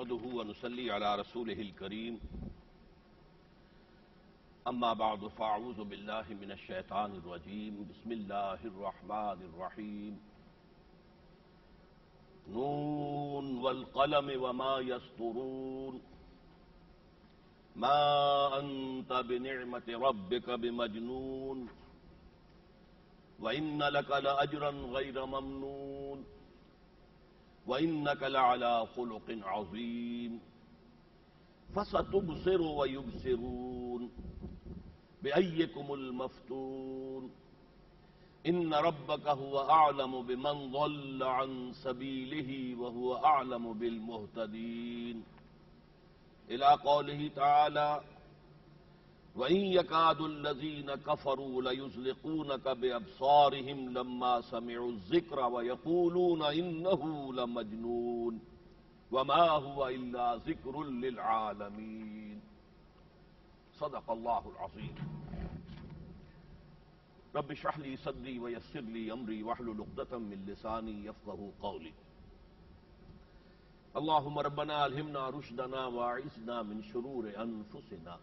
نحمده ونصلي على رسوله الكريم اما بعد فاعوذ بالله من الشيطان الرجيم بسم الله الرحمن الرحيم نون والقلم وما يسطرون ما أنت بنعمة ربك بمجنون وإن لك لأجرا غير ممنون وإنك لعلى خلق عظيم فستبصر ويبصرون بأيكم المفتون إن ربك هو أعلم بمن ضل عن سبيله وهو أعلم بالمهتدين إلى قوله تعالى وَإِن يَكَادُ الَّذِينَ كَفَرُوا لَيُزْلِقُونَكَ بِأَبْصَارِهِمْ لَمَّا سَمِعُوا الذِّكْرَ وَيَقُولُونَ إِنَّهُ لَمَجْنُونٌ وَمَا هُوَ إِلَّا ذِكْرٌ لِلْعَالَمِينَ صدق اللہ العظیم رب اشرح لي صدري ويسر لي أمري واحلل عقدة من لساني يفقهوا قولي اللهم ربنا ألهمنا رشدنا واعصمنا من شرور أنفسنا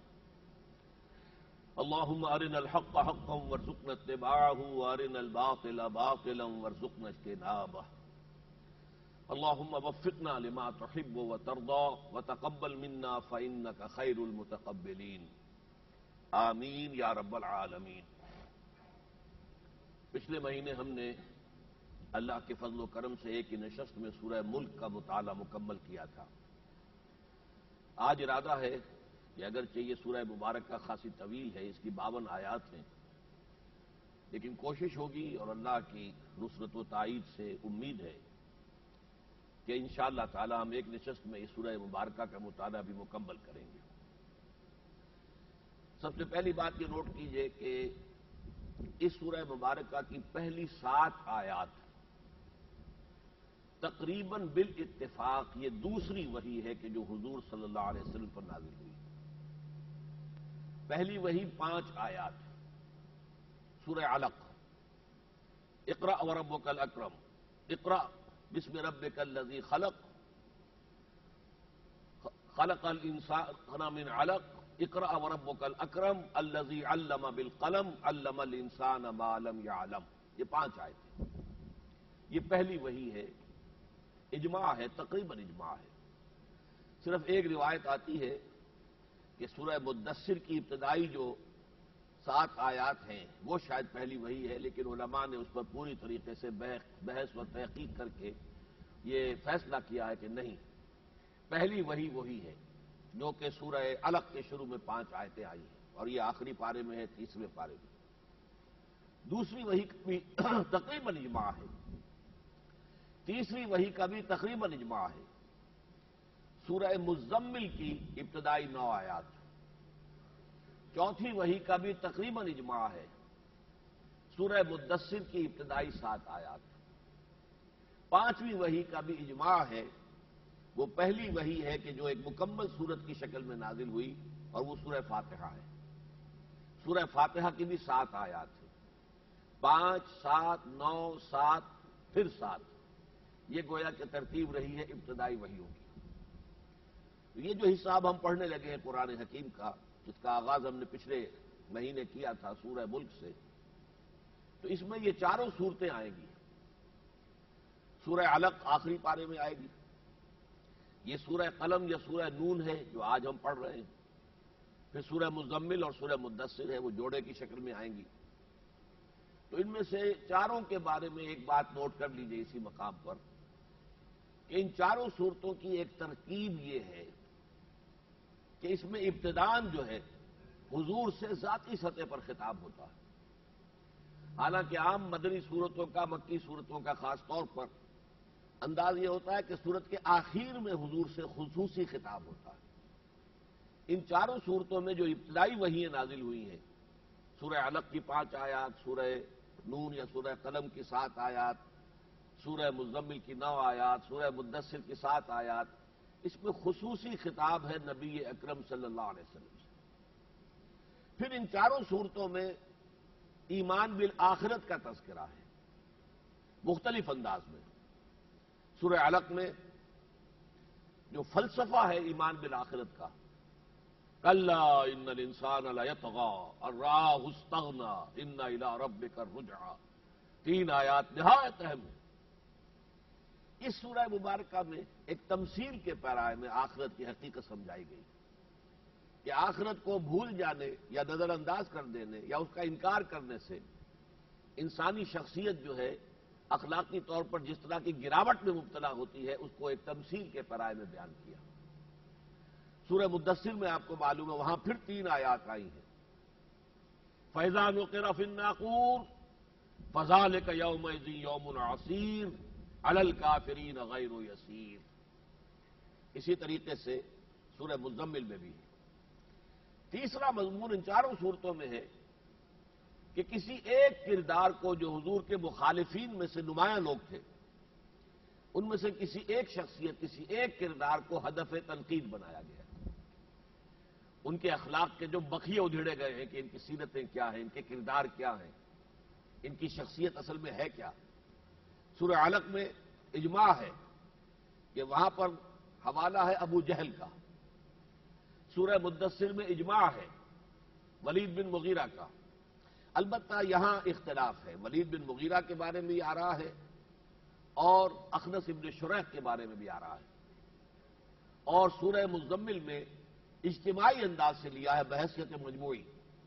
اللهم أرنا الحق حقا وارزقنا اتباعه وأرنا الباطل باطلا وارزقنا اجتنابه اللهم وفقنا لما تحب وترضى وتقبل منا فإنك خير المتقبلين آمین یا رب العالمین۔ پچھلے مہینے ہم نے اللہ کے فضل و کرم سے ایک ہی نشست میں سورہ ملک کا مطالعہ مکمل کیا تھا۔ آج ارادہ ہے کہ اگرچہ یہ سورہ مبارکہ خاصی طویل ہے، اس کی 52 آیات ہیں، لیکن کوشش ہوگی اور اللہ کی نصرت و تائید سے امید ہے کہ انشاءاللہ تعالی ہم ایک نشست میں اس سورہ مبارکہ کا مطالعہ بھی مکمل کریں گے۔ سب سے پہلی بات یہ نوٹ کیجئے کہ اس سورہ مبارکہ کی پہلی 7 آیات تقریباً بالاتفاق یہ دوسری وحی ہے کہ جو حضور صلی اللہ علیہ وسلم پر نازل ہوئی۔ پہلی وحی 5 آیات سورہ علق، اقرأ وربک الاکرم، اقرأ بسم ربک الذی خلق، خلق الانسان من علق، اقرأ وربک الاکرم الذی علم بالقلم علم الانسان ما لم یعلم۔ یہ 5 آیتیں، یہ پہلی وحی ہے، اجماع ہے، تقریباً اجماع ہے۔ صرف ایک روایت آتی ہے کہ سورہ مدثر کی ابتدائی جو 7 آیات ہیں وہ شاید پہلی وحی ہے، لیکن علماء نے اس پر پوری طریقے سے بحث و تحقیق کر کے یہ فیصلہ کیا ہے کہ نہیں، پہلی وحی وہی ہے جو کہ سورہ علق کے شروع میں 5 آیتیں آئی ہیں، اور یہ آخری پارے میں ہے، 30ویں پارے میں۔ دوسری وحی بھی تقریباً اجماع ہے، تیسری وحی کا بھی تقریباً اجماع ہے۔ سورہ مزمل کی ابتدائی 9 آیات، چوتھی وحی کا بھی تقریباً اجماع ہے۔ سورہ مدثر کی ابتدائی 7 آیات، پانچویں وحی کا بھی اجماع ہے۔ وہ پہلی وحی ہے کہ جو ایک مکمل سورت کی شکل میں نازل ہوئی، اور وہ سورہ فاتحہ ہے۔ سورہ فاتحہ کی بھی 7 آیات ہیں، 5، 7، 9، 7 پھر 7، یہ گویا کہ ترتیب رہی ہے ابتدائی وحیوں کی۔ یہ جو حصہ اب ہم پڑھنے لگے ہیں قرآن حکیم کا، جس کا آغاز ہم نے پچھلے مہینے کیا تھا سورہ ملک سے، تو اس میں یہ چاروں صورتیں آئیں گی۔ سورہ علق آخری پارے میں آئے گی، یہ سورہ قلم یا سورہ نون ہے جو آج ہم پڑھ رہے ہیں، پھر سورہ مزمل اور سورہ مدثر ہے، وہ جوڑے کی شکل میں آئیں گی۔ تو ان میں سے چاروں کے بارے میں ایک بات نوٹ کر لیجئے اسی مقام پر کہ ان چاروں صورتوں کی ایک ترکیب یہ ہے کہ اس میں ابتداءً جو ہے حضور سے ذاتی سطح پر خطاب ہوتا ہے۔ حالانکہ عام مدنی صورتوں کا، مکی صورتوں کا خاص طور پر انداز یہ ہوتا ہے کہ صورت کے آخر میں حضور سے خصوصی خطاب ہوتا ہے۔ ان چاروں صورتوں میں جو ابتدائی وحییں نازل ہوئی ہیں، سورہ علق کی 5 آیات، سورہ نون یا سورہ قلم کی 7 آیات، سورہ مزمل کی 9 آیات، سورہ مدثر کی 7 آیات، اس میں خصوصی خطاب ہے نبی اکرم صلی اللہ علیہ وسلم سے۔ پھر ان چاروں صورتوں میں ایمان بالآخرت کا تذکرہ ہے، مختلف انداز میں۔ سورہ علق میں جو فلسفہ ہے ایمان بالآخرت کا، کلا ان الانسان لیطغی ان رآہ استغنی ان الی ربک الرجعی، 3 آیات نہایت اہم ہیں۔ اس سورہ مبارکہ میں ایک تمثیل کے پیرائے میں آخرت کی حقیقت سمجھائی گئی کہ آخرت کو بھول جانے یا نظر انداز کر دینے یا اس کا انکار کرنے سے انسانی شخصیت جو ہے اخلاقی طور پر جس طرح کی گراوٹ میں مبتلا ہوتی ہے، اس کو ایک تمثیل کے پیرائے میں بیان کیا۔ سورہ مدثر میں آپ کو معلوم ہے وہاں پھر 3 آیات آئی ہیں، فَإِذَا نُقِرَ فِي النَّاقُورِ فَذَلِكَ يَوْمَئِذٍ يَوْمٌ عَسِيرٌ عَلَى الْكَافِرِينَ غَيْرُ يَسِيرٌ۔ اسی طریقے سے سورہ مزمل میں بھی ہے۔ تیسرا مضمون ان چاروں صورتوں میں ہے کہ کسی ایک کردار کو جو حضور کے مخالفین میں سے نمایاں لوگ تھے، ان میں سے کسی ایک شخصیت، کسی ایک کردار کو ہدف تنقید بنایا گیا، ان کے اخلاق کے جو بخیے ادھیڑے گئے ہیں کہ ان کی سیرتیں کیا ہیں، ان کے کردار کیا ہیں، ان کی شخصیت اصل میں ہے کیا۔ سورہ علق میں اجماع ہے کہ وہاں پر حوالہ ہے ابو جہل کا۔ سورہ مدثر میں اجماع ہے ولید بن مغیرہ کا۔ البتہ یہاں اختلاف ہے، ولید بن مغیرہ کے بارے میں بھی آ رہا ہے اور اخنس ابن شریح کے بارے میں بھی آ رہا ہے، اور سورہ مزمل میں اجتماعی انداز سے لیا ہے بحیثیت مجموعی۔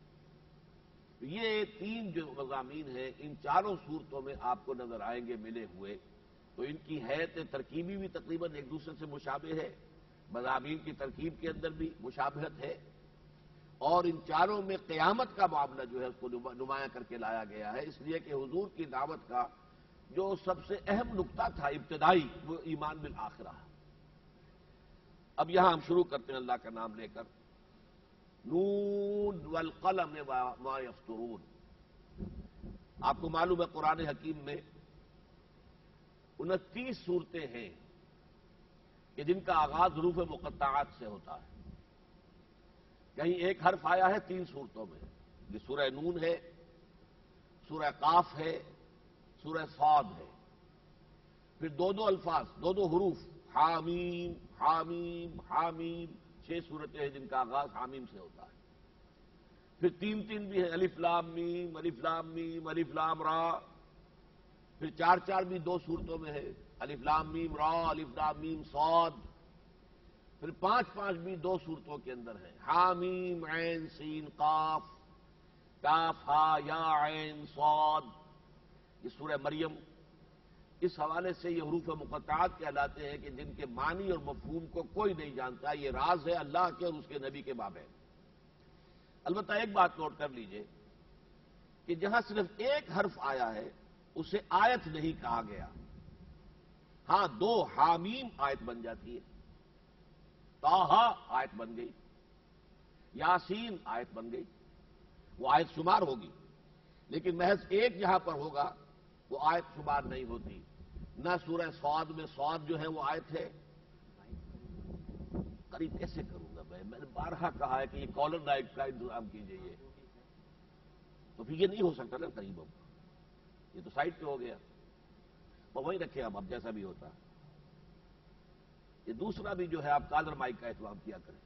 یہ 3 جو مضامین ہیں ان چاروں صورتوں میں آپ کو نظر آئیں گے ملے ہوئے، تو ان کی حیت ترکیبی بھی تقریباً ایک دوسرے سے مشابہ ہے، مضامین کی ترکیب کے اندر بھی مشابہت ہے، اور ان چاروں میں قیامت کا معاملہ جو ہے اس کو نمایاں کر کے لایا گیا ہے، اس لیے کہ حضور کی دعوت کا جو سب سے اہم نقطہ تھا ابتدائی وہ ایمان بالآخرہ۔ اب یہاں ہم شروع کرتے ہیں اللہ کا نام لے کر، نون والقلم وما یسطرون۔ آپ کو معلوم ہے قرآن حکیم میں 29 صورتیں ہیں کہ جن کا آغاز حروف مقطعات سے ہوتا ہے۔ کہیں ایک حرف آیا ہے 3 صورتوں میں، یہ سورہ نون ہے، سورہ قاف ہے، سورہ صاد ہے، پھر 2 الفاظ، 2 حروف، حامیم حامیم حامیم، 6 صورتیں ہیں جن کا آغاز حامیم سے ہوتا ہے۔ پھر 3 بھی ہیں، الف لام میم الف لام میم الف لام را، پھر 4 بھی 2 صورتوں میں ہے، الف لام میم را الف لام میم صاد، پھر 5 بھی 2 صورتوں کے اندر ہیں، حامیم عین سین قاف، کاف ہا یا عین صاد۔ یہ سورہ مریم اس حوالے سے یہ حروف مقطعات کہلاتے ہیں کہ جن کے معنی اور مفہوم کو کوئی نہیں جانتا، یہ راز ہے اللہ کے اور اس کے نبی کے مابین۔ البتہ ایک بات نوٹ کر لیجئے کہ جہاں صرف ایک حرف آیا ہے اسے آیت نہیں کہا گیا، ہاں 2 حامیم آیت بن جاتی ہے، طٰہٰ آیت بن گئی، یاسین آیت بن گئی، وہ آیت شمار ہوگی، لیکن محض ایک جہاں پر ہوگا وہ آیت شمار نہیں ہوتی۔ نہ سورہ صاد میں صاد جو ہے وہ آیت ہے، قریب کیسے کروں گا میں نے بارہا کہا ہے کہ یہ کالر لائٹ کا انتظام کیجیے، تو پھر یہ نہیں ہو سکتا نا قریب، یہ تو سائڈ پہ ہو گیا، وہ وہیں رکھے اب جیسا بھی ہوتا۔ یہ دوسرا بھی جو ہے آپ کالر مائک کا اہتمام کیا کریں۔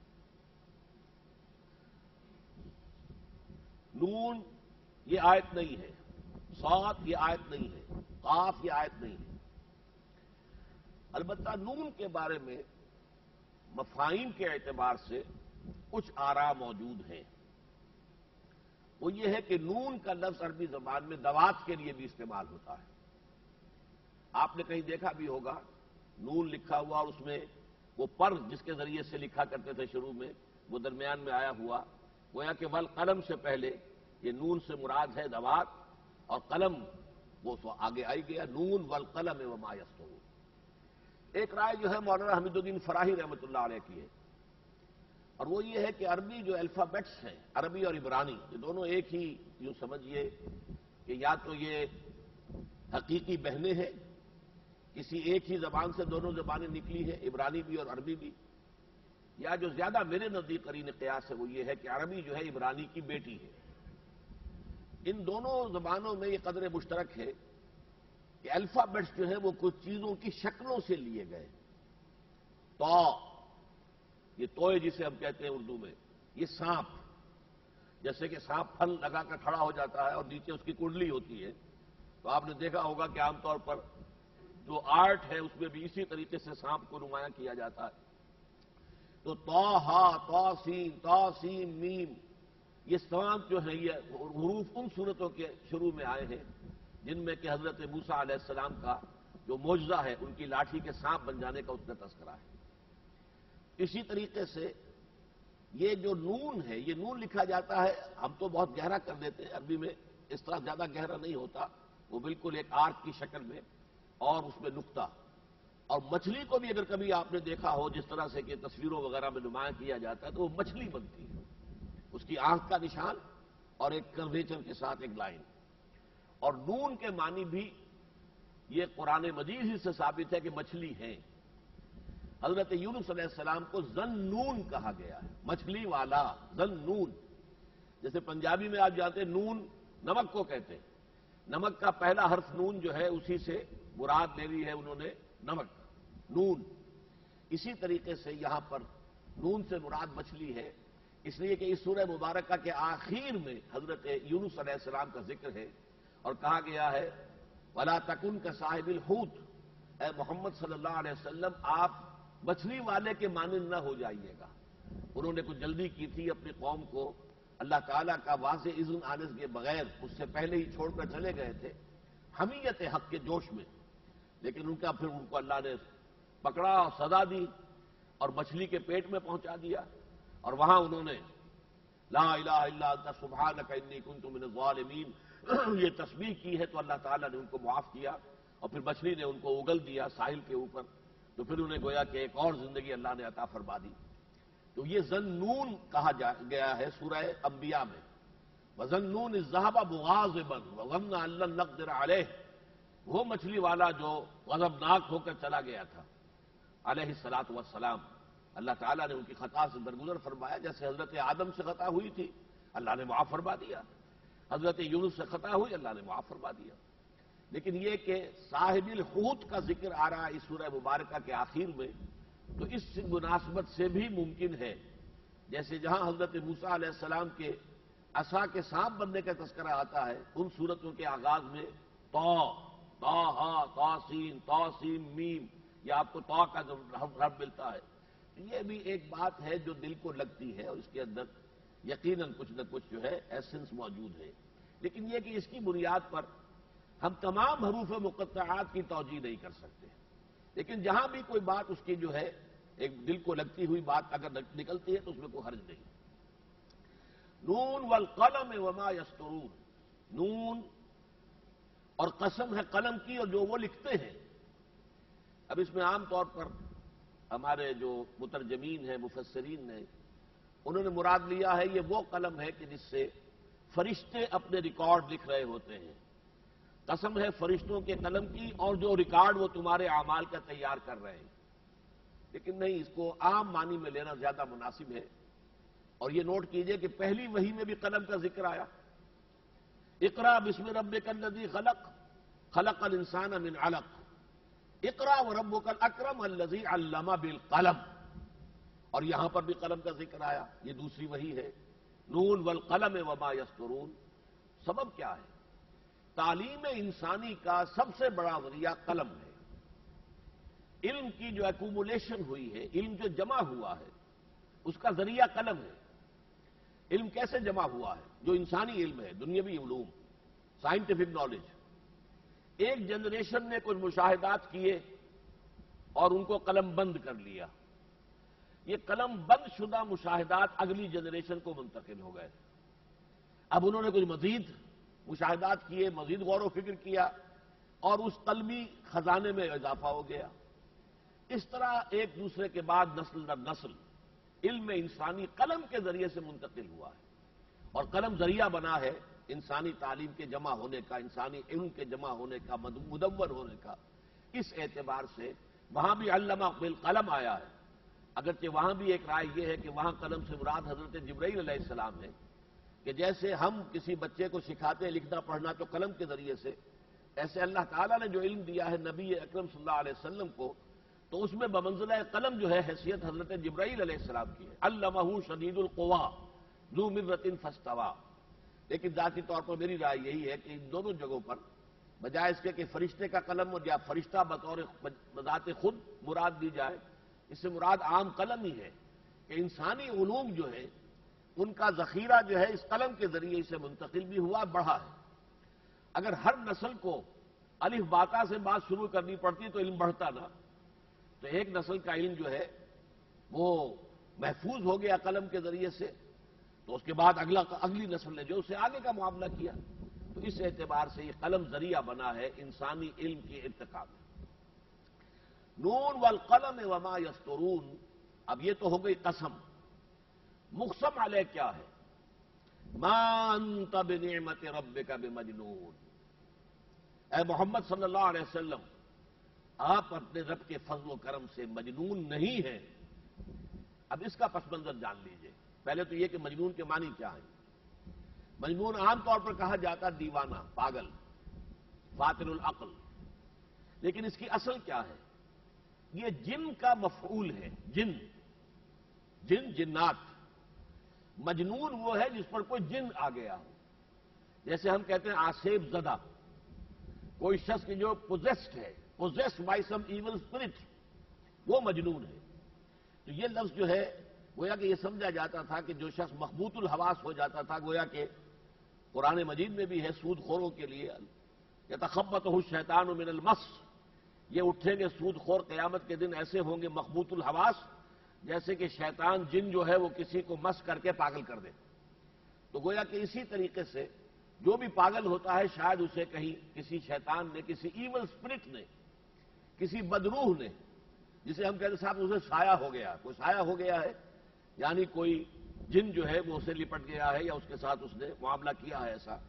نون یہ آیت نہیں ہے، صاد یہ آیت نہیں ہے، قاف یہ آیت نہیں ہے۔ البتہ نون کے بارے میں مفاہیم کے اعتبار سے کچھ آراء موجود ہیں۔ وہ یہ ہے کہ نون کا لفظ عربی زبان میں دوات کے لیے بھی استعمال ہوتا ہے۔ آپ نے کہیں دیکھا بھی ہوگا نون لکھا ہوا اور اس میں وہ پر جس کے ذریعے سے لکھا کرتے تھے شروع میں، وہ درمیان میں آیا ہوا، گویا کہ والقلم سے پہلے یہ نون سے مراد ہے دوات، اور قلم وہ آگے آئی گیا، نون والقلم وما یسطرون۔ ایک رائے جو ہے مولانا حمید الدین فراہی رحمۃ اللہ علیہ کی ہے، اور وہ یہ ہے کہ عربی جو الفابیٹس ہیں، عربی اور عبرانی، یہ دونوں ایک ہی، یوں سمجھیے کہ یا تو یہ حقیقی بہنیں ہیں، کسی ایک ہی زبان سے دونوں زبانیں نکلی ہیں، عبرانی بھی اور عربی بھی، یا جو زیادہ میرے نزدیک قرین قیاس ہے وہ یہ ہے کہ عربی جو ہے عبرانی کی بیٹی ہے۔ ان دونوں زبانوں میں یہ قدر مشترک ہے کہ الفابیٹس جو ہیں وہ کچھ چیزوں کی شکلوں سے لیے گئے، طا یہ توئے جسے ہم کہتے ہیں اردو میں، یہ سانپ، جیسے کہ سانپ پھل لگا کر کھڑا ہو جاتا ہے اور نیچے اس کی کنڈلی ہوتی ہے، تو آپ نے دیکھا ہوگا کہ عام طور پر جو آرٹ ہے اس میں بھی اسی طریقے سے سانپ کو نمایاں کیا جاتا ہے۔ تو طا سین میم، یہ تمام جو ہے یہ حروف ان صورتوں کے شروع میں آئے ہیں جن میں کہ حضرت موسیٰ علیہ السلام کا جو معجزہ ہے ان کی لاٹھی کے سانپ بن جانے کا اس میں تذکرہ ہے۔ اسی طریقے سے یہ جو نون ہے، یہ نون لکھا جاتا ہے، ہم تو بہت گہرا کر دیتے ہیں، عربی میں اس طرح زیادہ گہرا نہیں ہوتا، وہ بالکل ایک آرک کی شکل میں اور اس میں نقطہ۔ اور مچھلی کو بھی اگر کبھی آپ نے دیکھا ہو جس طرح سے کہ تصویروں وغیرہ میں نمایاں کیا جاتا ہے تو وہ مچھلی بنتی ہے، اس کی آنکھ کا نشان اور ایک کرویچر کے ساتھ ایک لائن۔ اور نون کے معنی بھی یہ قرآن مجید ہی سے ثابت ہے کہ مچھلی ہیں۔ حضرت یونس علیہ السلام کو ذنون کہا گیا ہے، مچھلی والا ذنون۔ جیسے پنجابی میں آپ جانتے ہیں نون نمک کو کہتے ہیں، نمک کا پہلا حرف نون جو ہے اسی سے مراد لے لی ہے انہوں نے نمک، نون۔ اسی طریقے سے یہاں پر نون سے مراد مچھلی ہے، اس لیے کہ اس سورہ مبارکہ کے آخر میں حضرت یونس علیہ السلام کا ذکر ہے اور کہا گیا ہے وَلَا تَكُنْ كَصَاحِبِ الْحُوتِ، اے محمد صلی اللہ علیہ وسلم آپ مچھلی والے کے مانند نہ ہو جائیے گا۔ انہوں نے کچھ جلدی کی تھی اپنی قوم کو، اللہ تعالیٰ کا واضح اذن آنے کے بغیر اس سے پہلے ہی چھوڑ کر چلے گئے تھے حمیت حق کے جوش میں، لیکن پھر ان کو اللہ نے پکڑا اور سزا دی اور مچھلی کے پیٹ میں پہنچا دیا، اور وہاں انہوں نے لا الہ الا انت سبحانک انی کنت من الظالمین یہ تسبیح کی ہے تو اللہ تعالیٰ نے ان کو معاف کیا، اور پھر مچھلی نے ان کو اگل دیا ساحل کے اوپر، تو پھر انہیں گویا کہ ایک اور زندگی اللہ نے عطا فرما دی۔ تو یہ ذنون کہا گیا ہے سورہ انبیاء میں، وَذَنُّونِ الذَّهَبَ مُغَاضِبًا وَظَنَّ أَن لَّن نَّقْدِرَ عَلَيْهِ، وہ مچھلی والا جو غضبناک ہو کر چلا گیا تھا علیہ الصلاۃ والسلام، اللہ تعالیٰ نے ان کی خطا سے درگزر فرمایا، جیسے حضرت آدم سے خطا ہوئی تھی اللہ نے معاف فرما دیا، حضرت یونس سے خطا ہوئی اللہ نے معاف فرما دیا۔ لیکن یہ کہ صاحب الحوت کا ذکر آ رہا ہے اس سورہ مبارکہ کے آخر میں، تو اس مناسبت سے بھی ممکن ہے، جیسے جہاں حضرت موسیٰ علیہ السلام کے عصا کے سانپ بننے کا تذکرہ آتا ہے ان صورتوں کے آغاز میں طاسین میم، یہ آپ کو طا کا حرف ملتا ہے، یہ بھی ایک بات ہے جو دل کو لگتی ہے اور اس کے اندر یقیناً کچھ نہ کچھ جو ہے ایسنس موجود ہے، لیکن یہ کہ اس کی بنیاد پر ہم تمام حروف مقطعات کی توجیہ نہیں کر سکتے، لیکن جہاں بھی کوئی بات اس کی جو ہے ایک دل کو لگتی ہوئی بات اگر نکلتی ہے تو اس میں کوئی حرج نہیں۔ نون والقلم وما یسطرون، نون اور قسم ہے قلم کی اور جو وہ لکھتے ہیں۔ اب اس میں عام طور پر ہمارے جو مترجمین ہیں مفسرین نے انہوں نے مراد لیا ہے یہ وہ قلم ہے کہ جس سے فرشتے اپنے ریکارڈ لکھ رہے ہوتے ہیں، قسم ہے فرشتوں کے قلم کی اور جو ریکارڈ وہ تمہارے اعمال کا تیار کر رہے ہیں، لیکن نہیں، اس کو عام معنی میں لینا زیادہ مناسب ہے۔ اور یہ نوٹ کیجئے کہ پہلی وحی میں بھی قلم کا ذکر آیا، اقرا بسم ربک الذی خلق، خلق الانسان من علق، اقرا وربک الاکرم الذی علم بالقلم، اور یہاں پر بھی قلم کا ذکر آیا، یہ دوسری وحی ہے۔ نون والقلم وما یسطرون، سبب کیا ہے؟ تعلیم انسانی کا سب سے بڑا ذریعہ قلم ہے، علم کی جو ایکومولیشن ہوئی ہے، علم جو جمع ہوا ہے اس کا ذریعہ قلم ہے۔ علم کیسے جمع ہوا ہے؟ جو انسانی علم ہے، دنیاوی علوم، سائنٹیفک نالج، ایک جنریشن نے کچھ مشاہدات کیے اور ان کو قلم بند کر لیا، یہ قلم بند شدہ مشاہدات اگلی جنریشن کو منتقل ہو گئے، اب انہوں نے کچھ مزید مشاہدات کیے، مزید غور و فکر کیا اور اس قلمی خزانے میں اضافہ ہو گیا۔ اس طرح ایک دوسرے کے بعد نسل در نسل علم انسانی قلم کے ذریعے سے منتقل ہوا ہے، اور قلم ذریعہ بنا ہے انسانی تعلیم کے جمع ہونے کا، انسانی علم کے جمع ہونے کا، مدون ہونے کا۔ اس اعتبار سے وہاں بھی علمہ بالقلم آیا ہے، اگرچہ وہاں بھی ایک رائے یہ ہے کہ وہاں قلم سے مراد حضرت جبرائیل علیہ السلام ہے، کہ جیسے ہم کسی بچے کو سکھاتے ہیں لکھنا پڑھنا تو قلم کے ذریعے سے، ایسے اللہ تعالیٰ نے جو علم دیا ہے نبی اکرم صلی اللہ علیہ وسلم کو تو اس میں بمنزلہ قلم جو ہے حیثیت حضرت جبرائیل علیہ السلام کی ہے، علمہ شدید القوا ذو مرۃ فاستویٰ۔ لیکن ذاتی طور پر میری رائے یہی ہے کہ ان دونوں جگہوں پر بجائے اس کے کہ فرشتے کا قلم یا فرشتہ بطور بذات خود مراد دی جائے، اس سے مراد عام قلم ہی ہے کہ انسانی علوم جو ہے ان کا ذخیرہ جو ہے اس قلم کے ذریعے اسے منتقل بھی ہوا، بڑھا ہے۔ اگر ہر نسل کو الف باتا سے بات شروع کرنی پڑتی تو علم بڑھتا نہ، تو ایک نسل کا علم جو ہے وہ محفوظ ہو گیا قلم کے ذریعے سے، تو اس کے بعد اگلی نسل نے جو اسے آگے کا معاملہ کیا، تو اس اعتبار سے یہ قلم ذریعہ بنا ہے انسانی علم کی ارتقاء میں۔ نون والقلم وما یسطرون، اب یہ تو ہو گئی قسم۔ مقسم علیہ کیا ہے؟ ما انت بنعمت ربک بمجنون، اے محمد صلی اللہ علیہ وسلم آپ اپنے رب کے فضل و کرم سے مجنون نہیں ہیں۔ اب اس کا پس منظر جان لیجئے۔ پہلے تو یہ کہ مجنون کے معنی کیا ہیں۔ مجنون عام طور پر کہا جاتا دیوانہ، پاگل، باطل العقل، لیکن اس کی اصل کیا ہے؟ یہ جن کا مفعول ہے، جنات۔ مجنون وہ ہے جس پر کوئی جن آ گیا ہو، جیسے ہم کہتے ہیں آسیب زدہ، کوئی شخص کی جو پوزیسڈ ہے، possessed by some evil spirit، وہ مجنون ہے۔ تو یہ لفظ جو ہے گویا کہ یہ سمجھا جاتا تھا کہ جو شخص مخبوط الحواس ہو جاتا تھا، گویا کہ قرآن مجید میں بھی ہے سود خوروں کے لیے یتخبطہ الشیطان من المس، یہ اٹھیں گے سود خور قیامت کے دن ایسے ہوں گے مخبوط الحواس جیسے کہ شیطان جن جو ہے وہ کسی کو مس کر کے پاگل کر دے۔ تو گویا کہ اسی طریقے سے جو بھی پاگل ہوتا ہے شاید اسے کہیں کسی شیطان نے، کسی ایول اسپرٹ نے، کسی بدروح نے، جسے ہم کہتے ہیں صاحب اسے سایہ ہو گیا، کوئی سایہ ہو گیا ہے، یعنی کوئی جن جو ہے وہ اسے لپٹ گیا ہے یا اس کے ساتھ اس نے معاملہ کیا ہے ایسا۔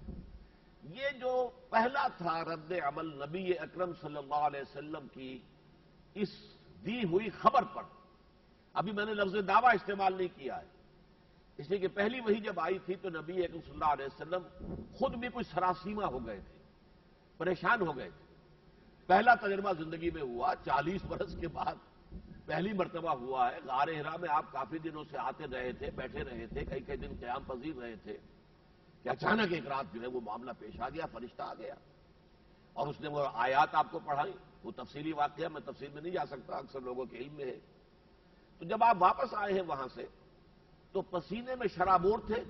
یہ جو پہلا تھا رد عمل نبی اکرم صلی اللہ علیہ وسلم کی اس دی ہوئی خبر پر، ابھی میں نے لفظ دعویٰ استعمال نہیں کیا ہے، اس لیے کہ پہلی وحی جب آئی تھی تو نبی اکرم صلی اللہ علیہ وسلم خود بھی کچھ سراسیمہ ہو گئے تھے، پریشان ہو گئے تھے۔ پہلا تجربہ زندگی میں ہوا، 40 برس کے بعد پہلی مرتبہ ہوا ہے۔ غار حرا میں آپ کافی دنوں سے آتے رہے تھے، بیٹھے رہے تھے، کئی کئی دن قیام پذیر رہے تھے کہ اچانک ایک رات جو ہے وہ معاملہ پیش آ گیا، فرشتہ آ گیا اور اس نے وہ آیات آپ کو پڑھائی۔ وہ تفصیلی واقعہ میں تفصیل میں نہیں جا سکتا، اکثر لوگوں کے علم میں ہے۔ تو جب آپ واپس آئے ہیں وہاں سے تو پسینے میں شرابور تھے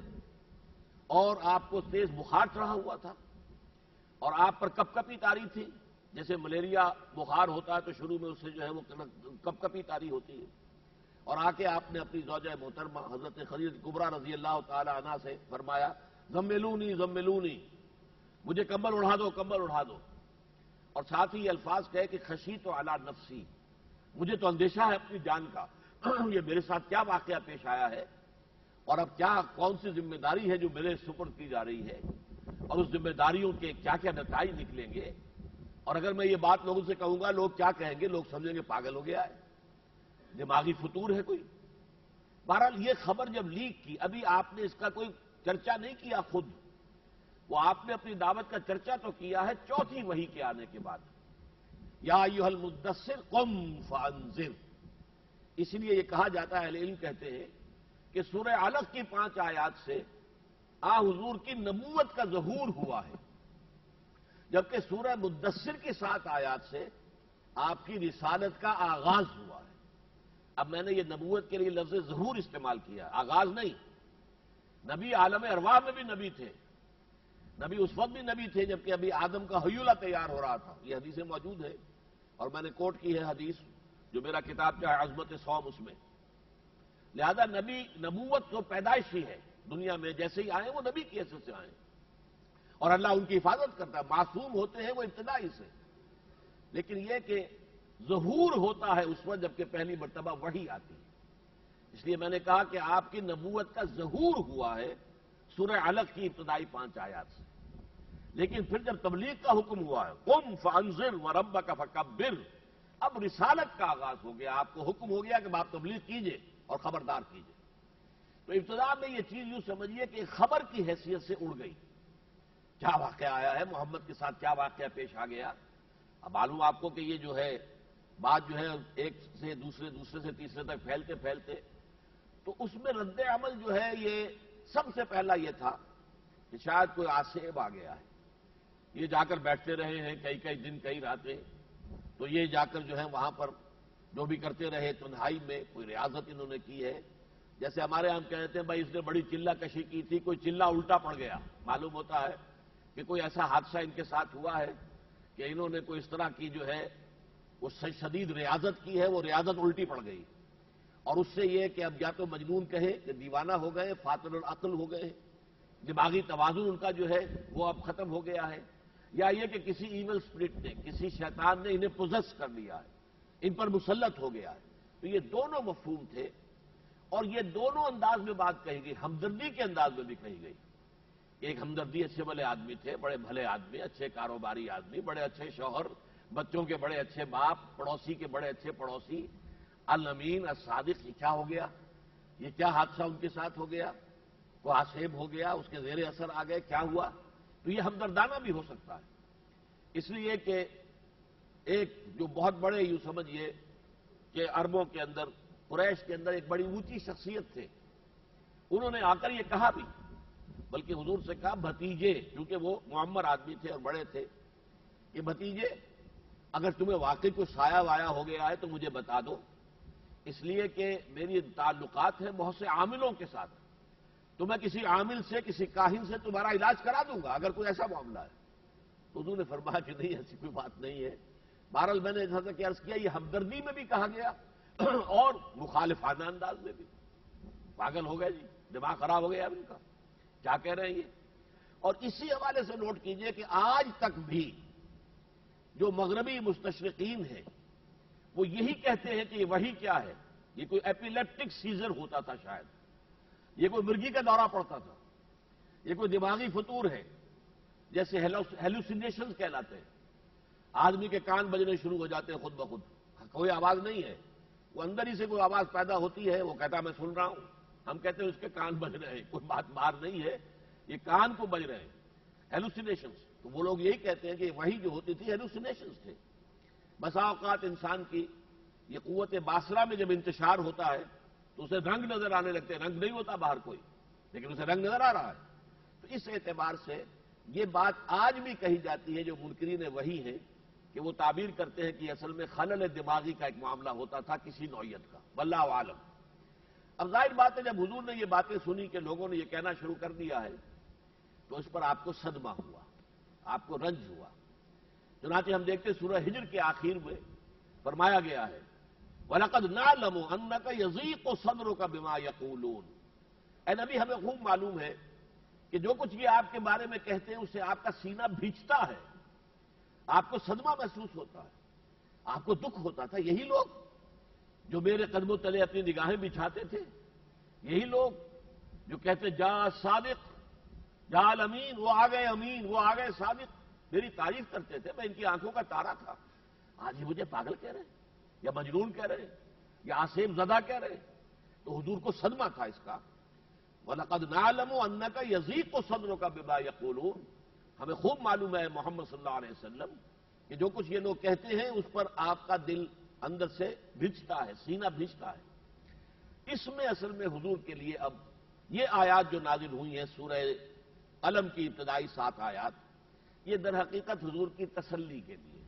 اور آپ کو تیز بخار چڑھا ہوا تھا اور آپ پر کپکپی طاری تھی، جیسے ملیریا بخار ہوتا ہے تو شروع میں اس سے جو ہے وہ کپکپی طاری ہوتی ہے، اور آ کے آپ نے اپنی زوجہ محترمہ حضرت خدیجہ کبریٰ رضی اللہ تعالی عنہا سے فرمایا زملونی زملونی، مجھے کمبل اڑا دو، کمبل اڑا دو، اور ساتھ ہی یہ الفاظ کہے کہ خشیت علی نفسی، مجھے تو اندیشہ ہے اپنی جان کا، یہ میرے ساتھ کیا واقعہ پیش آیا ہے اور اب کون سی ذمہ داری ہے جو میرے سپرد کی جا رہی ہے، اور اس ذمہ داریوں کے کیا کیا نتائج نکلیں گے، اور اگر میں یہ بات لوگوں سے کہوں گا لوگ کیا کہیں گے، لوگ سمجھیں گے پاگل ہو گیا ہے، دماغی فطور ہے کوئی۔ بہرحال یہ خبر جب لیک کی، ابھی آپ نے اس کا کوئی چرچا نہیں کیا خود، وہ آپ نے اپنی دعوت کا چرچا تو کیا ہے چوتھی وحی کے آنے کے بعد، یا ایھا المدثر قم فانذر۔ اس لیے یہ کہا جاتا ہے، اہل علم کہتے ہیں کہ سورہ علق کی 5 آیات سے حضور کی نبوت کا ظہور ہوا ہے، جبکہ سورہ مدثر کی 7 آیات سے آپ کی رسالت کا آغاز ہوا ہے۔ اب میں نے یہ نبوت کے لیے لفظ ظہور استعمال کیا، آغاز نہیں۔ نبی عالم ارواح میں بھی نبی تھے، نبی اس وقت بھی نبی تھے جبکہ ابھی آدم کا حیولہ تیار ہو رہا تھا، یہ حدیثیں موجود ہے اور میں نے کوٹ کی ہے حدیث جو میرا کتاب چاہے عظمت صوم اس میں۔ لہذا نبوت تو پیدائشی ہے، دنیا میں جیسے ہی آئے وہ نبی کی حیثیت سے آئے اور اللہ ان کی حفاظت کرتا ہے، معصوم ہوتے ہیں وہ ابتدائی سے، لیکن یہ کہ ظہور ہوتا ہے اس وقت جبکہ پہلی مرتبہ وحی آتی ہے۔ اس لیے میں نے کہا کہ آپ کی نبوت کا ظہور ہوا ہے سورہ علق کی ابتدائی 5 آیات سے، لیکن پھر جب تبلیغ کا حکم ہوا ہے قم فانذر وربک فکبر، اب رسالت کا آغاز ہو گیا، آپ کو حکم ہو گیا کہ آپ تبلیغ کیجئے اور خبردار کیجئے۔ تو ابتدا میں یہ چیز یوں سمجھیے کہ خبر کی حیثیت سے اڑ گئی، کیا واقعہ آیا ہے، محمد کے ساتھ کیا واقعہ پیش آ گیا۔ اب معلوم آپ کو کہ یہ جو ہے بات جو ہے ایک سے دوسرے سے تیسرے تک پھیلتے پھیلتے، تو اس میں رد عمل جو ہے یہ سب سے پہلا یہ تھا کہ شاید کوئی آصیب آ گیا ہے. یہ جا کر بیٹھتے رہے ہیں کئی کئی دن کئی راتیں، تو یہ جا کر جو ہے وہاں پر جو بھی کرتے رہے تنہائی میں کوئی ریاضت انہوں نے کی ہے. جیسے ہمارے ہم کہتے ہیں بھائی اس نے بڑی چلہ کشی کی تھی، کوئی چلہ الٹا پڑ گیا. معلوم ہوتا ہے کہ کوئی ایسا حادثہ ان کے ساتھ ہوا ہے کہ انہوں نے کوئی اس طرح کی جو ہے وہ شدید ریاضت کی ہے، وہ ریاضت الٹی پڑ گئی. اور اس سے یہ کہ اب یا تو مجنون کہے کہ دیوانہ ہو گئے، فاطر العقل ہو گئے، دماغی توازن ان کا جو ہے وہ اب ختم ہو گیا ہے، یا یہ کہ کسی ایول اسپرٹ نے، کسی شیطان نے انہیں پوزس کر لیا ہے، ان پر مسلط ہو گیا ہے. تو یہ دونوں مفہوم تھے، اور یہ دونوں انداز میں بات کہی گئی، ہمدردی کے انداز میں بھی کہی گئی. ایک ہمدردی، اچھے بھلے آدمی تھے، بڑے بھلے آدمی، اچھے کاروباری آدمی، بڑے اچھے شوہر، بچوں کے بڑے اچھے باپ، پڑوسی کے بڑے اچھے پڑوسی. الامین الصادق، یہ کیا ہو گیا؟ یہ کیا حادثہ ان کے ساتھ ہو گیا؟ وہ آصیب ہو گیا، اس کے زیر اثر آ گئے، کیا ہوا؟ تو یہ ہمدردانہ بھی ہو سکتا ہے. اس لیے کہ ایک جو بہت بڑے یوں سمجھیے کہ عربوں کے اندر، قریش کے اندر ایک بڑی اونچی شخصیت تھے، انہوں نے آ کر یہ کہا بھی، بلکہ حضور سے کہا بھتیجے، کیونکہ وہ معمر آدمی تھے اور بڑے تھے، کہ بھتیجے اگر تمہیں واقعی کوئی سایہ وایا ہو گیا ہے تو مجھے بتا دو، اس لیے کہ میری تعلقات ہیں بہت سے عاملوں کے ساتھ، تو میں کسی عامل سے، کسی کاہن سے تمہارا علاج کرا دوں گا اگر کوئی ایسا معاملہ ہے. تو حضور نے فرمایا کہ نہیں، ایسی کوئی بات نہیں ہے. بہرحال میں نے جیسا کہ عرض کیا، یہ ہمدردی میں بھی کہا گیا اور مخالفانہ انداز میں بھی. پاگل ہو گئے جی، دماغ خراب ہو گیا اب ان کا، کیا کہہ رہے ہیں یہ. اور اسی حوالے سے نوٹ کیجئے کہ آج تک بھی جو مغربی مستشرقین ہیں وہ یہی کہتے ہیں کہ یہ وحی کیا ہے، یہ کوئی ایپیلیپٹک سیزر ہوتا تھا شاید، یہ کوئی مرگی کا دورہ پڑتا تھا، یہ کوئی دماغی فطور ہے، جیسے ہیلوسینیشنز کہلاتے ہیں. آدمی کے کان بجنے شروع ہو جاتے ہیں خود بخود، کوئی آواز نہیں ہے، وہ اندر ہی سے کوئی آواز پیدا ہوتی ہے، وہ کہتا میں سن رہا ہوں، ہم کہتے ہیں اس کے کان بج رہے ہیں، کوئی بات باہر نہیں ہے، یہ کان کو بج رہے ہیں. ہیلوسینیشنز، تو وہ لوگ یہی کہتے ہیں کہ وہی جو ہوتی تھی ہیلوسینیشنز تھے. بسا اوقات انسان کی یہ قوت باصرہ میں جب انتشار ہوتا ہے تو اسے رنگ نظر آنے لگتے ہیں، رنگ نہیں ہوتا باہر کوئی، لیکن اسے رنگ نظر آ رہا ہے. تو اس اعتبار سے یہ بات آج بھی کہی جاتی ہے، جو منکرین وحی ہیں کہ وہ تعبیر کرتے ہیں کہ اصل میں خلل دماغی کا ایک معاملہ ہوتا تھا کسی نوعیت کا، واللہ عالم. اب ظاہر بات ہے جب حضور نے یہ باتیں سنی کہ لوگوں نے یہ کہنا شروع کر دیا ہے تو اس پر آپ کو صدمہ ہوا، آپ کو رنج ہوا. چنانچہ ہم دیکھتے سورہ ہجر کے آخر میں فرمایا گیا ہے وَلَقَدْ نَعْلَمُ أَنَّكَ يَضِيقُ صَدْرُكَ بِمَا يَقُولُونَ. اے نبی ہمیں خوب معلوم ہے کہ جو کچھ بھی آپ کے بارے میں کہتے ہیں اس سے آپ کا سینہ بھیجتا ہے، آپ کو صدمہ محسوس ہوتا ہے، آپ کو دکھ ہوتا تھا. یہی لوگ جو میرے قدموں تلے اپنی نگاہیں بچھاتے تھے، یہی لوگ جو کہتے جا صادق جا الامین، وہ آ گئے امین، وہ آ گئے صادق، میری تعریف کرتے تھے، میں ان کی آنکھوں کا تارا تھا، آج یہ مجھے پاگل کہہ رہے ہیں یا مجنون کہہ رہے ہیں یا آصیب زدہ کہہ رہے ہیں. تو حضور کو صدمہ تھا اس کا. وَلَقَدْ نَعْلَمُ أَنَّكَ يَضِيقُ صَدْرُكَ بِمَا يَقُولُونَ. ہمیں خوب معلوم ہے محمد صلی اللہ علیہ وسلم کہ جو کچھ یہ لوگ کہتے ہیں اس پر آپ کا دل اندر سے بھیجتا ہے، سینہ بھیجتا ہے. اس میں اصل میں حضور کے لیے اب یہ آیات جو نازل ہوئی ہیں سورہ قلم کی ابتدائی 7 آیات، یہ در حقیقت حضور کی تسلی کے لیے.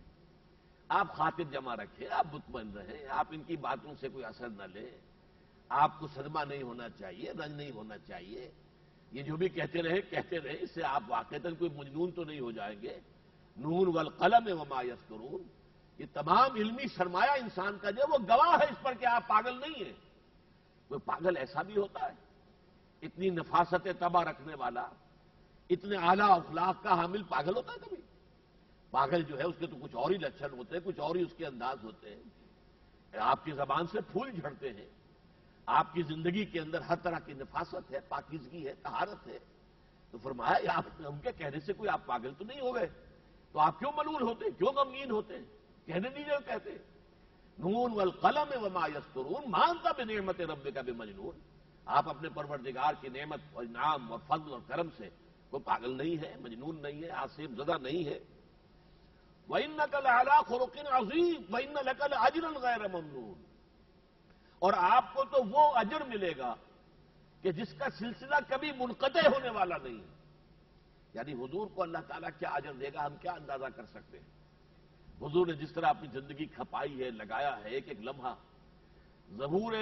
آپ خاطر جمع رکھیں، آپ مطمئن رہیں، آپ ان کی باتوں سے کوئی اثر نہ لیں، آپ کو صدمہ نہیں ہونا چاہیے، رنج نہیں ہونا چاہیے. یہ جو بھی کہتے رہے، اس سے آپ واقعتاً کوئی مجنون تو نہیں ہو جائیں گے. نون والقلم وما یسطرون، یہ تمام علمی سرمایہ انسان کا جو وہ گواہ ہے اس پر کہ آپ پاگل نہیں ہیں. کوئی پاگل ایسا بھی ہوتا ہے، اتنی نفاست طبع رکھنے والا، اتنے اعلیٰ اخلاق کا حامل پاگل ہوتا ہے کبھی؟ پاگل جو ہے اس کے تو کچھ اور ہی لچھن ہوتے ہیں، کچھ اور ہی اس کے انداز ہوتے ہیں. آپ کی زبان سے پھول جھڑتے ہیں، آپ کی زندگی کے اندر ہر طرح کی نفاست ہے، پاکیزگی ہے، طہارت ہے. تو فرمایا آپ ان کے کہنے سے کوئی آپ پاگل تو نہیں ہو گئے، تو آپ کیوں ملول ہوتے ہیں، کیوں غمگین ہوتے ہیں؟ کہنے دیجیے کہتے ہیں نون والقلم وما یسطرون ما انت بنعمت ربک بمجنون. آپ اپنے پروردگار کی نعمت اور انعام اور فضل اور کرم سے کوئی پاگل نہیں ہے، مجنون نہیں ہے، آصیب زدہ نہیں ہے. وَإِنَّكَ لَعَلَىٰ خُلُقٍ عَظِيمٍ وَإِنَّ لَكَ لَأَجْرًا غَيْرَ مَمْنُونٍ، اور آپ کو تو وہ اجر ملے گا کہ جس کا سلسلہ کبھی منقطع ہونے والا نہیں ہے۔ یعنی حضور کو اللہ تعالیٰ کیا اجر دے گا ہم کیا اندازہ کر سکتے ہیں۔ حضور نے جس طرح اپنی زندگی کھپائی ہے، لگایا ہے، ایک ایک لمحہ ظہور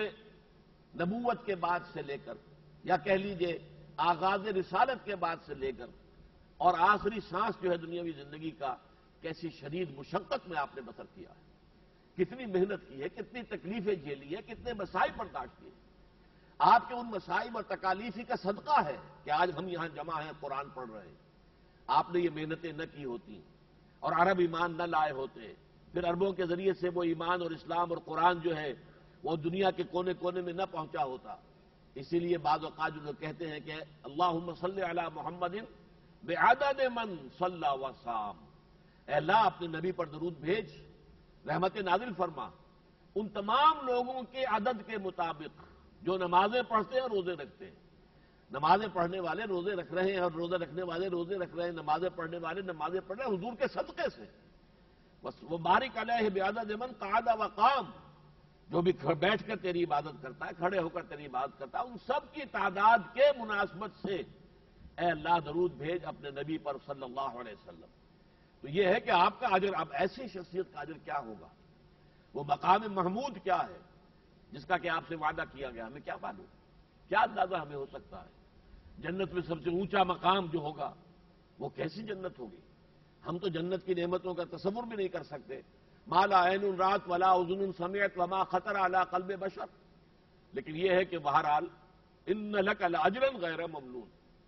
نبوت کے بعد سے لے کر، یا کہہ لیجئے آغاز رسالت کے بعد سے لے کر اور آخری سانس جو ہے دنیاوی زندگی کا، کیسی شدید مشقت میں آپ نے بسر کیا ہے، کتنی محنت کی ہے، کتنی تکلیفیں جھیلی ہے، کتنے مسائل برداشت کیے۔ آپ کے ان مسائل اور تکالیفی کا صدقہ ہے کہ آج ہم یہاں جمع ہیں، قرآن پڑھ رہے ہیں۔ آپ نے یہ محنتیں نہ کی ہوتی اور عرب ایمان نہ لائے ہوتے، پھر عربوں کے ذریعے سے وہ ایمان اور اسلام اور قرآن جو ہے وہ دنیا کے کونے کونے میں نہ پہنچا ہوتا۔ اسی لیے بعض اوقات جو لوگ کہتے ہیں کہ اللہم صلی علی محمد بعدد من صلی وصام، اے اللہ اپنے نبی پر درود بھیج، رحمت نازل فرما ان تمام لوگوں کے عدد کے مطابق جو نمازیں پڑھتے ہیں اور روزے رکھتے ہیں۔ نمازیں پڑھنے والے روزے رکھ رہے ہیں اور روزے رکھنے والے روزے رکھ رہے ہیں، نمازیں پڑھنے والے نمازیں پڑھ رہے ہیں حضور کے صدقے سے۔ بس وہ بارک علیہ بعدد من قعد وقام، جو بھی بیٹھ کر تیری عبادت کرتا ہے، کھڑے ہو کر تیری عبادت کرتا ہے، ان سب کی تعداد کے مناسبت سے اے اللہ درود بھیج اپنے نبی پر صلی اللہ علیہ وسلم۔ تو یہ ہے کہ آپ کا اجر، اب ایسی شخصیت کا اجر کیا ہوگا، وہ مقام محمود کیا ہے جس کا کہ آپ سے وعدہ کیا گیا، ہمیں کیا معلوم، کیا اندازہ ہمیں ہو سکتا ہے۔ جنت میں سب سے اونچا مقام جو ہوگا وہ کیسی جنت ہوگی، ہم تو جنت کی نعمتوں کا تصور بھی نہیں کر سکتے۔ ما لا عین رات ولا اذن سمعت وما خطر علی قلب بشر، لیکن یہ ہے کہ بہرحال ان لک لاجرا غیر ممنون،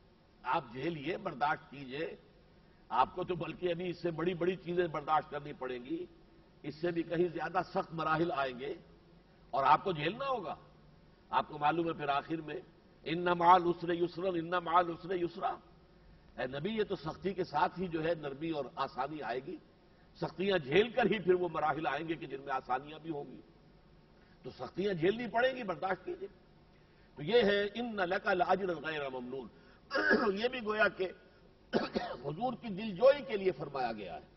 آپ جھیلیے، برداشت کیجئے۔ آپ کو تو بلکہ ابھی اس سے بڑی بڑی چیزیں برداشت کرنی پڑیں گی، اس سے بھی کہیں زیادہ سخت مراحل آئیں گے اور آپ کو جھیلنا ہوگا۔ آپ کو معلوم ہے پھر آخر میں ان مع العسر یسرا، ان مع العسر یسرا، اے نبی یہ تو سختی کے ساتھ ہی جو ہے نرمی اور آسانی آئے گی، سختیاں جھیل کر ہی پھر وہ مراحل آئیں گے کہ جن میں آسانیاں بھی ہوں گی، تو سختیاں جھیلنی پڑیں گی، برداشت کیجیے۔ تو یہ ہے ان لک لاجرا غیر ممنون، یہ بھی گویا کہ حضور کی دلجوئی کے لیے فرمایا گیا ہے۔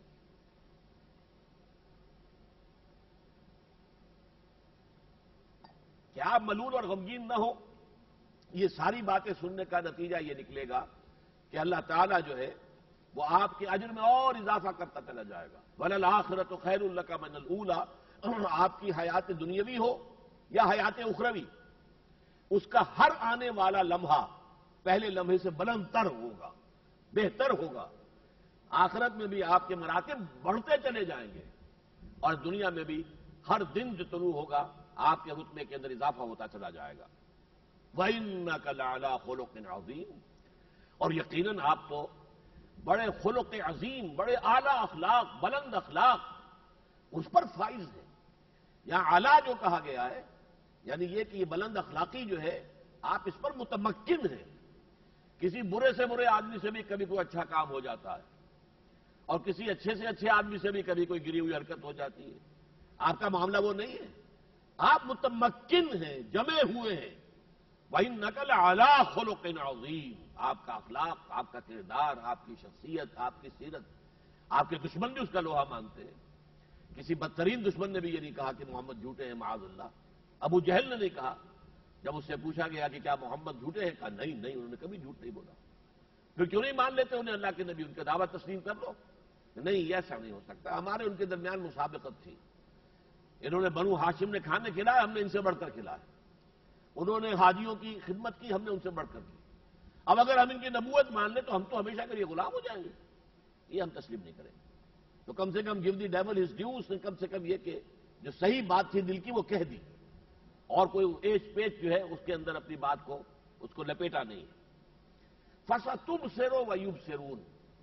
کہ آپ ملول اور غمگین نہ ہو، یہ ساری باتیں سننے کا نتیجہ یہ نکلے گا کہ اللہ تعالیٰ جو ہے وہ آپ کے اجر میں اور اضافہ کرتا چلا جائے گا۔ وَلَلْآخِرَةُ خَيْرٌ لَكَ مِنَ الْأُولَىٰ، آپ کی حیات دنیاوی ہو یا حیات اخروی، اس کا ہر آنے والا لمحہ پہلے لمحے سے بلند تر ہوگا، بہتر ہوگا۔ آخرت میں بھی آپ کے مراتب بڑھتے چلے جائیں گے اور دنیا میں بھی ہر دن جو طلوع ہوگا آپ کے رتبے کے اندر اضافہ ہوتا چلا جائے گا۔ وَإِنَّكَ لَعَلَىٰ خُلُقٍ عَظِيمٍ، اور یقیناً آپ تو بڑے خلق عظیم، بڑے اعلیٰ اخلاق، بلند اخلاق اس پر فائز ہے۔ یہاں اعلیٰ جو کہا گیا ہے یعنی یہ کہ یہ بلند اخلاقی جو ہے آپ اس پر متمکن ہیں۔ کسی برے سے برے آدمی سے بھی کبھی کوئی اچھا کام ہو جاتا ہے اور کسی اچھے سے اچھے آدمی سے بھی کبھی کوئی گری ہوئی حرکت ہو جاتی ہے، آپ کا معاملہ وہ نہیں ہے، آپ متمکن ہیں، جمے ہوئے ہیں۔ وَإِنَّكَ لَعَلَىٰ خُلُقٍ عَظِيمٍ، آپ کا اخلاق، آپ کا کردار، آپ کی شخصیت، آپ کی سیرت، آپ کے دشمن بھی اس کا لوہا مانتے ہیں۔ کسی بدترین دشمن نے بھی یہ نہیں کہا کہ محمد جھوٹے ہیں، معاذ اللہ۔ ابو جہل نے نہیں کہا، جب اس سے پوچھا گیا کہ کیا محمد جھوٹے ہیں، کہا نہیں نہیں، انہوں نے کبھی جھوٹ نہیں بولا۔ پھر کیوں نہیں مان لیتے انہیں اللہ کے نبی، ان کا دعویٰ تسلیم کر لو۔ نہیں، ایسا نہیں ہو سکتا، ہمارے ان کے درمیان مسابقت تھی، انہوں نے بنو ہاشم نے کھانے کھلائے، ہم نے ان سے بڑھ کر کھلائے، انہوں نے حاجیوں کی خدمت کی، ہم نے ان سے بڑھ کر کی۔ اب اگر ہم ان کی نبوت مان لیں تو ہم تو ہمیشہ کے لیے غلام ہو جائیں گے، یہ ہم تسلیم نہیں کریں گے۔ تو کم سے کم give the devil his due, اس نے کم سے کم یہ کہ جو صحیح بات تھی دل کی وہ کہہ دی، اور کوئی ایچ پیچ جو ہے اس کے اندر اپنی بات کو اس کو لپیٹا نہیں۔ فَسَتُبْصِرُ وَيُبْصِرُونَ،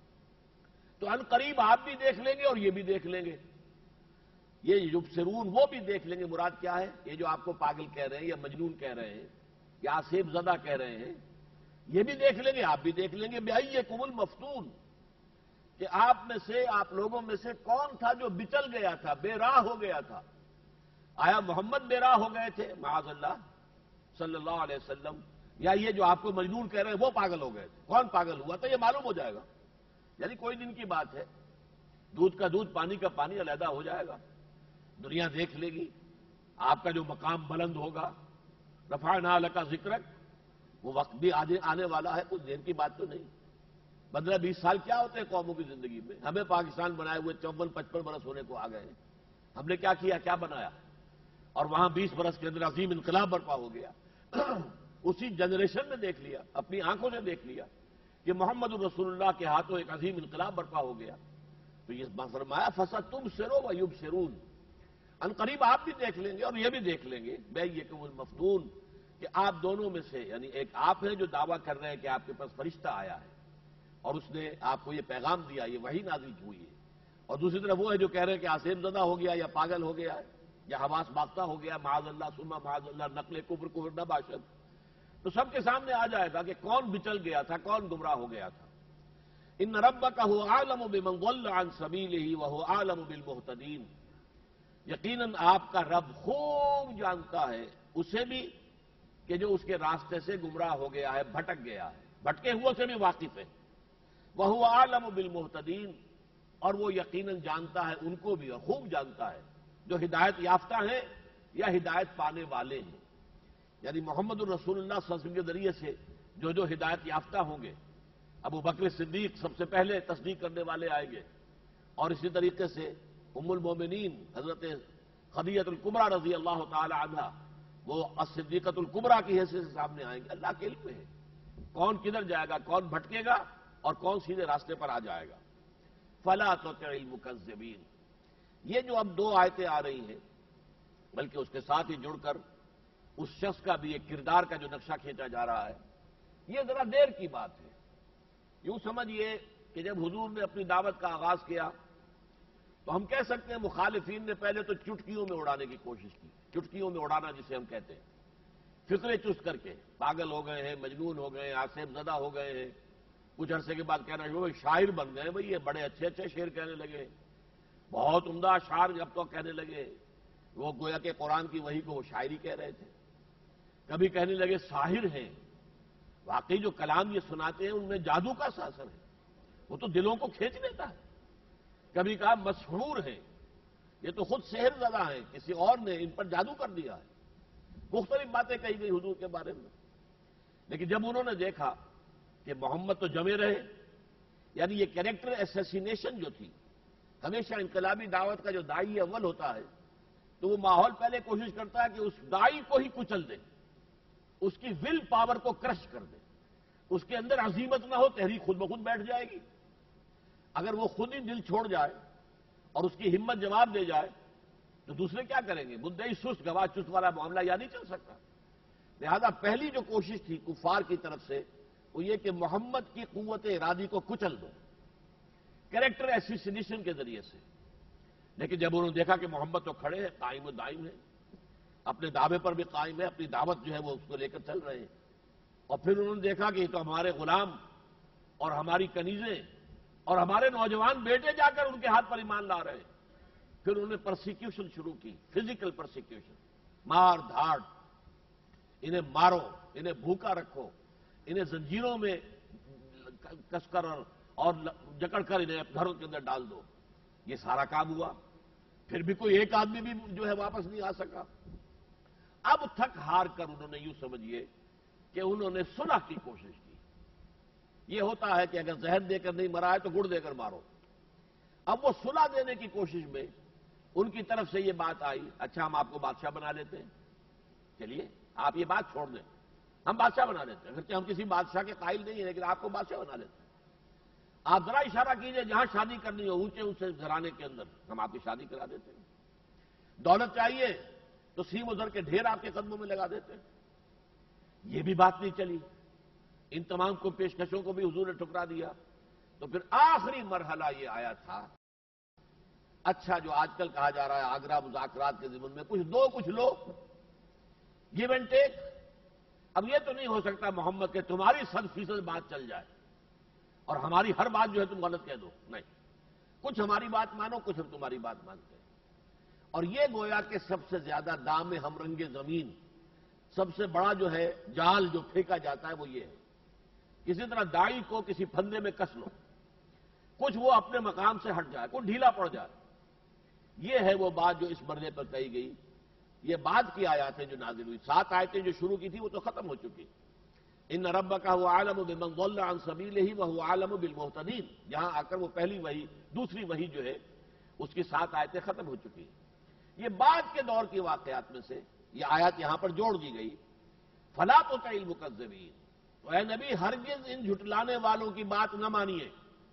تو ان قریب آپ بھی دیکھ لیں گے اور یہ بھی دیکھ لیں گے، یہ یبصرون وہ بھی دیکھ لیں گے۔ مراد کیا ہے؟ یہ جو آپ کو پاگل کہہ رہے ہیں یا مجنون کہہ رہے ہیں یا آصف زدہ کہہ رہے ہیں، یہ بھی دیکھ لیں گے، آپ بھی دیکھ لیں گے۔ بِأَيِّكُمُ الْمَفْتُونُ، کہ آپ میں سے، آپ لوگوں میں سے کون تھا جو بچل گیا تھا، بے راہ ہو گیا تھا؟ آیا محمد بے راہ ہو گئے تھے معاذ اللہ صلی اللہ علیہ وسلم، یا یہ جو آپ کو مجنون کہہ رہے ہیں وہ پاگل ہو گئے تھے؟ کون پاگل ہوا تھا یہ معلوم ہو جائے گا، یعنی کوئی دن کی بات ہے۔ دودھ کا دودھ پانی کا پانی علیحدہ ہو جائے گا، دنیا دیکھ لے گی، آپ کا جو مقام بلند ہوگا، رفعنا لک ذکرک، وہ وقت بھی آنے والا ہے، کچھ دیر کی بات تو نہیں۔ 15-20 سال کیا ہوتے ہیں قوموں کی زندگی میں؟ ہمیں پاکستان بنائے ہوئے 54-55 برس ہونے کو آ گئے ہیں، ہم نے کیا کیا، کیا بنایا؟ اور وہاں 20 برس کے اندر عظیم انقلاب برپا ہو گیا۔ اسی جنریشن نے دیکھ لیا، اپنی آنکھوں سے دیکھ لیا کہ محمد الرسول اللہ کے ہاتھوں ایک عظیم انقلاب برپا ہو گیا۔ تو یہ فرمایا فَسَتُبْصِرُ وَيُبْصِرُونَ، ان قریب آپ بھی دیکھ لیں گے اور یہ بھی دیکھ لیں گے، بَيَّكُمُ الْمَفْتُونَ، کہ آپ دونوں میں سے، یعنی ایک آپ ہیں جو دعویٰ کر رہے ہیں کہ آپ کے پاس فرشتہ آیا ہے اور اس نے آپ کو یہ پیغام دیا، یہ وحی نازل ہوئی ہے، اور دوسری طرف وہ ہے جو کہہ رہے ہیں کہ آسیب زدہ ہو گیا یا پاگل ہو گیا یا حواس باختہ ہو گیا، معاذ اللہ ثم معاذ اللہ، نقل کفر نہ باشد۔ تو سب کے سامنے آ جائے گا کہ کون بچل گیا تھا، کون گمراہ ہو گیا تھا۔ ان ربک هو اعلم بمن ضل عن سبیلہ وهو اعلم بالمہتدین، یقیناً آپ کا رب خوب جانتا ہے اسے بھی کہ جو اس کے راستے سے گمراہ ہو گیا ہے، بھٹک گیا ہے، بھٹکے ہوئے سے بھی واقف ہے۔ وَهُوَ أَعْلَمُ بِالْمُهْتَدِينَ، اور وہ یقیناً جانتا ہے ان کو بھی، اور خوب جانتا ہے جو ہدایت یافتہ ہیں یا ہدایت پانے والے ہیں، یعنی محمد الرسول اللہ صلی اللہ علیہ وسلم کے ذریعے سے جو ہدایت یافتہ ہوں گے، ابو بکر صدیق سب سے پہلے تصدیق کرنے والے آئیں گے، اور اسی طریقے سے ام المومنین حضرت خدیجہ الکبریٰ رضی اللہ تعالی عنہا، وہ الصدیقۃ الکبریٰ کی حیثیت سے سامنے آئیں گے۔ اللہ کے علم میں ہے کون کدھر جائے گا، کون بھٹکے گا اور کون سیدھے راستے پر آ جائے گا۔ فَلَا تُطِعِ الْمُكَذِّبِينَ، یہ جو اب دو آیتیں آ رہی ہیں، بلکہ اس کے ساتھ ہی جڑ کر اس شخص کا بھی ایک کردار کا جو نقشہ کھینچا جا رہا ہے، یہ ذرا دیر کی بات ہے۔ یوں سمجھیے کہ جب حضور نے اپنی دعوت کا آغاز کیا تو ہم کہہ سکتے ہیں مخالفین نے پہلے تو چٹکیوں میں اڑانے کی کوشش کی، چٹکیوں میں اڑانا جسے ہم کہتے ہیں، فکرے چست کر کے پاگل ہو گئے ہیں، مجنون ہو گئے ہیں، آصف زدہ ہو گئے ہیں، کچھ عرصے کے بعد کہنا شروع ہوئے شاعر بن گئے، بھئی یہ بڑے اچھے اچھے شعر کہنے لگے، بہت عمدہ اشعار جب تو کہنے لگے، وہ گویا کہ قرآن کی وحی کو وہ شاعری کہہ رہے تھے۔ کبھی کہنے لگے ساحر ہیں، واقعی جو کلام یہ سناتے ہیں ان میں جادو کا اثر ہے، وہ تو دلوں کو کھینچ لیتا ہے۔ کبھی کہا مسحور ہیں، یہ تو خود سحر زدہ ہیں، کسی اور نے ان پر جادو کر دیا ہے۔ مختلف باتیں کہی گئی حضور کے بارے میں، لیکن جب انہوں نے دیکھا کہ محمد تو جمے رہے، یعنی یہ کیریکٹر ایسیسینیشن جو تھی، ہمیشہ انقلابی دعوت کا جو داعی اول ہوتا ہے تو وہ ماحول پہلے کوشش کرتا ہے کہ اس داعی کو ہی کچل دے، اس کی ول پاور کو کرش کر دے، اس کے اندر عزیمت نہ ہو، تحریک خود بخود بیٹھ جائے گی۔ اگر وہ خود ہی دل چھوڑ جائے اور اس کی ہمت جواب دے جائے تو دوسرے کیا کریں گے؟ مدعی سست گواہ چست والا معاملہ یا نہیں چل سکتا۔ لہذا پہلی جو کوشش تھی کفار کی طرف سے وہ یہ کہ محمد کی قوت ارادی کو کچل دو، کیریکٹر ایسیسینیشن کے ذریعے سے۔ لیکن جب انہوں نے دیکھا کہ محمد تو کھڑے ہیں، قائم و دائم ہے، اپنے دعوے پر بھی قائم ہے، اپنی دعوت جو ہے وہ اس کو لے کر چل رہے ہیں، اور پھر انہوں نے دیکھا کہ یہ تو ہمارے غلام اور ہماری کنیزیں اور ہمارے نوجوان بیٹے جا کر ان کے ہاتھ پر ایمان لا رہے ہیں، پھر انہوں نے پرسیکیوشن شروع کی، فزیکل پرسیکیوشن، مار دھاڑ، انہیں مارو، انہیں بھوکا رکھو، انہیں زنجیروں میں کس کر اور جکڑ کر انہیں گھروں کے اندر ڈال دو۔ یہ سارا کام ہوا، پھر بھی کوئی ایک آدمی بھی جو ہے واپس نہیں آ سکا۔ اب تھک ہار کر انہوں نے یوں سمجھیے کہ انہوں نے صلح کی کوشش کی۔ یہ ہوتا ہے کہ اگر زہر دے کر نہیں مرا ہے تو گڑ دے کر مارو۔ اب وہ صلح دینے کی کوشش میں ان کی طرف سے یہ بات آئی، اچھا ہم آپ کو بادشاہ بنا لیتے ہیں، چلیے آپ یہ بات چھوڑ دیں، ہم بادشاہ بنا لیتے ہیں، اگرچہ ہم کسی بادشاہ کے قائل نہیں ہیں لیکن آپ کو بادشاہ بنا لیتے ہیں۔ آپ ذرا اشارہ کیجئے جہاں شادی کرنی ہو اونچے اونچے گھرانے کے اندر، ہم آپ کی شادی کرا دیتے ہیں۔ دولت چاہیے تو سیم و زر کے ڈھیر آپ کے قدموں میں لگا دیتے ہیں۔ یہ بھی بات نہیں چلی، ان تمام کو پیشکشوں کو بھی حضور نے ٹھکرا دیا۔ تو پھر آخری مرحلہ یہ آیا تھا، اچھا جو آج کل کہا جا رہا ہے آگرہ مذاکرات کے ضمن میں کچھ دو کچھ لو، گیو اینڈ ٹیک۔ اب یہ تو نہیں ہو سکتا محمد کہ تمہاری 100% بات چل جائے اور ہماری ہر بات جو ہے تم غلط کہہ دو، نہیں، کچھ ہماری بات مانو، کچھ ہم تمہاری بات مانتے ہیں۔ اور یہ گویا کہ سب سے زیادہ دام ہم رنگ زمین، سب سے بڑا جو ہے جال جو پھینکا جاتا ہے وہ یہ ہے، کسی طرح دائی کو کسی پھندے میں کس لو، کچھ وہ اپنے مقام سے ہٹ جائے، کوئی ڈھیلا پڑ جائے۔ یہ ہے وہ بات جو اس مرحلے پر کہی گئی۔ یہ بعد کی آیاتیں جو نازل ہوئی، 7 آیتیں جو شروع کی تھی وہ تو ختم ہو چکی۔ ان ربک هو اعلم بمن ضل عن سبیلہ وهو اعلم بالمہتدین، جہاں آ کر وہ پہلی وحی، دوسری وحی جو ہے اس کی 7 آیتیں ختم ہو چکی ہیں۔ یہ بعد کے دور کی واقعات میں سے یہ آیات یہاں پر جوڑ دی گئی۔ فلا تطع المکذبین، تو اے نبی ہرگز ان جھٹلانے والوں کی بات نہ مانیے۔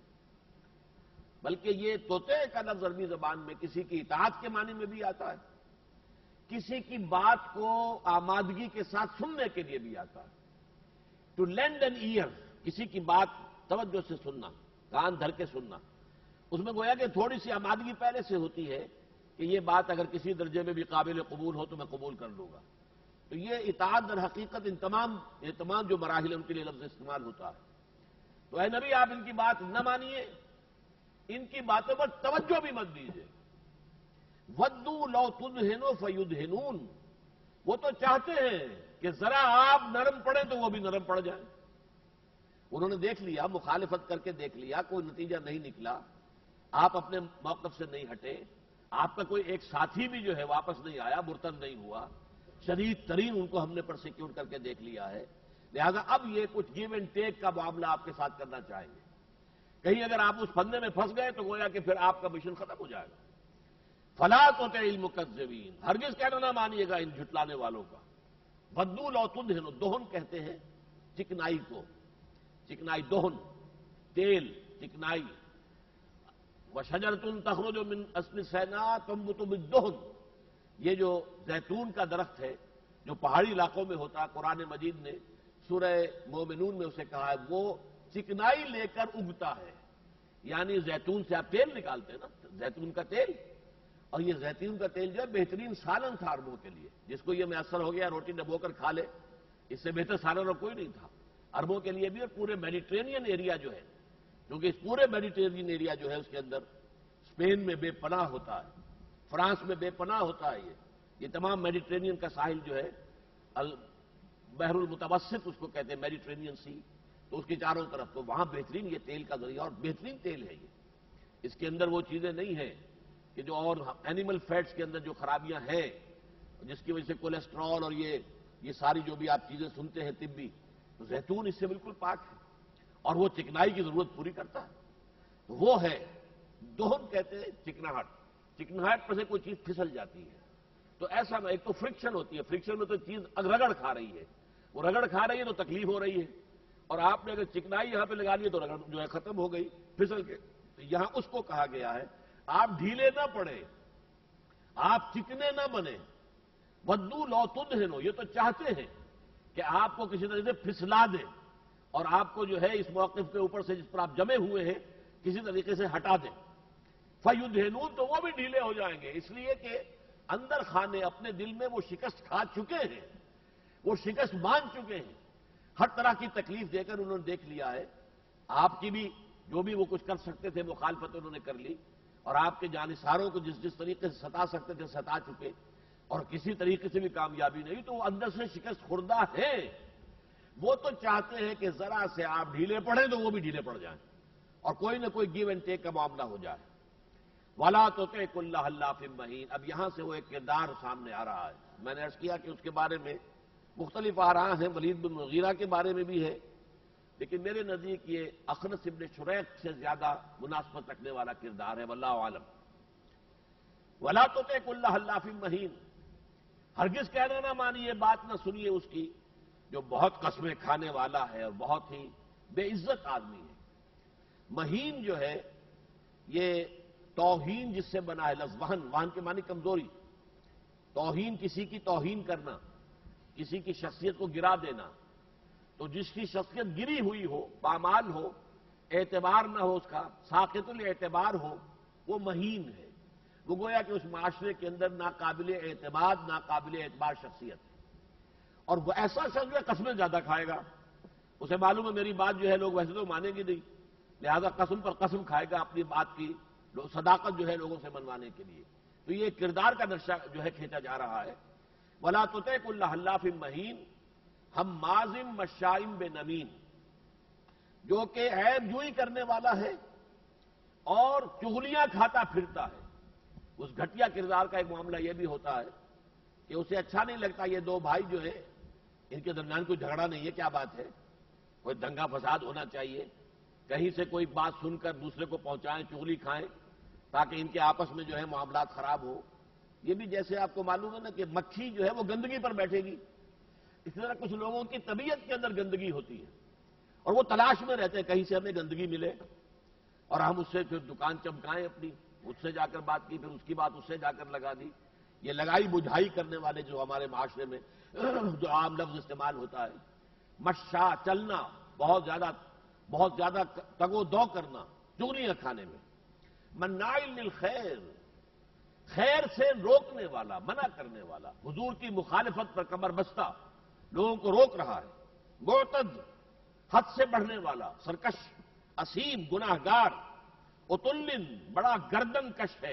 بلکہ یہ توتے کا لفظ عربی زبان میں کسی کی اطاعت کے معنی میں بھی آتا ہے، کسی کی بات کو آمادگی کے ساتھ سننے کے لیے بھی آتا ہے۔ ٹو لینڈ این ایئر، کسی کی بات توجہ سے سننا، کان دھر کے سننا، اس میں گویا کہ تھوڑی سی آمادگی پہلے سے ہوتی ہے کہ یہ بات اگر کسی درجے میں بھی قابل قبول ہو تو میں قبول کر لوں گا۔ تو یہ اطاعت در حقیقت یہ تمام جو مراحل ان کے لیے لفظ استعمال ہوتا ہے۔ تو اے نبی آپ ان کی بات نہ مانیے، ان کی باتوں پر توجہ بھی مت دیجیے۔ وَدُّوا لَوْ تُدْهِنُوا فَيُدْهِنُونَ، وہ تو چاہتے ہیں کہ ذرا آپ نرم پڑیں تو وہ بھی نرم پڑ جائیں۔ انہوں نے دیکھ لیا، مخالفت کر کے دیکھ لیا، کوئی نتیجہ نہیں نکلا، آپ اپنے موقف سے نہیں ہٹے، آپ کا کوئی ایک ساتھی بھی جو ہے واپس نہیں آیا، مرتد نہیں ہوا، شدید ترین ان کو ہم نے پرسیکیوٹ کر کے دیکھ لیا ہے، لہذا اب یہ کچھ گیو اینڈ ٹیک کا معاملہ آپ کے ساتھ کرنا چاہیں گے۔ کہیں اگر آپ اس پھندے میں پھنس گئے تو گویا کہ پھر آپ کا مشن ختم ہو جائے گا۔ فلا تطع المکذبین، ہرگز کہنا نہ مانیے گا ان جھٹلانے والوں کا۔ وَدُّوا لَوْ تُدْهِنُوا، دہن کہتے ہیں چکنائی کو، چکنائی دہن، تیل، چکنائی۔ وَشَجَرَةٌ تَخْرُجُ مِنْ أَصْلِ السَّيْنَاءِ تَنبُتُ بِالدُّهْنِ، یہ جو زیتون کا درخت ہے جو پہاڑی علاقوں میں ہوتا ہے، قرآن مجید نے سورہ مومنون میں اسے کہا ہے وہ چکنائی لے کر اگتا ہے، یعنی زیتون سے آپ تیل نکالتے ہیں نا، زیتون کا تیل، اور یہ زیتون کا تیل جو ہے بہترین سالن تھا عربوں کے لیے، جس کو یہ میسر ہو گیا روٹی ڈبو کر کھا لے، اس سے بہتر سالن اور کوئی نہیں تھا عربوں کے لیے بھی، اور پورے میڈیٹرینین ایریا جو ہے، کیونکہ اس پورے میڈیٹرینین ایریا جو ہے اس کے اندر اسپین میں بے پناہ ہوتا ہے، فرانس میں بے پناہ ہوتا ہے، یہ تمام میڈیٹرینین کا ساحل جو ہے، بحر المتوسط اس کو کہتے ہیں، میڈیٹرینین سی، تو اس کے چاروں طرف، تو وہاں بہترین یہ تیل کا ذریعہ، اور بہترین تیل ہے یہ، اس کے اندر وہ چیزیں نہیں ہیں کہ جو اور اینیمل فیٹس کے اندر جو خرابیاں ہیں جس کی وجہ سے کولیسٹرول اور یہ ساری جو بھی آپ چیزیں سنتے ہیں طبی، تو زیتون اس سے بالکل پاک ہے، اور وہ چکنائی کی ضرورت پوری کرتا ہے۔ تو وہ ہے دہن کہتے ہیں چکناہٹ، چکناہٹ پر سے کوئی چیز پھسل جاتی ہے، تو ایسا ایک تو فرکشن ہوتی ہے، فرکشن میں تو چیز رگڑ کھا رہی ہے، وہ رگڑ کھا رہی ہے تو تکلیف ہو رہی ہے، اور آپ نے اگر چکنائی یہاں پہ لگا لی تو رگڑ جو ہے ختم ہو گئی پھسل کے، تو یہاں اس کو کہا گیا ہے آپ ڈھیلے نہ پڑے، آپ چکنے نہ بنے۔ وَدُّوا لَوْ تُدْهِنُوا، یہ تو چاہتے ہیں کہ آپ کو کسی طرح سے پھسلا دیں اور آپ کو جو ہے اس موقف کے اوپر سے جس پر آپ جمے ہوئے ہیں کسی طریقے سے ہٹا دیں۔ فَيُدْهِنُونَ، تو وہ بھی ڈھیلے ہو جائیں گے، اس لیے کہ اندر خانے اپنے دل میں وہ شکست کھا چکے ہیں، وہ شکست مان چکے ہیں، ہر طرح کی تکلیف دے کر انہوں نے دیکھ لیا ہے، آپ کی بھی جو بھی وہ کچھ کر سکتے تھے مخالفت انہوں نے کر لی، اور آپ کے جانثاروں کو جس طریقے سے ستا سکتے تھے ستا چکے، اور کسی طریقے سے بھی کامیابی نہیں، تو وہ اندر سے شکست خوردہ ہے۔ وہ تو چاہتے ہیں کہ ذرا سے آپ ڈھیلے پڑیں تو وہ بھی ڈھیلے پڑ جائیں، اور کوئی نہ کوئی گیو اینڈ ٹیک کا معاملہ ہو جائے۔ وَلَا تُطِعْ كُلَّ حَلَّافٍ مَّهِینٍ، اب یہاں سے وہ ایک کردار سامنے آ رہا ہے، میں نے عرض کیا کہ اس کے بارے میں مختلف آراء ہیں، ولید بن مغیرہ کے بارے میں بھی ہے، لیکن میرے نزدیک یہ اخنس ابن شریق سے زیادہ مناسبت رکھنے والا کردار ہے، واللہ عالم۔ وَلَا تُطِعْ كُلَّ حَلَّافٍ مَّهِینٍ، ہرگز کہنا نہ مانیے، بات نہ سنیے اس کی جو بہت قسمیں کھانے والا ہے اور بہت ہی بے عزت آدمی ہے۔ مہین جو ہے یہ توہین جس سے بنا ہے، لفظ وہن کے معنی کمزوری، توہین کسی کی توہین کرنا، کسی کی شخصیت کو گرا دینا، تو جس کی شخصیت گری ہوئی ہو، پامال ہو، اعتبار نہ ہو، اس کا ساقط الاعتبار ہو، وہ مہین ہے، وہ گویا کہ اس معاشرے کے اندر ناقابل اعتماد، ناقابل اعتبار شخصیت ہے، اور وہ ایسا شخص جو ہے قسمیں زیادہ کھائے گا، اسے معلوم ہے میری بات جو ہے لوگ ویسے تو مانیں گے نہیں، لہذا قسم پر قسم کھائے گا اپنی بات کی صداقت جو ہے لوگوں سے منوانے کے لیے، تو یہ کردار کا نقشہ جو ہے کھینچا جا رہا ہے۔ وَلَا تُطِعْ كُلَّ حَلَّافٍ مَّهِینٍ ہَمَّازٍ مَّشَّاءٍ بِنَمِیمٍ، جو کہ عیب جوئی کرنے والا ہے، اور چغلیاں کھاتا پھرتا ہے۔ اس گھٹیا کردار کا ایک معاملہ یہ بھی ہوتا ہے کہ اسے اچھا نہیں لگتا یہ دو بھائی جو ہے ان کے درمیان کوئی جھگڑا نہیں ہے، کیا بات ہے، کوئی دنگا فساد ہونا چاہیے، کہیں سے کوئی بات سن کر دوسرے کو پہنچائیں، چغلی کھائیں تاکہ ان کے آپس میں جو ہے معاملات خراب ہو۔ یہ بھی جیسے آپ کو معلوم ہے نا کہ مکھی جو ہے وہ گندگی پر بیٹھے گی، اس طرح کچھ لوگوں کی طبیعت کے اندر گندگی ہوتی ہے اور وہ تلاش میں رہتے ہیں کہیں سے ہمیں گندگی ملے اور ہم اس سے پھر دکان چمکائیں اپنی، اس سے جا کر بات کی، پھر اس کی بات اس سے جا کر لگا دی۔ یہ لگائی بجھائی کرنے والے جو ہمارے معاشرے میں جو عام لفظ استعمال ہوتا ہے، مشا چلنا، بہت زیادہ تگ و دو کرنا چغلیاں کھانے میں، مناع للخیر، خیر سے روکنے والا، منع کرنے والا، حضور کی مخالفت پر کمر بستہ لوگوں کو روک رہا ہے، معتد، حد سے بڑھنے والا، سرکش، اسیم، گناہگار، اتلن، بڑا گردن کش ہے،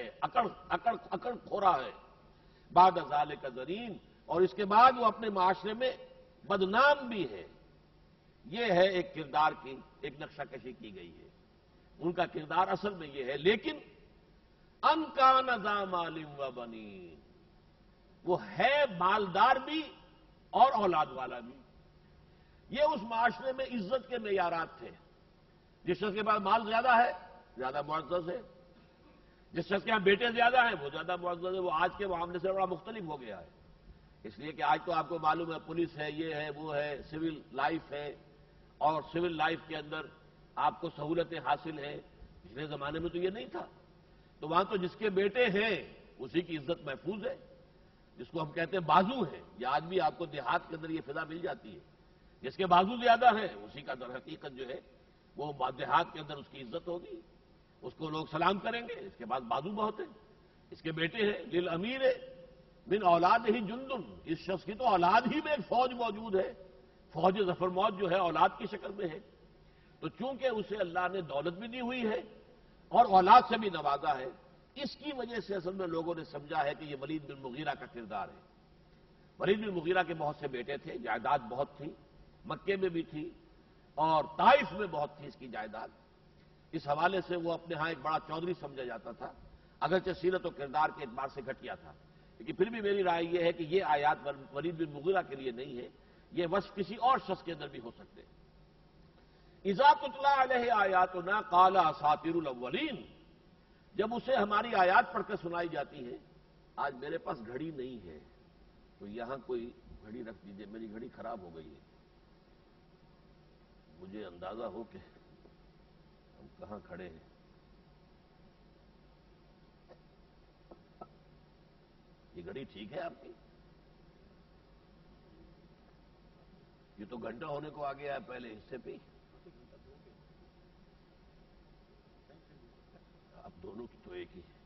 اکڑ کھورا ہے، بعد ذالک زنیم، اور اس کے بعد وہ اپنے معاشرے میں بدنام بھی ہے۔ یہ ہے ایک کردار کی ایک نقشہ کشی کی گئی ہے، ان کا کردار اصل میں یہ ہے۔ لیکن ان کان ذا مال و بنین، وہ ہے مالدار بھی اور اولاد والا بھی۔ یہ اس معاشرے میں عزت کے معیارات تھے۔ جس شخص کے پاس مال زیادہ ہے زیادہ معزز ہے، جس شخص کے یہاں بیٹے زیادہ ہیں وہ زیادہ معزز ہے۔ وہ آج کے معاملے سے بڑا مختلف ہو گیا ہے، اس لیے کہ آج تو آپ کو معلوم ہے پولیس ہے، یہ ہے، وہ ہے، سول لائف ہے، اور سول لائف کے اندر آپ کو سہولتیں حاصل ہیں۔ پچھلے زمانے میں تو یہ نہیں تھا، تو وہاں تو جس کے بیٹے ہیں اسی کی عزت محفوظ ہے، جس کو ہم کہتے ہیں بازو ہیں۔ یہ آج بھی آپ کو دیہات کے اندر یہ فضا مل جاتی ہے، جس کے بازو زیادہ ہیں اسی کا در حقیقت جو ہے وہ دیہات کے اندر اس کی عزت ہوگی، اس کو لوگ سلام کریں گے، اس کے بعد بازو بہت ہیں، اس کے بیٹے ہیں، للامیر من اولاد ہی جندن، اس شخص کی تو اولاد ہی میں ایک فوج موجود ہے، فوج ظفر موج جو ہے اولاد کی شکل میں ہے۔ تو چونکہ اسے اللہ نے دولت بھی دی ہوئی ہے اور اولاد سے بھی نوازا ہے، اس کی وجہ سے اصل میں لوگوں نے سمجھا ہے کہ یہ ولید بن مغیرہ کا کردار ہے۔ ولید بن مغیرہ کے بہت سے بیٹے تھے، جائیداد بہت تھی، مکے میں بھی تھی اور طائف میں بہت تھی اس کی جائیداد۔ اس حوالے سے وہ اپنے ہاں ایک بڑا چودھری سمجھا جاتا تھا، اگرچہ سیرت و کردار کے اعتبار سے گھٹیا تھا، لیکن پھر بھی میری رائے یہ ہے کہ یہ آیات ولید بن مغیرہ کے لیے نہیں ہے، یہ وصف کسی اور شخص کے اندر بھی ہو سکتے ہیں۔ اذا تتلی علیہ آیاتنا قال اساطیر الاولین، جب اسے ہماری آیات پڑھ کر سنائی جاتی ہے۔ آج میرے پاس گھڑی نہیں ہے تو یہاں کوئی گھڑی رکھ دیجیے، میری گھڑی خراب ہو گئی ہے، مجھے اندازہ ہو کہ ہم کہاں کھڑے ہیں۔ یہ گھڑی ٹھیک ہے آپ کی؟ یہ تو گھنٹہ ہونے کو آ گیا ہے پہلے حصے پہ، اب دونوں کی تو ایک ہی ہے۔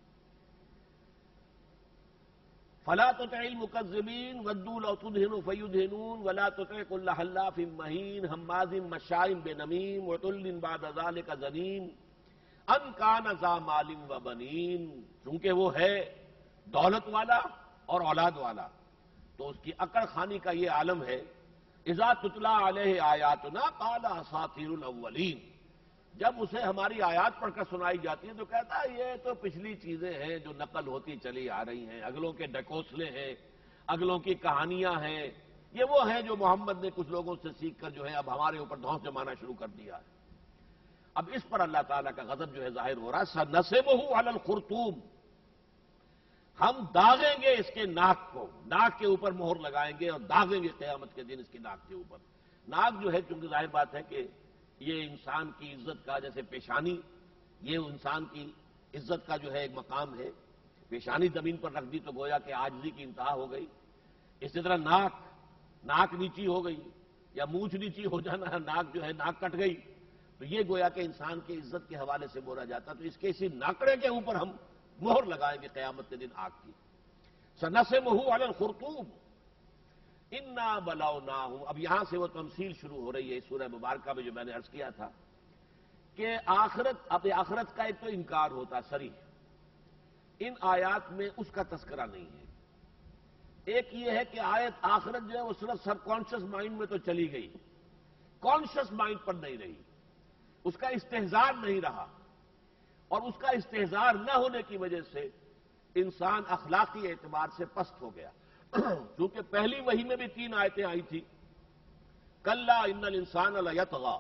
فلا تطع المكذبين ودوا لو تدهن فيدهنون ولا تطع كل حلاف مهين هماز مشاء بنميم عتل بعد ذلك زنيم ان كان ذا مال وبنين، چونکہ وہ ہے دولت والا اور اولاد والا تو اس کی اکڑ خانی کا یہ عالم ہے۔ اذا تتلی علیہ آیاتنا قال اساطیر الاولین، جب اسے ہماری آیات پڑھ کر سنائی جاتی ہے تو کہتا ہے یہ تو پچھلی چیزیں ہیں جو نقل ہوتی چلی آ رہی ہیں، اگلوں کے ڈکوسلے ہیں، اگلوں کی کہانیاں ہیں، یہ وہ ہیں جو محمد نے کچھ لوگوں سے سیکھ کر جو ہے اب ہمارے اوپر دھونس جمانا شروع کر دیا ہے۔ اب اس پر اللہ تعالیٰ کا غضب جو ہے ظاہر ہو رہا ہے۔ سنسمہ علی الخرطوم، ہم داغیں گے اس کے ناک کو، ناک کے اوپر مہر لگائیں گے اور داغیں گے قیامت کے دن اس کی ناک کے اوپر۔ ناک جو ہے چونکہ ظاہر بات ہے کہ یہ انسان کی عزت کا، جیسے پیشانی یہ انسان کی عزت کا جو ہے ایک مقام ہے، پیشانی زمین پر رکھ دی تو گویا کہ عاجزی کی انتہا ہو گئی۔ اسی طرح ناک نیچی ہو گئی یا مونچھ نیچی ہو جانا، ناک جو ہے ناک کٹ گئی تو یہ گویا کہ انسان کی عزت کے حوالے سے بولا جاتا، تو اس کے اسی ناکڑے کے اوپر ہم مہر لگائیں گے قیامت کے دن آگ کی۔ سنسمہ علی الخرطوم انا بلوناہم، اب یہاں سے وہ تمثیل شروع ہو رہی ہے اس سورہ مبارکہ میں جو میں نے عرض کیا تھا کہ آخرت کا ایک تو انکار ہوتا صریح، ان آیات میں اس کا تذکرہ نہیں ہے۔ ایک یہ ہے کہ آیت آخرت جو ہے وہ صرف سب کانشس مائنڈ میں تو چلی گئی، کانشس مائنڈ پر نہیں رہی، اس کا استحضار نہیں رہا، اور اس کا استحضار نہ ہونے کی وجہ سے انسان اخلاقی اعتبار سے پست ہو گیا. کیونکہ پہلی وحی میں بھی 3 آیتیں آئی تھی. کلا ان الانسان لیطغی،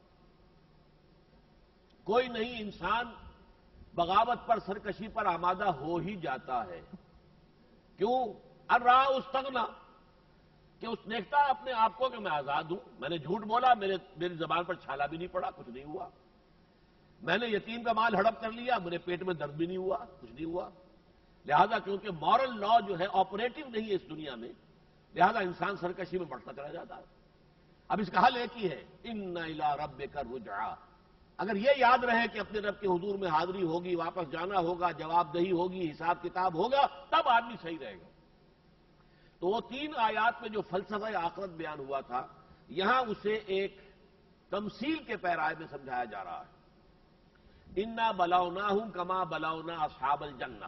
کوئی نہیں، انسان بغاوت پر، سرکشی پر آمادہ ہو ہی جاتا ہے. کیوں؟ ان رآہ استغنی، کہ اس دیکھتا اپنے آپ کو کہ میں آزاد ہوں، میں نے جھوٹ بولا، میری زبان پر چھالا بھی نہیں پڑا، کچھ نہیں ہوا. میں نے یتیم کا مال ہڑپ کر لیا، میرے پیٹ میں درد بھی نہیں ہوا، کچھ نہیں ہوا. لہذا کیونکہ مورل لا جو ہے آپریٹو نہیں ہے اس دنیا میں، لہذا انسان سرکشی میں بڑھتا چلا جاتا ہے. اب اس کا حل ایک ہی ہے، ان الی ربک الرجعی. اگر یہ یاد رہے کہ اپنے رب کے حضور میں حاضری ہوگی، واپس جانا ہوگا، جواب دہی ہوگی، حساب کتاب ہوگا، تب آدمی صحیح رہے گا. تو وہ 3 آیات میں جو فلسفہ آخرت بیان ہوا تھا، یہاں اسے ایک تمثیل کے پیرائے میں سمجھایا جا رہا ہے. انا بلوناہم کما بلونا اصحاب الجنہ،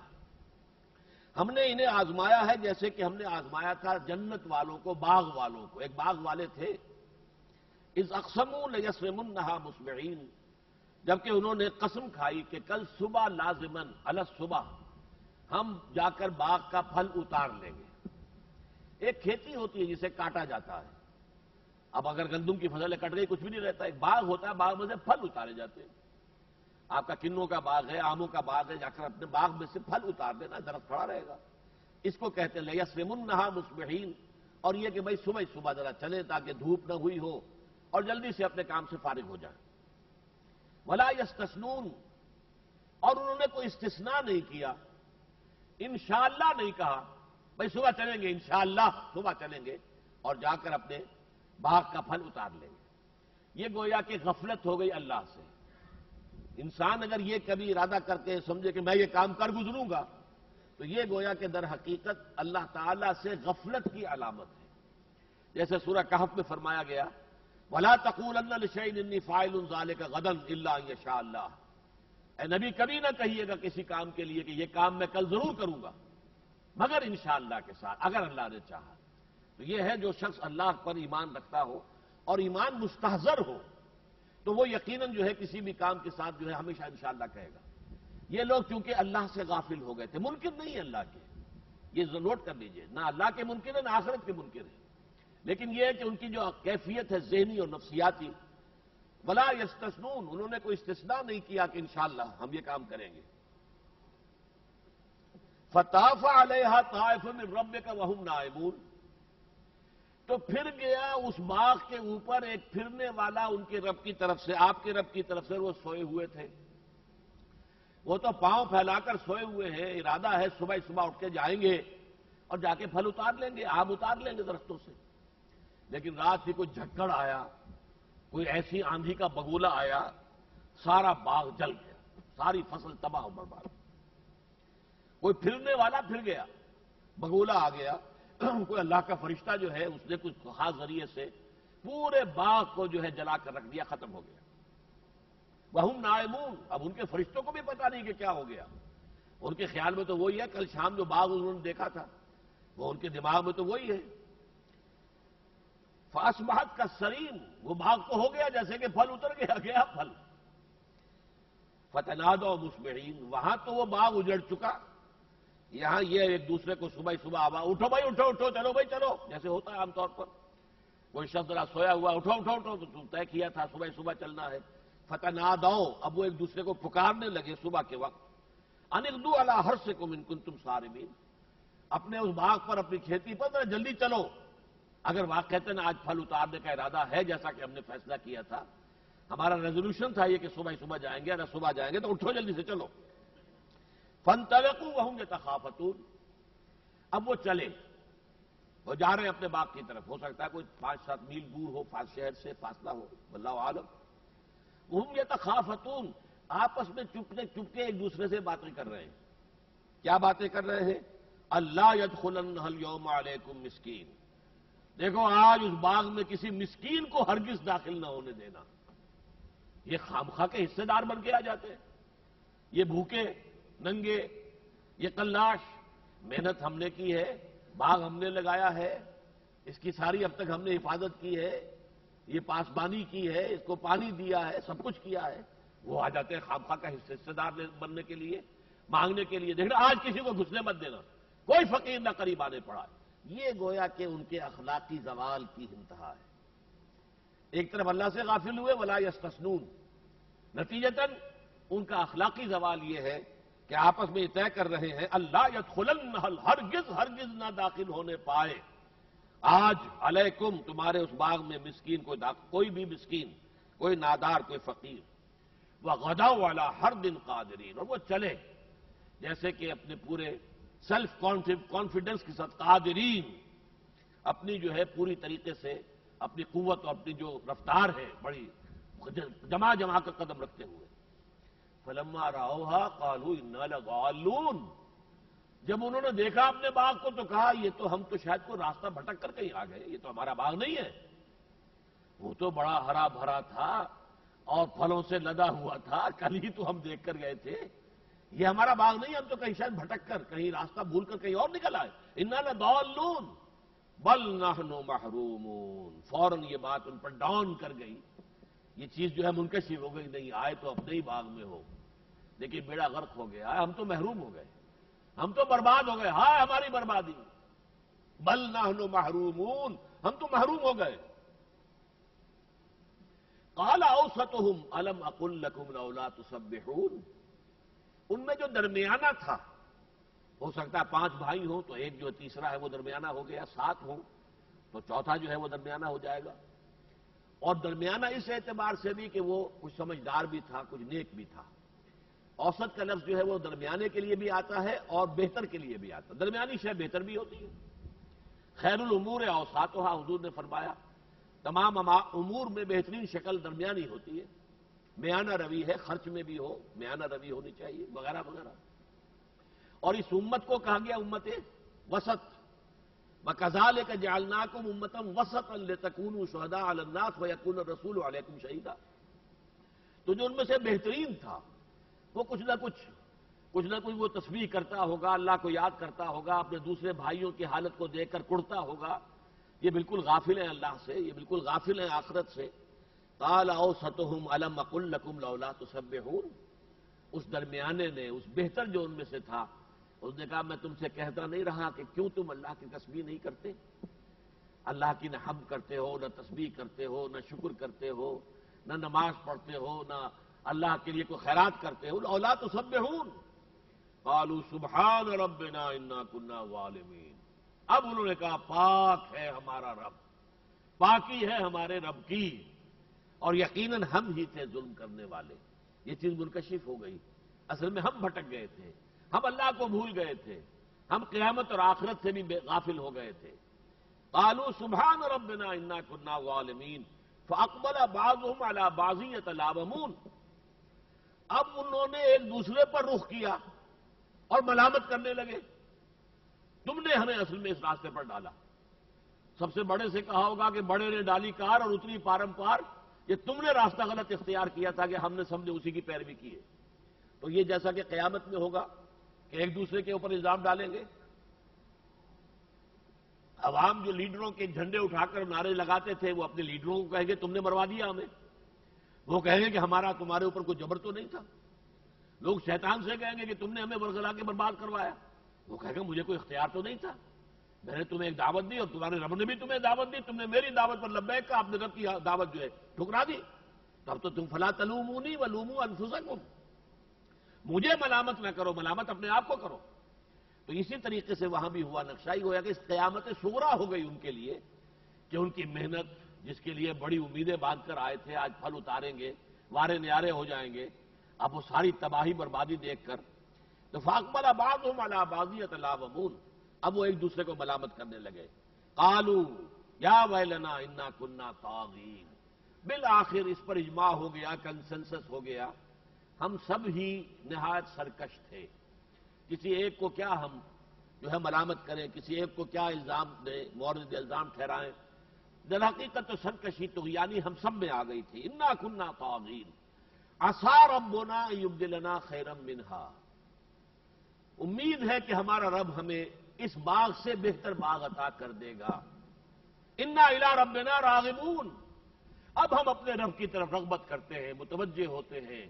ہم نے انہیں آزمایا ہے جیسے کہ ہم نے آزمایا تھا جنت والوں کو، باغ والوں کو. ایک باغ والے تھے، اذ اقسموا لیصرمنھا مصبحین، جبکہ انہوں نے قسم کھائی کہ کل صبح لازمن علی الصبح ہم جا کر باغ کا پھل اتار لیں گے. ایک کھیتی ہوتی ہے جسے کاٹا جاتا ہے. اب اگر گندم کی فصلیں کٹ گئی، کچھ بھی نہیں رہتا. ایک باغ ہوتا ہے، باغ میں سے پھل اتارے جاتے ہیں. آپ کا کنوں کا باغ ہے، آموں کا باغ ہے، جا کر اپنے باغ میں سے پھل اتار دینا، درخت کھڑا رہے گا. اس کو کہتے ہیں لیصرمنھا مصبحین. اور یہ کہ بھائی صبح صبح ذرا چلے تاکہ دھوپ نہ ہوئی ہو اور جلدی سے اپنے کام سے فارغ ہو جائیں. ولا یستثنون، اور انہوں نے کوئی استثناء نہیں کیا، انشاءاللہ نہیں کہا. بھائی صبح چلیں گے، انشاءاللہ صبح چلیں گے اور جا کر اپنے باغ کا پھل اتار لیں گے. یہ گویا کہ غفلت ہو گئی اللہ سے. انسان اگر یہ کبھی ارادہ کر کے سمجھے کہ میں یہ کام کر گزروں گا، تو یہ گویا کہ در حقیقت اللہ تعالی سے غفلت کی علامت ہے. جیسے سورہ کہف میں فرمایا گیا، وَلَا تَقُولَنَّ لِشَيْءٍ إِنِّي فَاعِلٌ ذَلِكَ غَدًا إِلَّا أَن يَشَاءَ اللَّهُ. اے نبی کبھی نہ کہیے گا کسی کام کے لیے کہ یہ کام میں کل ضرور کروں گا، مگر انشاءاللہ کے ساتھ، اگر اللہ نے چاہا. تو یہ ہے جو شخص اللہ پر ایمان رکھتا ہو اور ایمان مستحضر ہو، تو وہ یقیناً جو ہے کسی بھی کام کے ساتھ جو ہے ہمیشہ انشاءاللہ کہے گا. یہ لوگ چونکہ اللہ سے غافل ہو گئے تھے، منکر نہیں ہے اللہ کے، یہ نوٹ کر لیجئے، نہ اللہ کے منکر ہے نہ آخرت کے منکر ہے. لیکن یہ ہے کہ ان کی جو کیفیت ہے ذہنی اور نفسیاتی، ولا یستثنون، انہوں نے کوئی استثناء نہیں کیا کہ انشاءاللہ ہم یہ کام کریں گے. فطاف علیہا طائف من ربک وہم نائمون، تو پھر گیا اس باغ کے اوپر ایک پھرنے والا ان کے رب کی طرف سے، آپ کے رب کی طرف سے. وہ سوئے ہوئے تھے، وہ تو پاؤں پھیلا کر سوئے ہوئے ہیں. ارادہ ہے صبح صبح اٹھ کے جائیں گے اور جا کے پھل اتار لیں گے، آم اتار لیں گے درختوں سے. لیکن رات ہی کوئی جھکڑ آیا، کوئی ایسی آندھی کا بگولا آیا، سارا باغ جل گیا، ساری فصل تباہ و برباد. کوئی پھرنے والا پھر گیا، بگولا آ گیا، کوئی اللہ کا فرشتہ جو ہے اس نے کچھ خاص ذریعے سے پورے باغ کو جو ہے جلا کر رکھ دیا، ختم ہو گیا. وہم نائمون، اب ان کے فرشتوں کو بھی پتا نہیں کہ کیا ہو گیا. ان کے خیال میں تو وہی ہے، کل شام جو باغ انہوں نے دیکھا تھا وہ ان کے دماغ میں تو وہی ہے. فاصبحت کالصریم، وہ باغ تو ہو گیا جیسے کہ پھل اتر گیا پھل. فتنادوا مصبحین، وہاں تو وہ باغ اجڑ چکا، یہاں یہ ایک دوسرے کو صبح صبح آواز، اٹھو بھائی اٹھو اٹھو، چلو بھائی چلو، جیسے ہوتا ہے عام طور پر. کوئی شخص ذرا سویا ہوا، اٹھو اٹھو اٹھو، تو طے کیا تھا صبح صبح چلنا ہے. فتنادوا، اب وہ ایک دوسرے کو پکارنے لگے صبح کے وقت، ان اغدوا علی حرثکم ان کنتم صارمین، اپنے اس باغ پر، اپنی کھیتی پر ذرا جلدی چلو. اگر واقعتاً آج پھل اتارنے کا ارادہ ہے جیسا کہ ہم نے فیصلہ کیا تھا، ہمارا ریزولوشن تھا یہ کہ صبح صبح جائیں گے، اگر صبح جائیں گے تو اٹھو جلدی سے چلو. فانطلقوا وهم يتخافتون، اب وہ چلے، وہ جا رہے ہیں اپنے باغ کی طرف. ہو سکتا ہے کوئی 5-7 میل دور ہو، شہر سے فاصلہ ہو، واللہ عالم. وهم يتخافتون، آپس میں چپکے ایک دوسرے سے باتیں کر رہے ہیں. کیا باتیں کر رہے ہیں؟ اللہ يدخلنها اليوم علیکم مسکین، دیکھو آج اس باغ میں کسی مسکین کو ہرگز داخل نہ ہونے دینا. یہ خامخواہ کے حصے دار بن کے آ جاتے ہیں. یہ بھوکے ننگے، یہ قلاش، محنت ہم نے کی ہے، باغ ہم نے لگایا ہے، اس کی ساری اب تک ہم نے حفاظت کی ہے، یہ پاسبانی کی ہے، اس کو پانی دیا ہے، سب کچھ کیا ہے. وہ آ جاتے ہیں خواہ کا حصے دار بننے کے لیے، مانگنے کے لیے. دیکھنا آج کسی کو گھسنے مت دینا، کوئی فقیر نہ قریب آنے پڑا. یہ گویا کہ ان کے اخلاقی زوال کی انتہا ہے. ایک طرف اللہ سے غافل ہوئے ولا یستثنون، نتیجتاً ان کا اخلاقی زوال یہ ہے کہ آپس میں یہ طے کر رہے ہیں اللہ یدخلنہ، ہرگز ہرگز نہ داخل ہونے پائے آج علیکم تمہارے اس باغ میں مسکین کوئی بھی مسکین، کوئی نادار، کوئی فقیر. وغدوا علی حرد قادرین، اور وہ چلے جیسے کہ اپنے پورے سیلف کانفیڈنس کے ساتھ، قادرین، اپنی جو ہے پوری طریقے سے اپنی قوت اور اپنی جو رفتار ہے بڑی جمع کر قدم رکھتے ہوئے. فلما رأوها قالوا انا لضالون، جب انہوں نے دیکھا اپنے باغ کو تو کہا یہ تو ہم تو شاید کوئی راستہ بھٹک کر کہیں آ گئے، یہ تو ہمارا باغ نہیں ہے. وہ تو بڑا ہرا بھرا تھا اور پھلوں سے لدا ہوا تھا، کل ہی تو ہم دیکھ کر گئے تھے. یہ ہمارا باغ نہیں ہے، ہم تو کہیں شاید بھٹک کر کہیں راستہ بھول کر کہیں اور نکل آئے. انا لضالون بل نحن محرومون، فوراً یہ بات ان پر ڈاؤن کر گئی، یہ چیز جو ہے منکشف ہو گئی. نہیں آئے تو اپنے ہی باغ میں ہو، لیکن بیڑا غرق ہو گیا، ہم تو محروم ہو گئے، ہم تو برباد ہو گئے، ہائے ہماری بربادی. بل نحن محرومون، ہم تو محروم ہو گئے. قال اوسطهم الم اقل لكم لولا تسبحون، ان میں جو درمیانہ تھا، ہو سکتا ہے 5 بھائی ہوں تو ایک جو تیسرا ہے وہ درمیانہ ہو گیا، 7 ہوں تو چوتھا جو ہے وہ درمیانہ ہو جائے گا. اور درمیانہ اس اعتبار سے بھی کہ وہ کچھ سمجھدار بھی تھا، کچھ نیک بھی تھا. اوسط کا لفظ جو ہے وہ درمیانے کے لیے بھی آتا ہے اور بہتر کے لیے بھی آتا ہے. درمیانی شے بہتر بھی ہوتی ہے. خیر الامور اوساطھا، حضور نے فرمایا تمام امور میں بہترین شکل درمیانی ہوتی ہے. میانہ روی ہے، خرچ میں بھی ہو میانہ روی ہونی چاہیے، وغیرہ وغیرہ. اور اس امت کو کہا گیا امت وسط. وَكَذَلِكَ جَعَلْنَاكُمْ أُمَّةً وَسَطًا لِتَكُونُوا شُهَدَاءَ عَلَى النَّاسِ وَيَكُونَ الرَّسُولُ عَلَيْكُمْ شَهِيدًا. تو جو ان میں سے بہترین تھا وہ کچھ نہ کچھ وہ تسبیح کرتا ہوگا، اللہ کو یاد کرتا ہوگا، اپنے دوسرے بھائیوں کی حالت کو دیکھ کر کڑتا ہوگا. یہ بالکل غافل ہیں اللہ سے، یہ بالکل غافل ہیں آخرت سے. قال اوسطهم الم اقل لكم لولا تسبحون، اس درمیانے نے، اس بہتر جو ان میں سے تھا، اس نے کہا میں تم سے کہتا نہیں رہا کہ کیوں تم اللہ کی تسبیح نہیں کرتے؟ اللہ کی نہ حمد کرتے ہو، نہ تسبیح کرتے ہو، نہ شکر کرتے ہو، نہ نماز پڑھتے ہو، نہ اللہ کے لیے کوئی خیرات کرتے ہو. لولا تسبحون قالوا سبحان ربنا انا كنا ظالمین. اب انہوں نے کہا پاک ہے ہمارا رب، پاکی ہے ہمارے رب کی، اور یقیناً ہم ہی تھے ظلم کرنے والے. یہ چیز منکشف ہو گئی. اصل میں ہم بھٹک گئے تھے، ہم اللہ کو بھول گئے تھے، ہم قیامت اور آخرت سے بھی غافل ہو گئے تھے. قالوا سبحان ربنا انا كنا ظالمین فاقبل بعضهم على بعض يتلاومون. اب انہوں نے ایک دوسرے پر رخ کیا اور ملامت کرنے لگے، تم نے ہمیں اصل میں اس راستے پر ڈالا. سب سے بڑے سے کہا ہوگا کہ بڑے نے ڈالی کار اور اتری پارم پار، یہ تم نے راستہ غلط اختیار کیا تھا کہ ہم نے سمجھے اسی کی پیروی کی ہے. تو یہ جیسا کہ قیامت میں ہوگا کہ ایک دوسرے کے اوپر الزام ڈالیں گے. عوام جو لیڈروں کے جھنڈے اٹھا کر نعرے لگاتے تھے وہ اپنے لیڈروں کو کہیں گے تم نے مروا دیا ہمیں. وہ کہیں گے کہ ہمارا تمہارے اوپر کوئی جبر تو نہیں تھا. لوگ شیطان سے کہیں گے کہ تم نے ہمیں ورگلا کے برباد کروایا. وہ کہے گا مجھے کوئی اختیار تو نہیں تھا، میں نے تمہیں ایک دعوت دی اور تمہارے رب نے بھی تمہیں دعوت دی، تم نے میری دعوت پر لبیک کہا، اپنے رب کی دعوت جو ہے ٹھکرا دی. تو اب تو تم فلا تلومونی ولوموا انفسکم، مجھے ملامت نہ کرو، ملامت اپنے آپ کو کرو. تو اسی طریقے سے وہاں بھی ہوا نقشہ ہی ہوا کہ اس قیامت صغریٰ ہو گئی ان کے لیے کہ ان کی محنت جس کے لیے بڑی امیدیں باندھ کر آئے تھے آج پھل اتاریں گے، وارے نیارے ہو جائیں گے. اب وہ ساری تباہی بربادی دیکھ کر تو فاقبل بعضهم على بعض يتلاومون، اب وہ ایک دوسرے کو ملامت کرنے لگے. قالوا یا ویلنا انا كنا طاغین. بالآخر اس پر اجماع ہو گیا، کنسنسس ہو گیا، ہم سب ہی نہایت سرکش تھے. کسی ایک کو کیا ہم جو ہے ملامت کریں، کسی ایک کو کیا الزام دیں، مورد الزام ٹھہرائیں. در حقیقت تو سرکشی طغیانی ہم سب میں آ گئی تھی. انا كنا طاغین عسى ربنا ان يبدلنا خيرا منها. امید ہے کہ ہمارا رب ہمیں اس باغ سے بہتر باغ عطا کر دے گا. انا الى ربنا راغبون. اب ہم اپنے رب کی طرف رغبت کرتے ہیں، متوجہ ہوتے ہیں،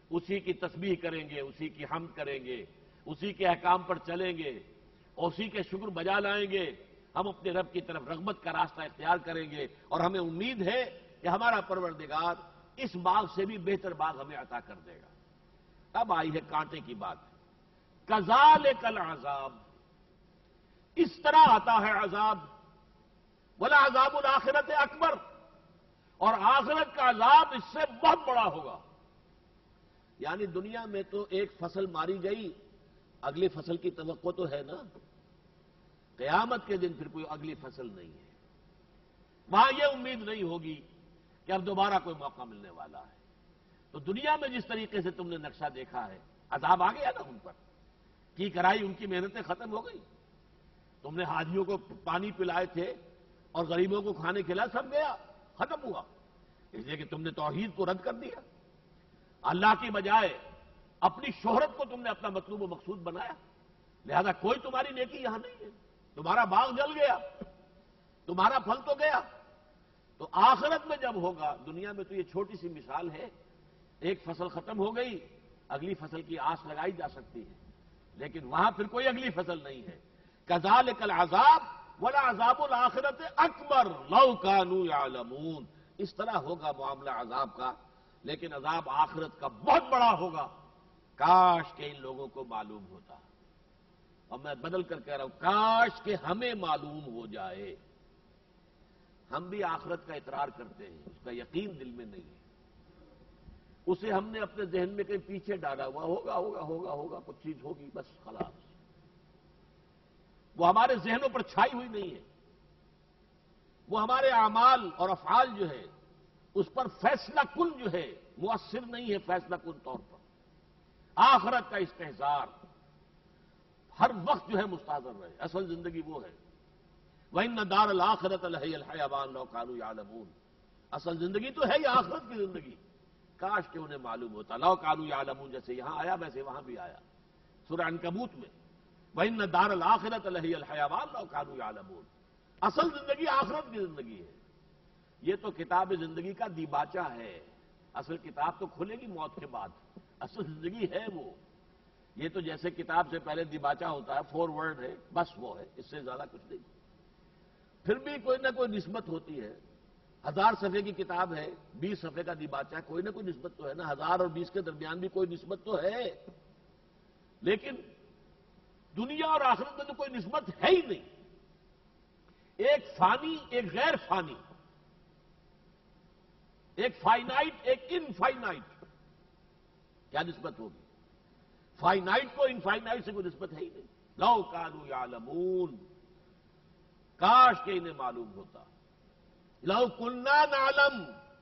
اسی کی تسبیح کریں گے، اسی کی حمد کریں گے، اسی کے احکام پر چلیں گے، اسی کے شکر بجا لائیں گے، ہم اپنے رب کی طرف رغبت کا راستہ اختیار کریں گے، اور ہمیں امید ہے کہ ہمارا پروردگار اس باغ سے بھی بہتر باغ ہمیں عطا کر دے گا۔ اب آئی ہے کانٹے کی بات، کذالک العذاب، اس طرح آتا ہے عذاب، ولعذاب الآخرۃ اکبر، اور آخرت کا عذاب اس سے بہت بڑا ہوگا۔ یعنی دنیا میں تو ایک فصل ماری گئی، اگلی فصل کی توقع تو ہے نا، قیامت کے دن پھر کوئی اگلی فصل نہیں ہے، وہاں یہ امید نہیں ہوگی کہ اب دوبارہ کوئی موقع ملنے والا ہے۔ تو دنیا میں جس طریقے سے تم نے نقشہ دیکھا ہے، عذاب آ گیا نا ان پر، کی کرائی ان کی محنتیں ختم ہو گئی، تم نے حاجیوں کو پانی پلائے تھے اور غریبوں کو کھانے کھلائے، سب گیا، ختم ہوا، اس لیے کہ تم نے توحید کو رد کر دیا، اللہ کی بجائے اپنی شہرت کو تم نے اپنا مطلوب و مقصود بنایا، لہذا کوئی تمہاری نیکی یہاں نہیں ہے، تمہارا باغ جل گیا، تمہارا پھل تو گیا۔ تو آخرت میں جب ہوگا، دنیا میں تو یہ چھوٹی سی مثال ہے، ایک فصل ختم ہو گئی، اگلی فصل کی آس لگائی جا سکتی ہے، لیکن وہاں پھر کوئی اگلی فصل نہیں ہے۔ کذالک العذاب ولعذاب الآخرۃ اکبر لو کانوا یعلمون، اس طرح ہوگا معاملہ عذاب کا، لیکن عذاب آخرت کا بہت بڑا ہوگا، کاش کہ ان لوگوں کو معلوم ہوتا۔ اور میں بدل کر کہہ رہا ہوں، کاش کہ ہمیں معلوم ہو جائے۔ ہم بھی آخرت کا اقرار کرتے ہیں، اس کا یقین دل میں نہیں ہے، اسے ہم نے اپنے ذہن میں کہیں پیچھے ڈالا ہوا، ہوگا ہوگا ہوگا ہوگا، کچھ چیز ہوگی، بس خلاص، وہ ہمارے ذہنوں پر چھائی ہوئی نہیں ہے، وہ ہمارے اعمال اور افعال جو ہے اس پر فیصلہ کن جو ہے مؤثر نہیں ہے، فیصلہ کن طور پر۔ آخرت کا استحضار ہر وقت جو ہے مستحضر رہے، اصل زندگی وہ ہے۔ وَإِنَّ دَارَ الْآخِرَةَ لَهِيَ الْحَيَوَانُ لَوْ كَانُوا يَعْلَمُونَ، اصل زندگی تو ہے یہ آخرت کی زندگی، کاش کہ انہیں معلوم ہوتا۔ لَوْ كَانُوا يَعْلَمُونَ جیسے یہاں آیا ویسے وہاں بھی آیا، سورہ عنکبوت میں وَإِنَّ دَارَ الْآخِرَةَ لَهِيَ الْحَيَوَانُ لَوْ كَانُوا يَعْلَمُونَ، اصل زندگی آخرت کی زندگی ہے۔ یہ تو کتاب زندگی کا دیباچہ ہے، اصل کتاب تو کھلے گی موت کے بعد، اصل زندگی ہے وہ۔ یہ تو جیسے کتاب سے پہلے دیباچہ ہوتا ہے، فور ورڈ ہے، بس وہ ہے، اس سے زیادہ کچھ نہیں۔ پھر بھی کوئی نہ کوئی نسبت ہوتی ہے، 1000 صفحے کی کتاب ہے، 20 صفحے کا دیباچہ ہے، کوئی نہ کوئی نسبت تو ہے نا، 1000 اور 20 کے درمیان بھی کوئی نسبت تو ہے، لیکن دنیا اور آخرت میں تو کوئی نسبت ہے ہی نہیں، ایک فانی ایک غیر فانی، ایک فائنائٹ ایک انفائنائٹ، کیا نسبت ہوگی؟ فائنائٹ کو انفائنائٹ سے کوئی نسبت ہے ہی نہیں۔ لو کانوا یعلمون، کاش کہ انہیں معلوم ہوتا، لو کنا نعلم،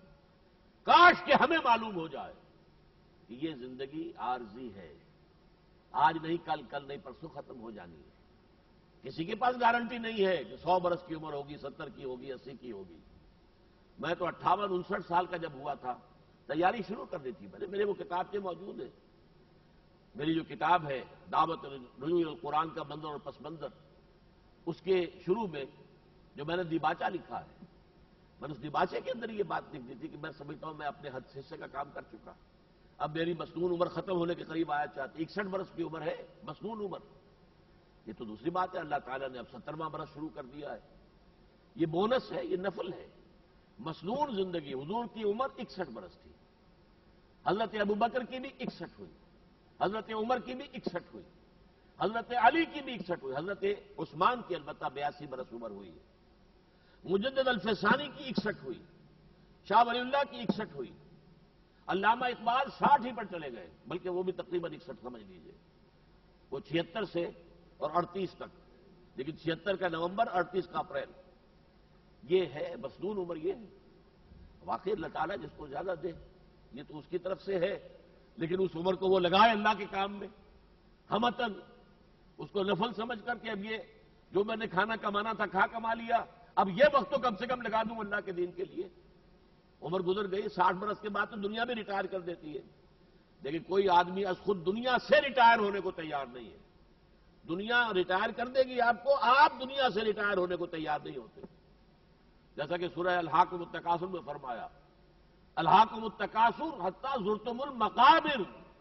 کاش کہ ہمیں معلوم ہو جائے کہ یہ زندگی عارضی ہے، آج نہیں کل، کل نہیں پرسوں ختم ہو جانی ہے، کسی کے پاس گارنٹی نہیں ہے کہ 100 برس کی عمر ہوگی، 70 کی ہوگی، 80 کی ہوگی۔ میں تو 58 59 سال کا جب ہوا تھا تیاری شروع کر دی تھی، میرے وہ کتابیں موجود ہیں، میری جو کتاب ہے دعوت رجوع القرآن کا منظر اور پس منظر، اس کے شروع میں جو میں نے دیباچہ لکھا ہے، میں نے اس دیباچے کے اندر یہ بات لکھ دی تھی کہ میں سمجھتا ہوں میں اپنے حصے کا کام کر چکا، اب میری مسنون عمر ختم ہونے کے قریب آیا چاہتی، 61 برس کی عمر ہے مسنون عمر، یہ تو دوسری بات ہے، اللہ تعالیٰ نے اب 70واں برس شروع کر دیا ہے، یہ بونس ہے، یہ نفل ہے۔ مسنون زندگی، حضور کی عمر 61 برس تھی، حضرت ابوبکر کی بھی 61 ہوئی، حضرت عمر کی بھی 61 ہوئی، حضرت علی کی بھی 61 ہوئی، حضرت عثمان کی البتہ 82 برس عمر ہوئی ہے، مجدد الفسانی کی 61 ہوئی، شاہ ولی اللہ کی 61 ہوئی، علامہ اقبال 60 ہی پر چلے گئے، بلکہ وہ بھی تقریباً 61 سمجھ لیجئے، وہ 76 سے اور 38 تک، لیکن 76 کا نومبر، 38 کا اپریل، یہ ہے مسنون عمر، یہ ہے واقعی اللہ تعالیٰ جس کو زیادہ دے، یہ تو اس کی طرف سے ہے، لیکن اس عمر کو وہ لگائے اللہ کے کام میں، ہمتن اس کو نفل سمجھ کر کے اب یہ جو میں نے کھانا کمانا تھا کھا کما لیا، اب یہ وقت تو کم سے کم لگا دوں اللہ کے دین کے لیے۔ عمر گزر گئی، 60 برس کے بعد تو دنیا میں ریٹائر کر دیتی ہے، لیکن کوئی آدمی از خود دنیا سے ریٹائر ہونے کو تیار نہیں ہے، دنیا ریٹائر کر دے گی آپ کو، آپ دنیا سے ریٹائر ہونے کو تیار نہیں ہوتے، جیسا کہ سورہ الحاقم التکاثر میں فرمایا الہاکم التکاثر حتی زرتم المقابر،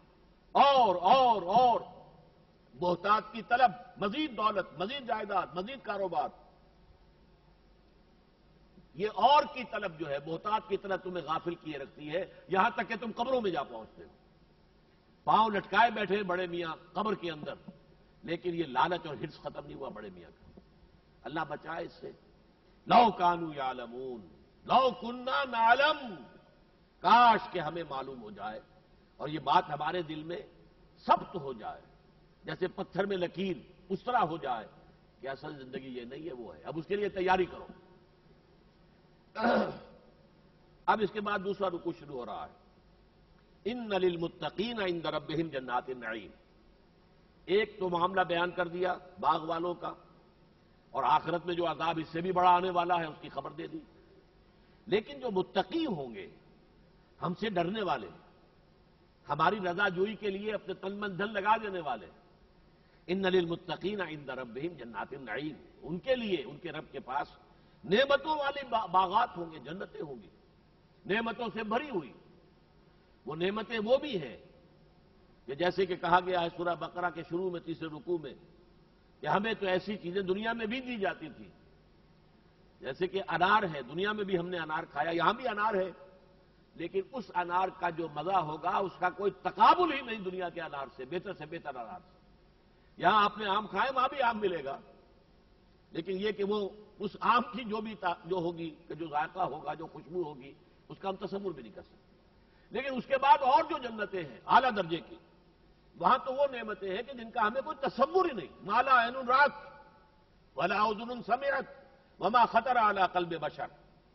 اور بہتات کی طلب، مزید دولت، مزید جائیداد، مزید کاروبار، یہ اور کی طلب جو ہے بہتات کی طلب تمہیں غافل کیے رکھتی ہے، یہاں تک کہ تم قبروں میں جا پہنچتے ہو، پاؤں لٹکائے بیٹھے بڑے میاں قبر کے اندر، لیکن یہ لالچ اور ہرس ختم نہیں ہوا بڑے میاں کا۔ اللہ بچائے اس سے۔ لو کانوا یعلمون، لو کننا نعلم، کاش کہ ہمیں معلوم ہو جائے اور یہ بات ہمارے دل میں ثبت ہو جائے، جیسے پتھر میں لکیر اس طرح ہو جائے کہ اصل زندگی یہ نہیں ہے، وہ ہے۔ اب اس کے لیے تیاری کرو۔ اب اس کے بعد دوسرا رکوع شروع ہو رہا ہے۔ ان للمتقین عند ربہم جنات النعیم۔ ایک تو معاملہ بیان کر دیا باغ والوں کا، اور آخرت میں جو عذاب اس سے بھی بڑا آنے والا ہے اس کی خبر دے دی، لیکن جو متقی ہوں گے، ہم سے ڈرنے والے، ہماری رضا جوئی کے لیے اپنے تن من دھن لگا دینے والے، ان للمتقین عند ربہم جنات النعیم، ان کے لیے ان کے رب کے پاس نعمتوں والی باغات ہوں گے، جنتیں ہوں گی، نعمتوں سے بھری ہوئی۔ وہ نعمتیں وہ بھی ہیں کہ جیسے کہ کہا گیا ہے سورہ بقرہ کے شروع میں تیسرے رکوع میں کہ ہمیں تو ایسی چیزیں دنیا میں بھی دی جاتی تھی، جیسے کہ انار ہے، دنیا میں بھی ہم نے انار کھایا، یہاں بھی انار ہے، لیکن اس انار کا جو مزہ ہوگا اس کا کوئی تقابل ہی نہیں دنیا کے انار سے بہتر انار سے۔ یہاں آپ نے آم کھائے، وہاں بھی آم ملے گا، لیکن یہ کہ وہ اس آم کی جو ہوگی، کہ جو ذائقہ ہوگا، جو خوشبو ہوگی، اس کا ہم تصور بھی نہیں کر سکتے۔ لیکن اس کے بعد اور جو جنتیں ہیں اعلیٰ درجے کی، وہاں تو وہ نعمتیں ہیں کہ جن کا ہمیں کوئی تصور ہی نہیں، ما لا عین رأت ولا اذن سمعت وما خطر علی قلب بشر۔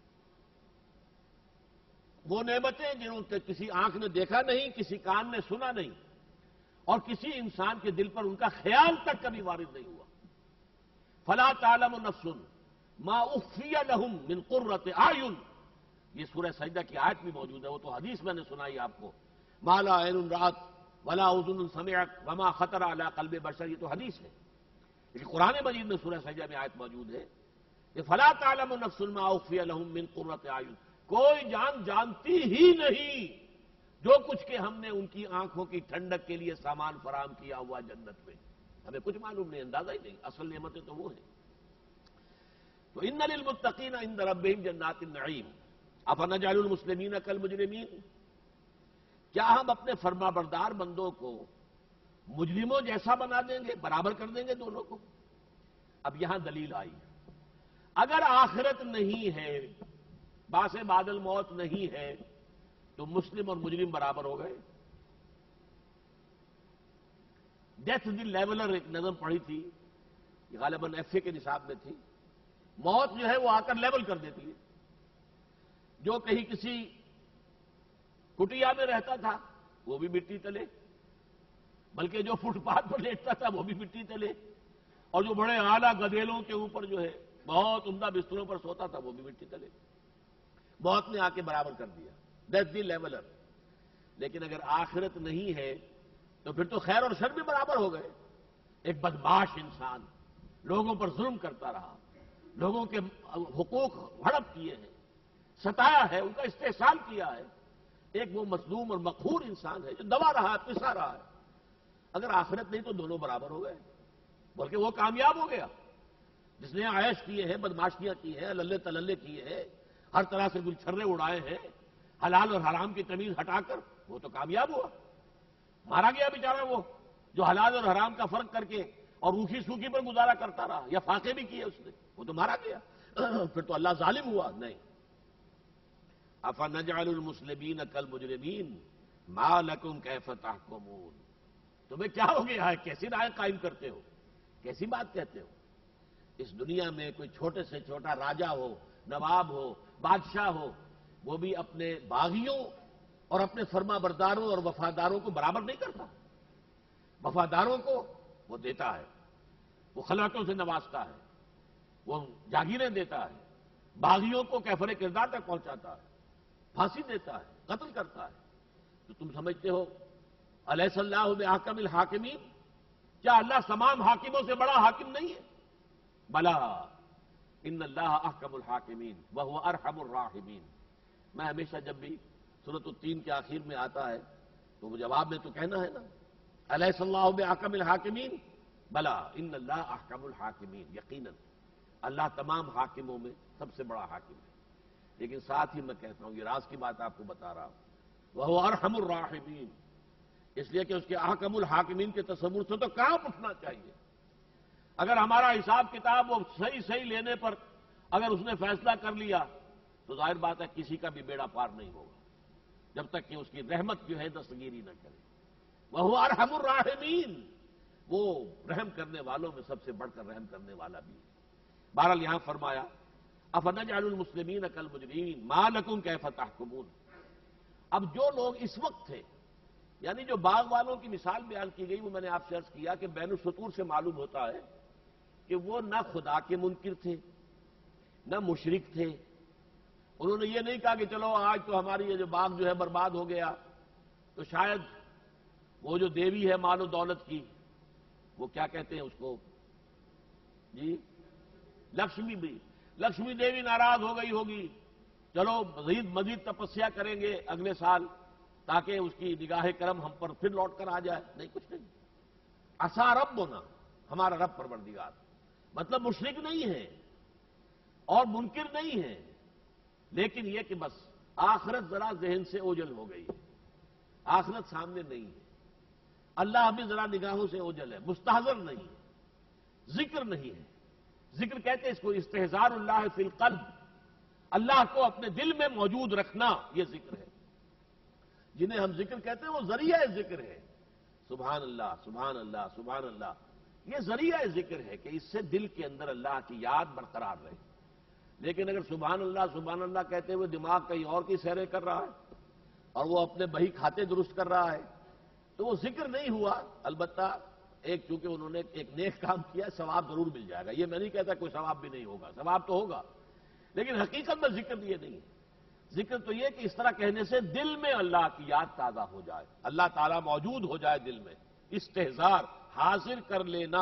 وہ نعمتیں جنہوں سے کسی آنکھ نے دیکھا نہیں، کسی کان نے سنا نہیں، اور کسی انسان کے دل پر ان کا خیال تک کبھی وارد نہیں ہوا۔ فلا تعلم نفس ما اخفی لهم من قرۃ اعین، یہ سورہ سجدہ کی آیت بھی موجود ہے، وہ تو حدیث میں نے سنائی آپ کو، ما لا عین رأت ولا اذن سمعت وما خطر علی قلب بشر، یہ تو حدیث ہے، لیکن قرآن مجید میں سورہ سجدہ میں آیت موجود ہے کہ فلا تعلم نفس ما اخفی لهم من قرۃ اعین، کوئی جان جانتی ہی نہیں جو کچھ کہ ہم نے ان کی آنکھوں کی ٹھنڈک کے لیے سامان فراہم کیا ہوا جنت میں، ہمیں کچھ معلوم نہیں، اندازہ ہی نہیں، اصل نعمتیں تو وہ ہیں۔ تو ان للمتقین عند ربہم جنات النعیم افنجعل المسلمین کالمجرمین، کیا ہم اپنے فرما بردار بندوں کو مجرموں جیسا بنا دیں گے، برابر کر دیں گے دونوں کو؟ اب یہاں دلیل آئی، اگر آخرت نہیں ہے، باعث بعد الموت نہیں ہے، تو مسلم اور مجرم برابر ہو گئے۔ ڈیتھ دی لیولر ایک نظم پڑھی تھی، یہ غالباً ایف اے کے نصاب میں تھی، موت جو ہے وہ آ کر لیول کر دیتی ہے، جو کہیں کسی کٹیا میں رہتا تھا وہ بھی مٹی تلے، بلکہ جو فٹ پاتھ پر لیٹتا تھا وہ بھی مٹی تلے، اور جو بڑے اعلیٰ گدیلوں کے اوپر جو ہے بہت عمدہ بستروں پر سوتا تھا وہ بھی مٹی تلے۔ موت نے آ کے برابر کر دیا، دیٹس دی لیولر۔ لیکن اگر آخرت نہیں ہے تو پھر تو خیر اور شر بھی برابر ہو گئے۔ ایک بدمعاش انسان لوگوں پر ظلم کرتا رہا، لوگوں کے حقوق ہڑپ کیے ہیں، ستایا ہے، ان کا استحصال کیا ہے، ایک وہ مظلوم اور مقہور انسان ہے جو دبا رہا ہے، پسا رہا ہے۔ اگر آخرت نہیں تو دونوں برابر ہو گئے، بلکہ وہ کامیاب ہو گیا جس نے عیش کیے ہیں، بدماشیاں کی ہیں، للے تللے کیے ہیں، ہر طرح سے گلچھرے اڑائے ہیں، حلال اور حرام کی تمیز ہٹا کر، وہ تو کامیاب ہوا۔ مارا گیا بیچارہ وہ جو حلال اور حرام کا فرق کر کے اور روکھی سوکھی پر گزارا کرتا رہا، یا فاقے بھی کیے اس نے، وہ تو مارا گیا۔ پھر تو اللہ ظالم ہوا؟ نہیں۔ افنجعل المسلمین کالمجرمین ما لکم کیف تحکمون، تمہیں کیا ہو گیا ہے، کیسی رائے قائم کرتے ہو، کیسی بات کہتے ہو؟ اس دنیا میں کوئی چھوٹے سے چھوٹا راجہ ہو، نواب ہو، بادشاہ ہو، وہ بھی اپنے باغیوں اور اپنے فرما برداروں اور وفاداروں کو برابر نہیں کرتا۔ وفاداروں کو وہ دیتا ہے، وہ خلعتوں سے نوازتا ہے، وہ جاگیریں دیتا ہے، باغیوں کو کیفر کردار تک پہنچاتا ہے، پھانسی دیتا ہے، قتل کرتا ہے۔ تو تم سمجھتے ہو الیس اللہ بأحکم الحاکمین، کیا اللہ تمام حاکموں سے بڑا حاکم نہیں ہے؟ بلا ان اللہ احکم الحاکمین وہو ارحم الراحمین۔ میں ہمیشہ جب بھی سورۃ التین کے آخر میں آتا ہے، تو وہ جواب میں تو کہنا ہے نا، الیس اللہ بأحکم الحاکمین، بلا ان اللہ احکم الحاکمین، یقیناً اللہ تمام حاکموں میں سب سے بڑا حاکم ہے۔ لیکن ساتھ ہی میں کہتا ہوں، یہ راز کی بات آپ کو بتا رہا ہوں، وہ ارحم الراحمین، اس لیے کہ اس کے احکم الحاکمین کے تصور سے تو کام اٹھنا چاہیے۔ اگر ہمارا حساب کتاب وہ صحیح لینے پر اگر اس نے فیصلہ کر لیا تو ظاہر بات ہے کسی کا بھی بیڑا پار نہیں ہوگا، جب تک کہ اس کی رحمت جو ہے دستگیری نہ کرے۔ وہ ارحم الراحمین، وہ رحم کرنے والوں میں سب سے بڑھ کر رحم کرنے والا بھی ہے۔ بہرحال یہاں فرمایا افنجعل المسلمین کالمجرمین ما لکم کیف تحکمون۔ اب جو لوگ اس وقت تھے، یعنی جو باغ والوں کی مثال بیان کی گئی، وہ میں نے آپ سے عرض کیا کہ بین السطور سے معلوم ہوتا ہے کہ وہ نہ خدا کے منکر تھے نہ مشرک تھے۔ انہوں نے یہ نہیں کہا کہ چلو آج تو ہماری یہ جو باغ جو ہے برباد ہو گیا، تو شاید وہ جو دیوی ہے مال و دولت کی، وہ کیا کہتے ہیں اس کو جی، لکشمی دیوی ناراض ہو گئی ہوگی، چلو مزید تپسیا کریں گے اگلے سال تاکہ اس کی نگاہ کرم ہم پر پھر لوٹ کر آ جائے۔ نہیں، کچھ نہیں۔ عسیٰ ربنا، ہمارا رب پروردگار، مطلب مشرک نہیں ہے اور منکر نہیں ہے، لیکن یہ کہ بس آخرت ذرا ذہن سے اوجھل ہو گئی ہے، آخرت سامنے نہیں ہے، اللہ ابھی ذرا نگاہوں سے اوجھل ہے، مستحضر نہیں ہے، ذکر نہیں ہے۔ ذکر کہتے ہیں اس کو استحضار اللہ فی القلب، اللہ کو اپنے دل میں موجود رکھنا، یہ ذکر ہے۔ جنہیں ہم ذکر کہتے ہیں وہ ذریعہ ذکر ہے۔ سبحان اللہ، سبحان اللہ، سبحان اللہ، یہ ذریعہ ذکر ہے کہ اس سے دل کے اندر اللہ کی یاد برقرار رہے۔ لیکن اگر سبحان اللہ کہتے ہوئے دماغ کہیں اور کی سیریں کر رہا ہے اور وہ اپنے بہی کھاتے درست کر رہا ہے تو وہ ذکر نہیں ہوا۔ البتہ ایک چونکہ انہوں نے ایک نیک کام کیا، ثواب ضرور مل جائے گا، یہ میں نہیں کہتا کوئی ثواب بھی نہیں ہوگا، ثواب تو ہوگا، لیکن حقیقت میں ذکر یہ نہیں ہے۔ ذکر تو یہ کہ اس طرح کہنے سے دل میں اللہ کی یاد تازہ ہو جائے، اللہ تعالیٰ موجود ہو جائے دل میں، استحضار، حاضر کر لینا،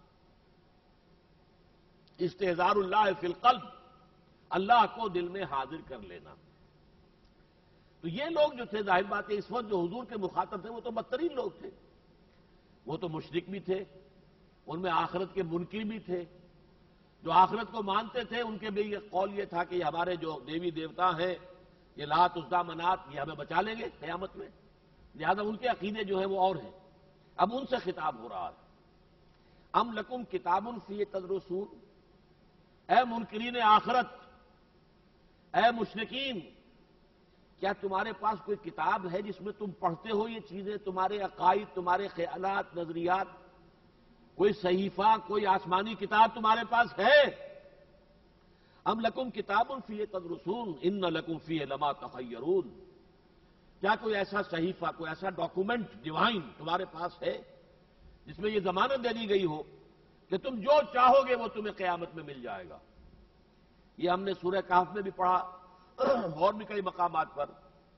استحضار اللہ فی القلب، اللہ کو دل میں حاضر کر لینا۔ تو یہ لوگ جو تھے، ظاہر بات ہے اس وقت جو حضور کے مخاطب تھے وہ تو بدترین لوگ تھے، وہ تو مشرک بھی تھے، ان میں آخرت کے منکر بھی تھے۔ جو آخرت کو مانتے تھے ان کے بھی یہ قول یہ تھا کہ یہ ہمارے جو دیوی دیوتا ہیں، یہ لات عزا منات، یہ ہمیں بچا لیں گے قیامت میں، لہذا ان کے عقیدے جو ہیں وہ اور ہیں۔ اب ان سے خطاب ہو رہا ہے، ام لکم کتاب فیہ تدرسون، اے منکرین آخرت، اے مشرکین، کیا تمہارے پاس کوئی کتاب ہے جس میں تم پڑھتے ہو یہ چیزیں، تمہارے عقائد، تمہارے خیالات، نظریات؟ کوئی صحیفہ، کوئی آسمانی کتاب تمہارے پاس ہے؟ ام لکم کتاب فیہ تدرسون ان لکم فیہ لما تخیرون، کیا کوئی ایسا صحیفہ، کوئی ایسا ڈاکومنٹ ڈیوائن تمہارے پاس ہے جس میں یہ ضمانت دے دی گئی ہو کہ تم جو چاہو گے وہ تمہیں قیامت میں مل جائے گا؟ یہ ہم نے سورہ کہف میں بھی پڑھا اور بھی کئی مقامات پر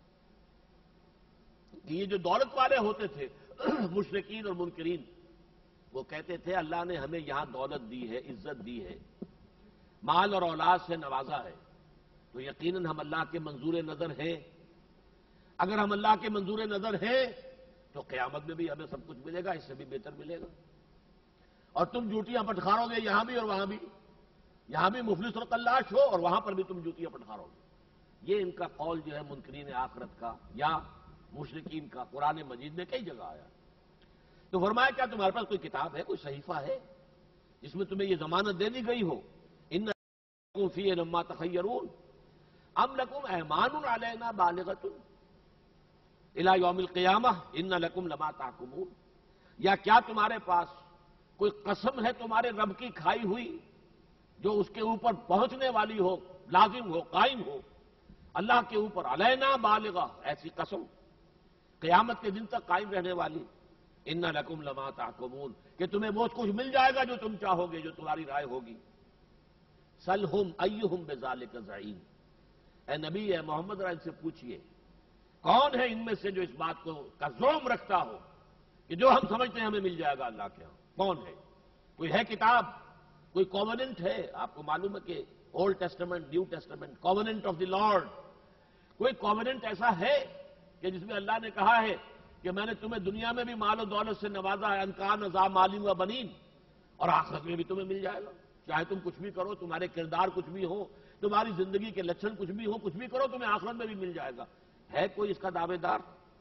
کہ یہ جو دولت والے ہوتے تھے مشرکین اور منکرین، وہ کہتے تھے اللہ نے ہمیں یہاں دولت دی ہے، عزت دی ہے، مال اور اولاد سے نوازا ہے، تو یقیناً ہم اللہ کے منظور نظر ہیں۔ اگر ہم اللہ کے منظور نظر ہیں تو قیامت میں بھی ہمیں سب کچھ ملے گا، اس سے بھی بہتر ملے گا۔ اور تم جوتیاں پٹخارو گے یہاں بھی اور وہاں بھی، یہاں بھی مفلس اور قلاش ہو اور وہاں پر بھی تم جوتیاں پٹخارو گے۔ یہ ان کا قول جو ہے منکرین آخرت کا یا مشرکین کا، قرآن مجید میں کئی جگہ آیا۔ تو فرمایا کیا تمہارے پاس کوئی کتاب ہے، کوئی صحیفہ ہے جس میں تمہیں یہ ضمانت دے دی گئی ہو ان لکم فیہ لما تخیرون ام لکم ایمان علینا بالغۃ الی یوم القیامہ ان لکم لما تحکمون، یا کیا تمہارے پاس کوئی قسم ہے تمہارے رب کی کھائی ہوئی جو اس کے اوپر پہنچنے والی ہو، لازم ہو، قائم ہو، اللہ کے اوپر علینا بالغہ، ایسی قسم قیامت کے دن تک قائم رہنے والی، ان لکم لما تحکمون، کہ تمہیں وہ کچھ مل جائے گا جو تم چاہو گے، جو تمہاری رائے ہوگی۔ سلہم ایہم بذالک زعیم، اے نبی، اے محمد، ان سے پوچھئے کون ہے ان میں سے جو اس بات کو کا زعم رکھتا ہو کہ جو ہم سمجھتے ہیں ہمیں مل جائے گا اللہ کے ہاں؟ کون ہے؟ کوئی ہے کتاب، کوئی کووننٹ ہے؟ آپ کو معلوم ہے کہ old testament, new testament, covenant of the lord, کوئی کووننٹ ایسا ہے کہ جس میں اللہ نے کہا ہے کہ میں نے تمہیں دنیا میں بھی مال و دولت سے نوازا ہے، انکان عذاب مالین و بنین، اور آخرت میں بھی تمہیں مل جائے گا؟ چاہے تم کچھ بھی کرو، تمہارے کردار کچھ بھی ہو، تمہاری زندگی کے لچھن کچھ بھی ہو، کچھ بھی کرو، تمہیں آخرت میں بھی مل جائے گا۔ ہے کوئی اس کا دعوے دار؟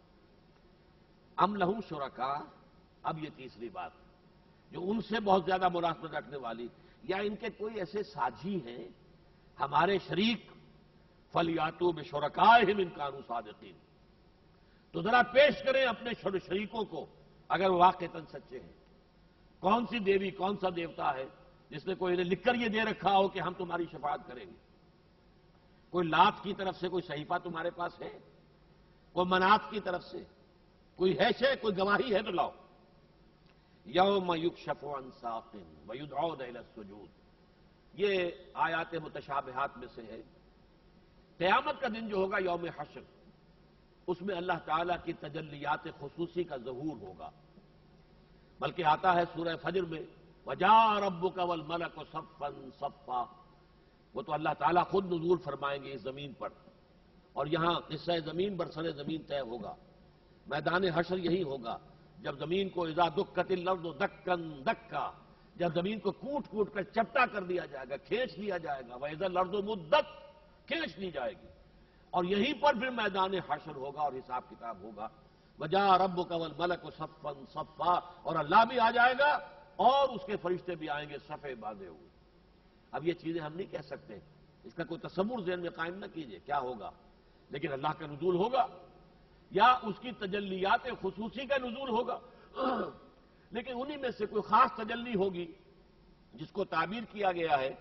ام لہم شرکاء، اب یہ تیسری بات جو ان سے بہت زیادہ مناسبت رکھنے والی، یا ان کے کوئی ایسے ساجی ہیں ہمارے شریک، فلیاتوا بشرکائہم ان کانوا صادقین، تو ذرا پیش کریں اپنے شریکوں کو اگر واقعتاً سچے ہیں۔ کون سی دیوی، کون سا دیوتا ہے جس نے کوئی انہیں لکھ کر یہ دے رکھا ہو کہ ہم تمہاری شفاعت کریں گے؟ کوئی لات کی طرف سے کوئی صحیفہ تمہارے پاس ہے؟ کوئی منات کی طرف سے کوئی ہے شے، کوئی گواہی ہے تو لاؤ۔ یوم یکشف عن ساق ویدعون الی السجود، یہ آیات متشابہات میں سے ہے۔ قیامت کا دن جو ہوگا یوم حشر، اس میں اللہ تعالیٰ کی تجلیات خصوصی کا ظہور ہوگا، بلکہ آتا ہے سورہ فجر میں وَجَاءَ رَبُّكَ وَالْمَلَكُ صَفًّا صَفًّا، وہ تو اللہ تعالیٰ خود نزول فرمائیں گے اس زمین پر، اور یہاں قصہ زمین برسر زمین طے ہوگا۔ میدان حشر یہی ہوگا جب زمین کو اذا دکت الارض دکن دکا، جب زمین کو کوٹ کوٹ کر چپٹا کر دیا جائے گا، کھینچ لیا جائے گا، وَإِذَا الْأَرْضُ مُدَّتْ، کھینچ لی جائے گی، اور یہیں پر پھر میدان حشر ہوگا اور حساب کتاب ہوگا۔ وَجَاءَ رَبُّكَ وَالْمَلَكُ صَفًّا صَفًّا، اور اللہ بھی آ جائے گا اور اس کے فرشتے بھی آئیں گے صفے باندھے ہوئے۔ اب یہ چیزیں ہم نہیں کہہ سکتے، اس کا کوئی تصور ذہن میں قائم نہ کیجئے کیا ہوگا، لیکن اللہ کا نزول ہوگا یا اس کی تجلیات خصوصی کا نزول ہوگا، لیکن انہی میں سے کوئی خاص تجلی ہوگی جس کو تعبیر کیا گیا ہے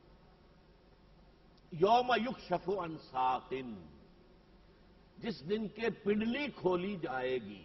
یوم یکشف عن ساق، جس دن کے پنڈلی کھولی جائے گی۔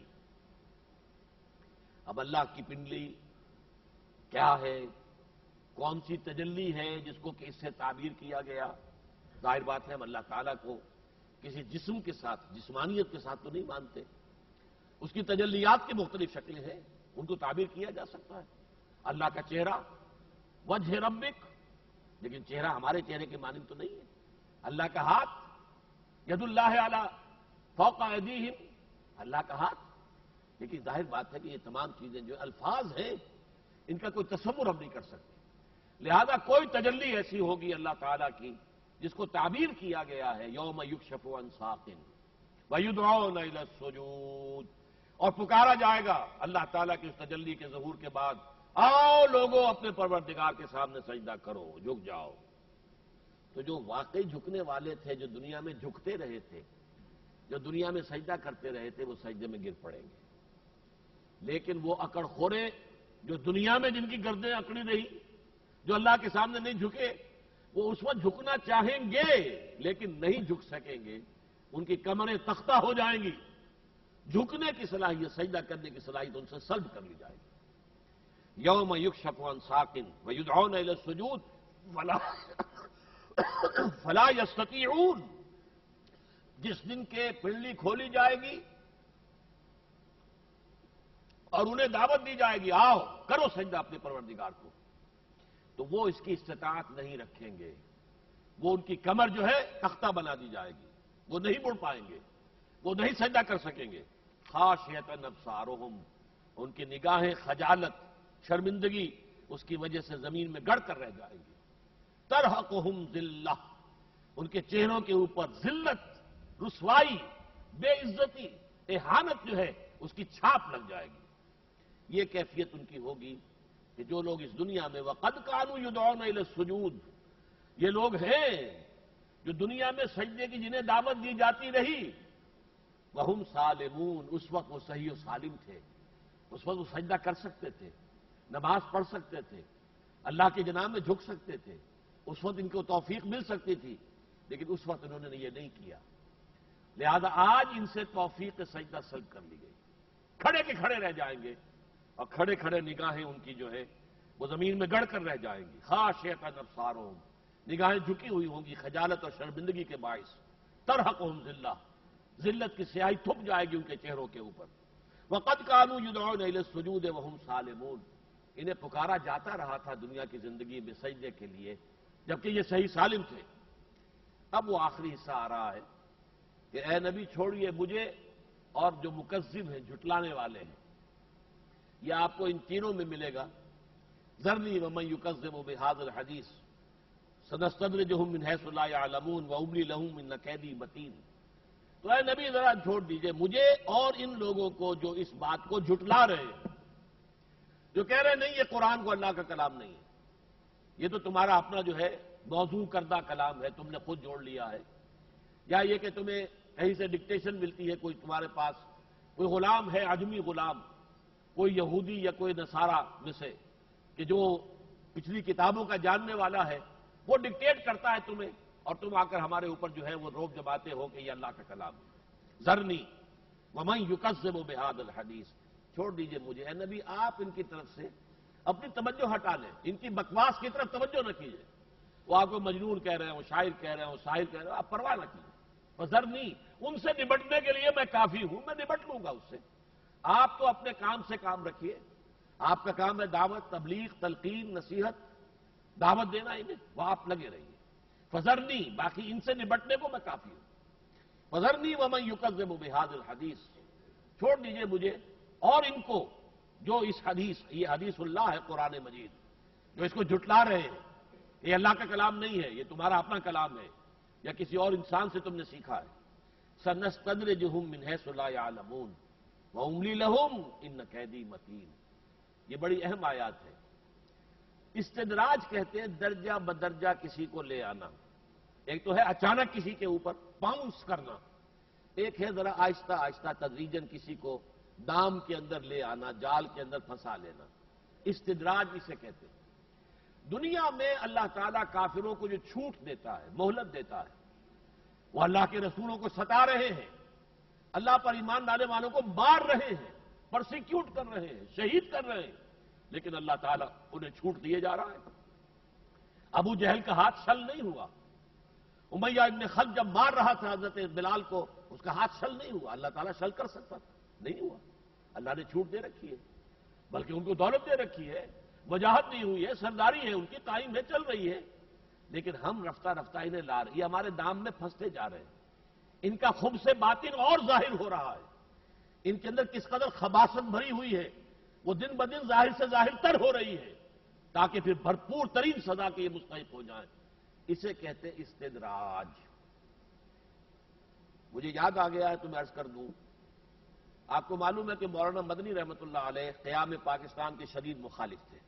اب اللہ کی پنڈلی کیا ہے، کون سی تجلی ہے جس کو کہ اس سے تعبیر کیا گیا؟ ظاہر بات ہے ہم اللہ تعالیٰ کو کسی جسم کے ساتھ، جسمانیت کے ساتھ تو نہیں مانتے، اس کی تجلیات کی مختلف شکلیں ہیں، ان کو تعبیر کیا جا سکتا ہے۔ اللہ کا چہرہ وجہ ربک، لیکن چہرہ ہمارے چہرے کے مانند تو نہیں ہے۔ اللہ کا ہاتھ ید اللہ علی فوق ایدیہم، اللہ کا ہاتھ، لیکن ظاہر بات ہے کہ یہ تمام چیزیں جو الفاظ ہیں ان کا کوئی تصور ہم نہیں کر سکتے، لہذا کوئی تجلی ایسی ہوگی اللہ تعالیٰ کی جس کو تعبیر کیا گیا ہے یوم یکشف عن ساق ویدعون الی السجود، اور پکارا جائے گا اللہ تعالیٰ کی اس تجلی کے ظہور کے بعد، آؤ لوگوں اپنے پروردگار کے سامنے سجدہ کرو، جھک جاؤ۔ تو جو واقعی جھکنے والے تھے، جو دنیا میں جھکتے رہے تھے، جو دنیا میں سجدہ کرتے رہے تھے، وہ سجدے میں گر پڑیں گے، لیکن وہ اکڑ خورے جو دنیا میں جن کی گردیں اکڑی رہی، جو اللہ کے سامنے نہیں جھکے، وہ اس وقت جھکنا چاہیں گے لیکن نہیں جھک سکیں گے، ان کی کمریں تختہ ہو جائیں گی، جھکنے کی صلاحیت، سجدہ کرنے کی صلاحیت ان سے سلب کر لی جائے گی۔ یوم یکشف عن ساق ویدعون الی السجود فلا یستطیعون، جس دن کے پنڈلی کھولی جائے گی اور انہیں دعوت دی جائے گی آؤ کرو سجدہ اپنے پروردگار کو، تو وہ اس کی استطاعت نہیں رکھیں گے، وہ ان کی کمر جو ہے تختہ بنا دی جائے گی، وہ نہیں مڑ پائیں گے، وہ نہیں سجدہ کر سکیں گے۔ خاشعۃ ابصارہم، ان کی نگاہیں خجالت، شرمندگی اس کی وجہ سے زمین میں گڑ کر رہ جائیں گی۔ ترہقہم ذلہ، ان کے چہروں کے اوپر ذلت، رسوائی، بے عزتی، اہانت جو ہے اس کی چھاپ لگ جائے گی۔ یہ کیفیت ان کی ہوگی کہ جو لوگ اس دنیا میں وَقَدْ كَانُوا يُدْعَوْنَ إِلَى السُّجُودِ، یہ لوگ ہیں جو دنیا میں سجدے کی جنہیں دعوت دی جاتی رہی، وَهُمْ سَالِمُونَ، اس وقت وہ صحیح و سالم تھے، اس وقت وہ سجدہ کر سکتے تھے، نماز پڑھ سکتے تھے، اللہ کے جناب میں جھک سکتے تھے، اس وقت ان کو توفیق مل سکتی تھی، لیکن اس وقت انہوں نے یہ نہیں کیا، لہذا آج ان سے توفیق سجدہ سلب کر لی گئی، کھڑے کے کھڑے رہ جائیں گے، اور کھڑے کھڑے نگاہیں ان کی جو ہے وہ زمین میں گڑ کر رہ جائیں گی۔ خاشعۃ ابصارہم، نگاہیں جھکی ہوئی ہوں گی خجالت اور شرمندگی کے باعث۔ ترہقہم ذلہ، ذلت کی سیاہی تھپ جائے گی ان کے چہروں کے اوپر۔ وَقَدْ كَانُوا يُدْعَوْنَ إِلَى السُّجُودِ وَهُمْ سَالِمُونَ، انہیں پکارا جاتا رہا تھا دنیا کی زندگی میں سجدے کے لیے جبکہ یہ صحیح سالم تھے۔ اب وہ آخری حصہ آ رہا ہے کہ اے نبی چھوڑیے مجھے اور جو مکذب ہیں، جھٹلانے والے ہیں، یہ آپ کو ان تینوں میں ملے گا۔ ذرنی ومن یکذب بہذا الحدیث سنستدرجہم من حیث لا یعلمون واملی لہم ان کیدی متین۔ تو اے نبی ذرا چھوڑ دیجئے مجھے اور ان لوگوں کو جو اس بات کو جھٹلا رہے ہیں، جو کہہ رہے ہیں نہیں یہ قرآن کو اللہ کا کلام نہیں ہے، یہ تو تمہارا اپنا جو ہے موضوع کردہ کلام ہے، تم نے خود جوڑ لیا ہے، یا یہ کہ تمہیں کہیں سے ڈکٹیشن ملتی ہے، کوئی تمہارے پاس کوئی غلام ہے، عجمی غلام، کوئی یہودی یا کوئی نصارہ میں سے کہ جو پچھلی کتابوں کا جاننے والا ہے، وہ ڈکٹیٹ کرتا ہے تمہیں، اور تم آ کر ہمارے اوپر جو ہے وہ روب جماتے ہو کہ یہ اللہ کا کلام ہے۔ ذرنی ومن یکذب بہذا الحدیث، چھوڑ دیجئے مجھے۔ اے نبی آپ ان کی طرف سے اپنی توجہ ہٹا لیں، ان کی بکواس کی طرف توجہ نہ کیجیے۔ وہ آپ کو مجنون کہہ رہے ہیں، وہ شاعر کہہ رہے ہیں، وہ ساحر کہہ رہے ہیں، آپ پرواہ نہ کیجیے۔ ذرنی، ان سے نبٹنے کے لیے میں کافی ہوں، میں نبٹ لوں گا اس سے۔ آپ تو اپنے کام سے کام رکھیے، آپ کا کام ہے دعوت، تبلیغ، تلقین، نصیحت، دعوت دینا انہیں، وہ آپ لگے رہیے۔ فذرنی، باقی ان سے نبٹنے کو میں کافی ہوں۔ فذرنی ومن یکذب بہذا الحدیث، چھوڑ دیجئے مجھے اور ان کو جو اس حدیث، یہ حدیث اللہ ہے قرآن مجید، جو اس کو جھٹلا رہے ہیں، یہ اللہ کا کلام نہیں ہے، یہ تمہارا اپنا کلام ہے یا کسی اور انسان سے تم نے سیکھا ہے۔ سنستدرجہم من حیث لا یعلمون واملی لہم ان کیدی متین۔ یہ بڑی اہم آیات ہے۔ استدراج کہتے ہیں درجہ بدرجہ کسی کو لے آنا۔ ایک تو ہے اچانک کسی کے اوپر باؤنس کرنا، ایک ہے ذرا آہستہ آہستہ تدریجن کسی کو دام کے اندر لے آنا، جال کے اندر پھنسا لینا، استدراج اسے کہتے ہیں۔ دنیا میں اللہ تعالیٰ کافروں کو جو چھوٹ دیتا ہے، مہلت دیتا ہے، وہ اللہ کے رسولوں کو ستا رہے ہیں، اللہ پر ایمان لانے والوں کو مار رہے ہیں، پرسیکیوٹ کر رہے ہیں، شہید کر رہے ہیں، لیکن اللہ تعالیٰ انہیں چھوٹ دیے جا رہا ہے۔ ابو جہل کا ہاتھ شل نہیں ہوا، امیہ ابن خلف جب مار رہا تھا حضرت بلال کو، اس کا ہاتھ شل نہیں ہوا، اللہ تعالیٰ شل کر سکتا تھا، نہیں ہوا۔ اللہ نے چھوٹ دے رکھی ہے، بلکہ ان کو دولت دے رکھی ہے، وجاہت نہیں ہوئی ہے، سرداری ہے ان کی، قائم ہے، چل رہی ہے، لیکن ہم رفتہ رفتہ انہیں لا رہے ہیں، یہ ہمارے دام میں پھنستے جا رہے ہیں۔ ان کا خب سے باطن اور ظاہر ہو رہا ہے، ان کے اندر کس قدر خباثت بھری ہوئی ہے، وہ دن بدن ظاہر سے ظاہر تر ہو رہی ہے، تاکہ پھر بھرپور ترین سزا کے یہ مستحق ہو جائیں۔ اسے کہتے ہیں استدراج۔ مجھے یاد آ گیا ہے تو میں عرض کر دوں، آپ کو معلوم ہے کہ مولانا مدنی رحمۃ اللہ علیہ قیام پاکستان کے شدید مخالف تھے،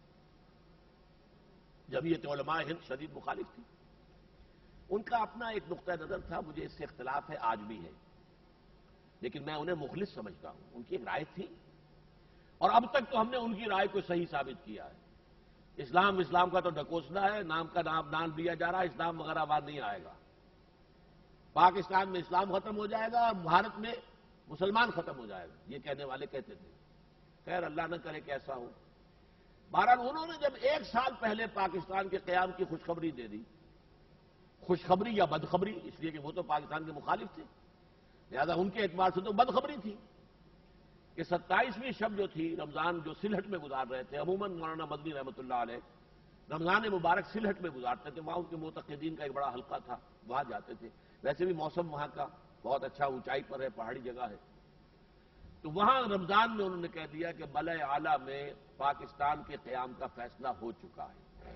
جمعیت علماء ہند شدید مخالف تھی۔ ان کا اپنا ایک نقطہ نظر تھا، مجھے اس سے اختلاف ہے، آج بھی ہے، لیکن میں انہیں مخلص سمجھتا ہوں، ان کی ایک رائے تھی، اور اب تک تو ہم نے ان کی رائے کو صحیح ثابت کیا ہے۔ اسلام کا تو ڈھکوسلا ہے، نام کا نام دیا جا رہا ہے، اسلام وغیرہ بات نہیں آئے گا۔ پاکستان میں اسلام ختم ہو جائے گا اور بھارت میں مسلمان ختم ہو جائے گا، یہ کہنے والے کہتے تھے۔ خیر اللہ نہ کرے کہ ایسا ہو۔ بہرحال انہوں نے جب 1 سال پہلے پاکستان کے قیام کی خوشخبری دے دی، خوشخبری یا بدخبری، اس لیے کہ وہ تو پاکستان کے مخالف تھے، لہذا ان کے اعتبار سے تو بدخبری تھی کہ 27ویں شب جو تھی رمضان، جو سلہٹ میں گزار رہے تھے، عموماً مولانا مدنی رحمۃ اللہ علیہ رمضان مبارک سلہٹ میں گزارتے تھے، وہاں ان کے معتقدین کا ایک بڑا حلقہ تھا، وہاں جاتے تھے، ویسے بھی موسم وہاں کا بہت اچھا، اونچائی پر ہے، پہاڑی جگہ ہے، تو وہاں رمضان میں انہوں نے کہہ دیا کہ ملأ اعلیٰ میں پاکستان کے قیام کا فیصلہ ہو چکا ہے۔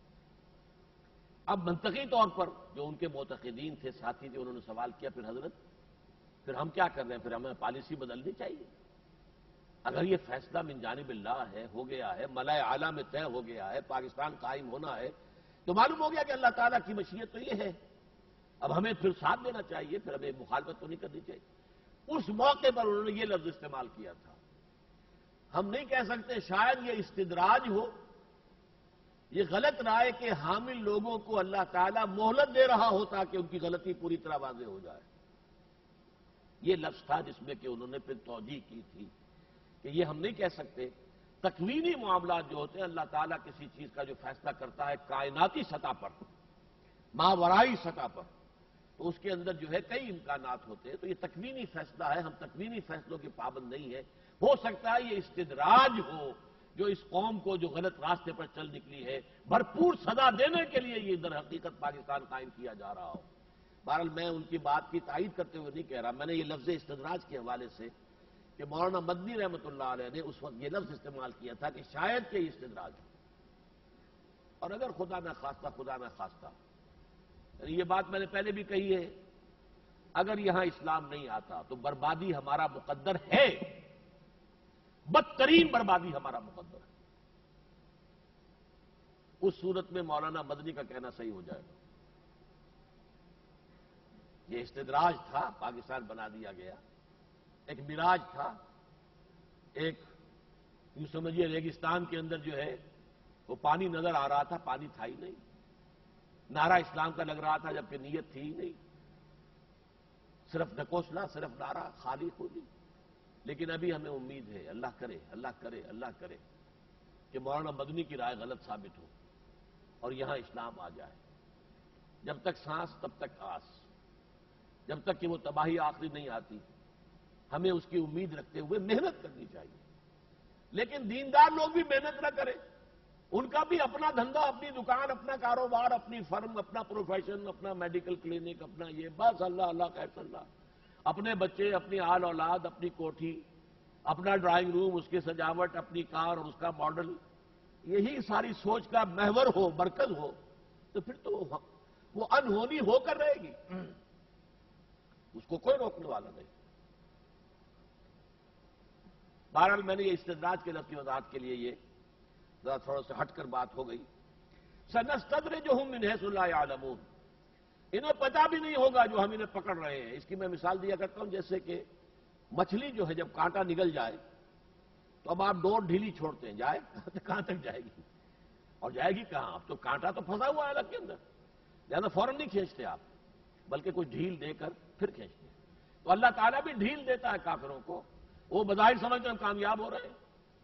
اب منطقی طور پر جو ان کے معتقدین تھے، ساتھی تھے، انہوں نے سوال کیا پھر حضرت پھر ہم کیا کر رہے ہیں، پھر ہمیں پالیسی بدلنی چاہیے؟ اگر یہ فیصلہ من جانب اللہ ہے، ہو گیا ہے، ملأ اعلیٰ میں طے ہو گیا ہے، پاکستان قائم ہونا ہے، تو معلوم ہو گیا کہ اللہ تعالیٰ کی مشیت تو یہ ہے، اب ہمیں پھر ساتھ دینا چاہیے، پھر ہمیں مخالفت تو نہیں کرنی چاہیے۔ اس موقع پر انہوں نے یہ لفظ استعمال کیا تھا۔ ہم نہیں کہہ سکتے شاید یہ استدراج ہو، یہ غلط رائے کے حامل لوگوں کو اللہ تعالیٰ مہلت دے رہا ہو تاکہ ان کی غلطی پوری طرح واضح ہو جائے۔ یہ لفظ تھا جس میں کہ انہوں نے پھر توجیہ کی تھی کہ یہ ہم نہیں کہہ سکتے۔ تکوینی معاملات جو ہوتے ہیں، اللہ تعالیٰ کسی چیز کا جو فیصلہ کرتا ہے کائناتی سطح پر، ماورائی سطح پر، تو اس کے اندر جو ہے کئی امکانات ہوتے ہیں، تو یہ تکوینی فیصلہ ہے، ہم تکوینی فیصلوں کے پابند نہیں ہیں۔ ہو سکتا ہے یہ استدراج ہو جو اس قوم کو جو غلط راستے پر چل نکلی ہے، بھرپور سزا دینے کے لیے یہ در حقیقت پاکستان قائم کیا جا رہا ہو۔ بہرحال میں ان کی بات کی تائید کرتے ہوئے نہیں کہہ رہا، میں نے یہ لفظ استدراج کے حوالے سے کہ مولانا مدنی رحمۃ اللہ علیہ نے اس وقت یہ لفظ استعمال کیا تھا کہ شاید کہ استدراج ہو، اور اگر خدا نہ خواستہ یعنی یہ بات میں نے پہلے بھی کہی ہے، اگر یہاں اسلام نہیں آتا تو بربادی ہمارا مقدر ہے، بدترین بربادی ہمارا مقدر ہے، اس صورت میں مولانا مدنی کا کہنا صحیح ہو جائے گا۔ یہ استدراج تھا، پاکستان بنا دیا گیا، ایک مراج تھا، ایک یوں سمجھیے ریگستان کے اندر جو ہے وہ پانی نظر آ رہا تھا، پانی تھا ہی نہیں، نعرہ اسلام کا لگ رہا تھا جبکہ نیت تھی ہی نہیں، صرف ڈھکوسلا، صرف نعرہ، خالی خودی۔ لیکن ابھی ہمیں امید ہے، اللہ کرے کہ مولانا مدنی کی رائے غلط ثابت ہو اور یہاں اسلام آ جائے۔ جب تک سانس تب تک آس، جب تک کہ وہ تباہی آخری نہیں آتی، ہمیں اس کی امید رکھتے ہوئے محنت کرنی چاہیے۔ لیکن دیندار لوگ بھی محنت نہ کریں، ان کا بھی اپنا دھندا، اپنی دکان، اپنا کاروبار، اپنی فرم، اپنا پروفیشن، اپنا میڈیکل کلینک، اپنا یہ بس اللہ خیر صلی اللہ، اپنے بچے، اپنی آل اولاد، اپنی کوٹھی، اپنا ڈرائنگ روم، اس کی سجاوٹ، اپنی کار اور اس کا ماڈل، یہی ساری سوچ کا محور ہو، مرکز ہو، تو پھر تو وہ انہونی ہو کر رہے گی، اس کو کوئی روکنے والا نہیں۔ بہرحال میں نے یہ استدراج کے لفظ کی وضاحت کے لیے یہ ذرا تھوڑا سا ہٹ کر بات ہو گئی۔ سنستدرجہم من حیث لا یعلمون، انہیں پتا بھی نہیں ہوگا جو ہم انہیں پکڑ رہے ہیں۔ اس کی میں مثال دیا کرتا ہوں، جیسے کہ مچھلی جو ہے جب کانٹا نگل جائے تو اب آپ ڈور ڈھیلی چھوڑتے ہیں، جائے کہاں تک جائے گی، اور جائے گی کہاں؟ اب تو کانٹا تو پھنسا ہوا ہے الگ کے اندر، لہٰذا فوراً نہیں کھینچتے آپ، بلکہ کچھ ڈھیل دے کر پھر کھینچتے ہیں۔ تو اللہ تعالیٰ بھی ڈھیل دیتا ہے کافروں کو، وہ بظاہر سمجھتے ہیں ہم کامیاب ہو رہے ہیں۔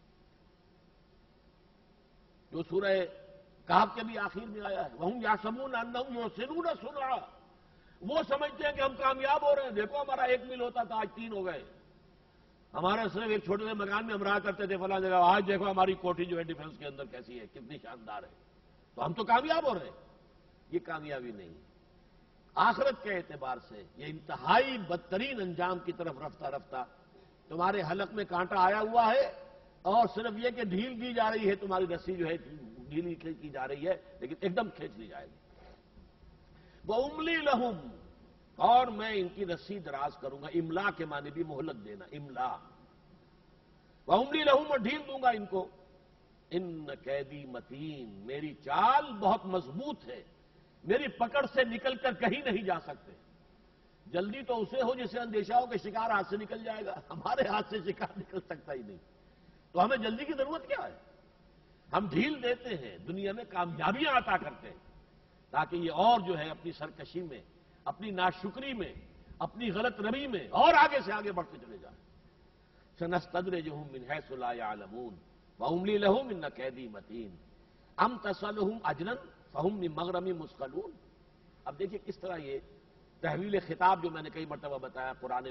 جو سورہ کہف کے بھی آخر میں آیا ہے، وَهُمْ يَحْسَبُونَ أَنَّهُمْ يُحْسِنُونَ صُنْعًا، وہ سمجھتے ہیں کہ ہم کامیاب ہو رہے ہیں، دیکھو ہمارا 1 میل ہوتا تھا، آج 3 ہو گئے، ہمارا صرف ایک چھوٹے سے مکان میں ہم رہا کرتے تھے فلاں جگہ، آج دیکھو ہماری کوٹھی جو ہے ڈیفنس کے اندر کیسی ہے، کتنی شاندار ہے، تو ہم تو کامیاب ہو رہے ہیں۔ یہ کامیابی نہیں، آخرت کے اعتبار سے یہ انتہائی بدترین انجام کی طرف رفتہ رفتہ تمہارے حلق میں کانٹا آیا ہوا ہے، اور صرف یہ کہ ڈھیل دی جا رہی ہے، تمہاری رسی جو ہے ڈھیلی کی جا رہی ہے، لیکن ایک دم کھینچ لی جائے گی۔ وَأُمْلِي لَهُمْ، اور میں ان کی رسی دراز کروں گا، املا کے معنی بھی مہلت دینا، املا، وَأُمْلِي لَهُمْ، اور ڈھیل دوں گا ان کو، ان قیدی متین، میری چال بہت مضبوط ہے، میری پکڑ سے نکل کر کہیں نہیں جا سکتے۔ جلدی تو اسے ہو جسے اندیشہ ہو کہ شکار ہاتھ سے نکل جائے گا، ہمارے ہاتھ سے شکار نکل سکتا ہی نہیں، تو ہمیں جلدی کی ضرورت کیا ہے؟ ہم ڈھیل دیتے ہیں، دنیا میں کامیابیاں عطا کرتے ہیں، تاکہ یہ اور جو ہے اپنی سرکشی میں، اپنی ناشکری میں، اپنی غلط روی میں اور آگے سے آگے بڑھتے چلے جائیں۔ سنستدرجہم من حیث لا یعلمون واملی لہم ان کیدی متین ام تسألہم اجرا فہم من مغرم مثقلون۔ اب دیکھیے کس طرح یہ تحویل خطاب جو میں نے کئی مرتبہ بتایا قرآن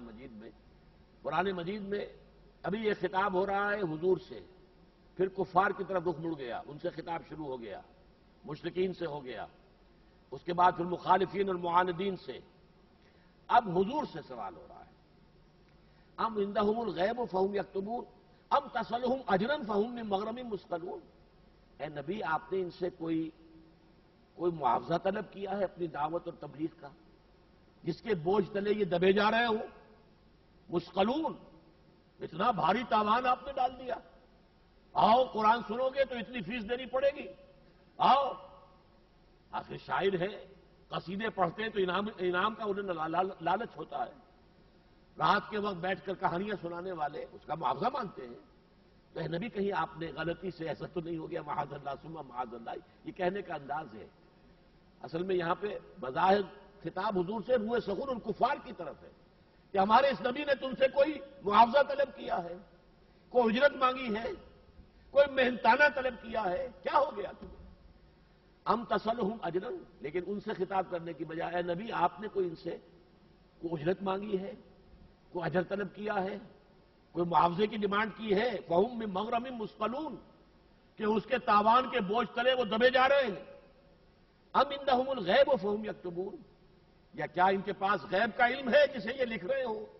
مجید میں ابھی یہ خطاب ہو رہا ہے حضور سے، پھر کفار کی طرف رخ مڑ گیا، ان سے خطاب شروع ہو گیا، مشرکین سے ہو گیا، اس کے بعد پھر مخالفین اور معاندین سے، اب حضور سے سوال ہو رہا ہے۔ ام عندہم الغیب فہم یکتبون ام تسألہم اجرا فہم من مغرم مثقلون۔ اے نبی، آپ نے ان سے کوئی معاوضہ طلب کیا ہے اپنی دعوت اور تبلیغ کا، جس کے بوجھ تلے یہ دبے جا رہے ہوں؟ مثقلون، اتنا بھاری تاوان آپ نے ڈال دیا، آؤ قرآن سنو گے تو اتنی فیس دینی پڑے گی، آؤ، آخر شاعر ہے، قصیدے پڑھتے ہیں تو انعام کا انہیں لالچ ہوتا ہے، رات کے وقت بیٹھ کر کہانیاں سنانے والے اس کا معاوضہ مانگتے ہیں۔ تو اے نبی، کہیں آپ نے غلطی سے ایسا تو نہیں ہو گیا، معاذ اللہ ثم معاذ اللہ، یہ کہنے کا انداز ہے۔ اصل میں یہاں پہ بظاہر خطاب حضور سے روئے سخن ان کفار کی طرف ہے کہ ہمارے اس نبی نے تم سے کوئی معاوضہ طلب کیا ہے، کوئی اجرت مانگی ہے، کوئی محنتانہ طلب کیا ہے، کیا ہو گیا تمہیں؟ ام تسألہم اجرا، لیکن ان سے خطاب کرنے کی بجائے اے نبی آپ نے کوئی ان سے کوئی اجرت مانگی ہے، کوئی اجر طلب کیا ہے، کوئی معاوضے کی ڈیمانڈ کی ہے؟ فہم من مغرم مثقلون، کہ اس کے تاوان کے بوجھ تلے وہ دبے جا رہے ہیں۔ ام عندہم الغیب فہم یکتبون، یا کیا ان کے پاس غیب کا علم ہے جسے یہ لکھ رہے ہوں؟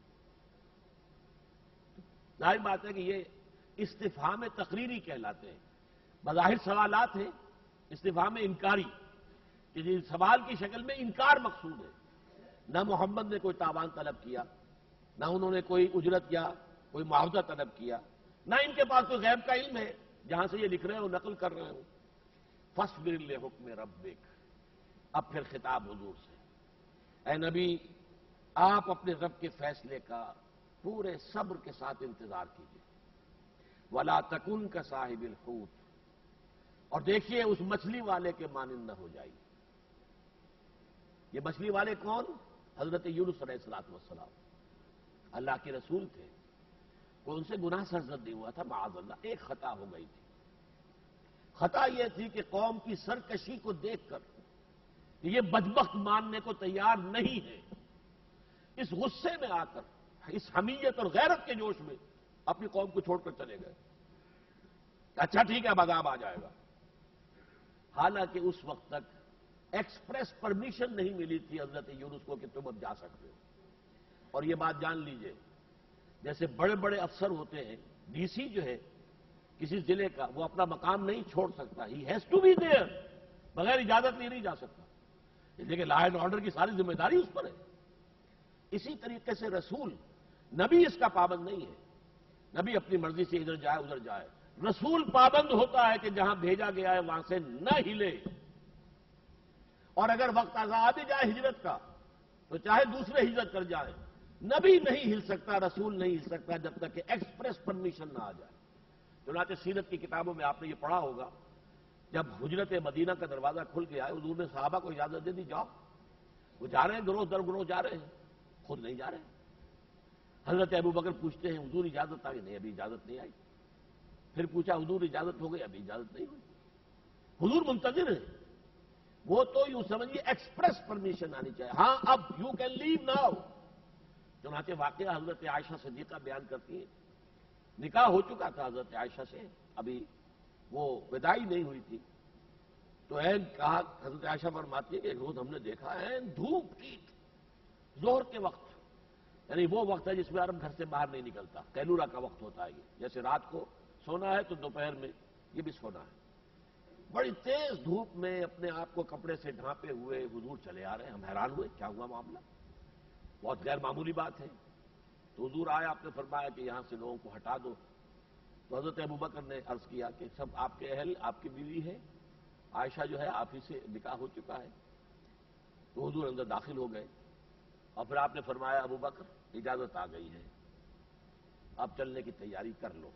ظاہر بات ہے کہ یہ استفہام تقریری کہلاتے ہیں، بظاہر سوالات ہیں، استفہام انکاری، کہ جس سوال کی شکل میں انکار مقصود ہے۔ نہ محمد نے کوئی تاوان طلب کیا، نہ انہوں نے کوئی اجرت یا کوئی معاوضہ طلب کیا، نہ ان کے پاس کوئی غیب کا علم ہے جہاں سے یہ لکھ رہے ہو، نقل کر رہے ہو۔ فاصبر لحکم ربک، اب پھر خطاب حضور سے، اے نبی آپ اپنے رب کے فیصلے کا پورے صبر کے ساتھ انتظار کیجیے۔ ولا تکن کصاحب الحوت، اور دیکھیے اس مچھلی والے کے مانند نہ ہو جائیے۔ یہ مچھلی والے کون؟ حضرت یونس علیہ الصلوۃ والسلام، اللہ کے رسول تھے، کوئی ان سے گناہ سرزد نہیں ہوا تھا، معاذ اللہ، ایک خطا ہو گئی تھی۔ خطا یہ تھی کہ قوم کی سرکشی کو دیکھ کر کہ یہ بدبخت ماننے کو تیار نہیں ہے، اس غصے میں آ کر، اس حمیت اور غیرت کے جوش میں اپنی قوم کو چھوڑ کر چلے گئے۔ اچھا ٹھیک ہے، اب عذاب آ جائے گا۔ حالانکہ اس وقت تک ایکسپریس پرمیشن نہیں ملی تھی حضرت یونس کو کہ تم اب جا سکتے ہو۔ اور یہ بات جان لیجئے، جیسے بڑے بڑے افسر ہوتے ہیں، ڈی سی جو ہے کسی ضلع کا، وہ اپنا مقام نہیں چھوڑ سکتا، he has to be there, بغیر اجازت نہیں جا سکتا، لیکن لا اینڈ آرڈر کی ساری ذمہ داری اس پر ہے۔ اسی طریقے سے رسول، نبی اس کا پابند نہیں ہے، نبی اپنی مرضی سے ادھر جائے ادھر جائے، رسول پابند ہوتا ہے کہ جہاں بھیجا گیا ہے وہاں سے نہ ہلے، اور اگر وقت آ بھی جائے ہجرت کا تو چاہے دوسرے ہجرت کر جائیں، نبی نہیں ہل سکتا، رسول نہیں ہل سکتا جب تک کہ ایکسپریس پرمیشن نہ آ جائے۔ چنانچہ سیرت کی کتابوں میں آپ نے یہ پڑھا ہوگا، جب حجرت مدینہ کا دروازہ کھل گیا ہے، حضور نے صحابہ کو اجازت دے دی، جاؤ۔ وہ جا رہے ہیں، گروہ در گروہ جا رہے ہیں، خود نہیں جا رہے ہیں۔ حضرت ابو بکر پوچھتے ہیں، حضور اجازت آ گئی؟ نہیں، ابھی اجازت نہیں آئی۔ پھر پوچھا، حضور اجازت ہو گئی؟ ابھی اجازت نہیں ہوئی۔ حضور منتظر ہیں، وہ تو یوں سمجھیے ایکسپریس پرمیشن آنی چاہیے، ہاں اب یو کین لیو ناؤ۔ چنانچہ واقعہ حضرت عائشہ صدیقہ بیان کرتی ہیں، نکاح ہو چکا تھا حضرت عائشہ سے، ابھی وہ وداعی نہیں ہوئی تھی، تو این کہا، حضرت عائشہ فرماتی ہے کہ ایک روز ہم نے دیکھا این دھوپ کی ظہر کے وقت، یعنی وہ وقت ہے جس میں عرب گھر سے باہر نہیں نکلتا، قیلولہ کا وقت ہوتا ہے، یہ جیسے رات کو سونا ہے تو دوپہر میں یہ بھی سونا ہے۔ بڑی تیز دھوپ میں اپنے آپ کو کپڑے سے ڈھانپے ہوئے حضور چلے آ رہے ہیں، ہم حیران ہوئے کیا ہوا معاملہ، بہت غیر معمولی بات ہے۔ تو حضور آئے، آپ نے فرمایا کہ یہاں سے لوگوں کو ہٹا دو۔ تو حضرت ابوبکر نے عرض کیا کہ سب آپ کے اہل، آپ کی بیوی ہے، عائشہ جو ہے آپ ہی سے نکاح ہو چکا ہے۔ تو حضور اندر داخل ہو گئے، اور پھر آپ نے فرمایا، ابوبکر اجازت آ گئی ہے، اب چلنے کی تیاری کر لو۔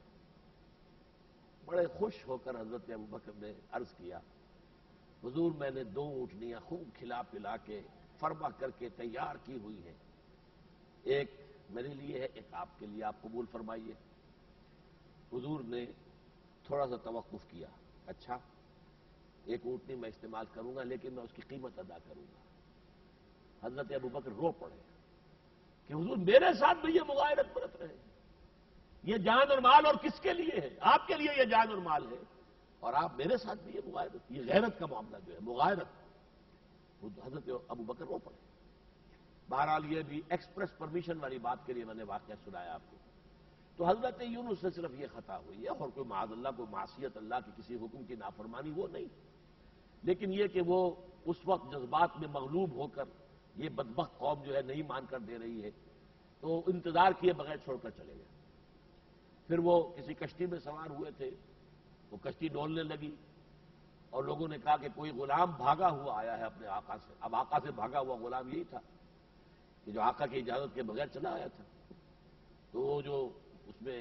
بڑے خوش ہو کر حضرت ابوبکر نے عرض کیا، حضور میں نے 2 اونٹنیاں خوب کھلا پلا کے فرما کر کے تیار کی ہوئی ہیں، ایک میرے لیے ہے، ایک آپ کے لیے، آپ قبول فرمائیے۔ حضور نے تھوڑا سا توقف کیا، اچھا ایک اونٹنی میں استعمال کروں گا لیکن میں اس کی قیمت ادا کروں گا۔ حضرت ابوبکر رو پڑے کہ حضور میرے ساتھ بھی یہ مغایرت برت رہے ہیں، یہ جان اور مال اور کس کے لیے ہے؟ آپ کے لیے یہ جان اور مال ہے، اور آپ میرے ساتھ بھی یہ مغایرت، یہ غیرت کا معاملہ جو ہے مغایرت۔ حضرت ابوبکر رو پڑے۔ بہرحال یہ بھی ایکسپریس پرمیشن والی بات کے لیے میں نے واقعہ سنایا آپ کو۔ تو حضرت یونس سے صرف یہ خطا ہوئی ہے، اور کوئی معاذ اللہ، کوئی معصیت اللہ کی کسی حکم کی نافرمانی وہ نہیں، لیکن یہ کہ وہ اس وقت جذبات میں مغلوب ہو کر یہ بدبخت قوم جو ہے نہیں مان کر دے رہی ہے، تو انتظار کیے بغیر چھوڑ کر چلے گئے۔ پھر وہ کسی کشتی میں سوار ہوئے تھے، وہ کشتی ڈولنے لگی، اور لوگوں نے کہا کہ کوئی غلام بھاگا ہوا آیا ہے اپنے آقا سے۔ اب آقا سے بھاگا ہوا غلام یہی تھا کہ جو آقا کی اجازت کے بغیر چلا آیا تھا۔ تو وہ جو اس میں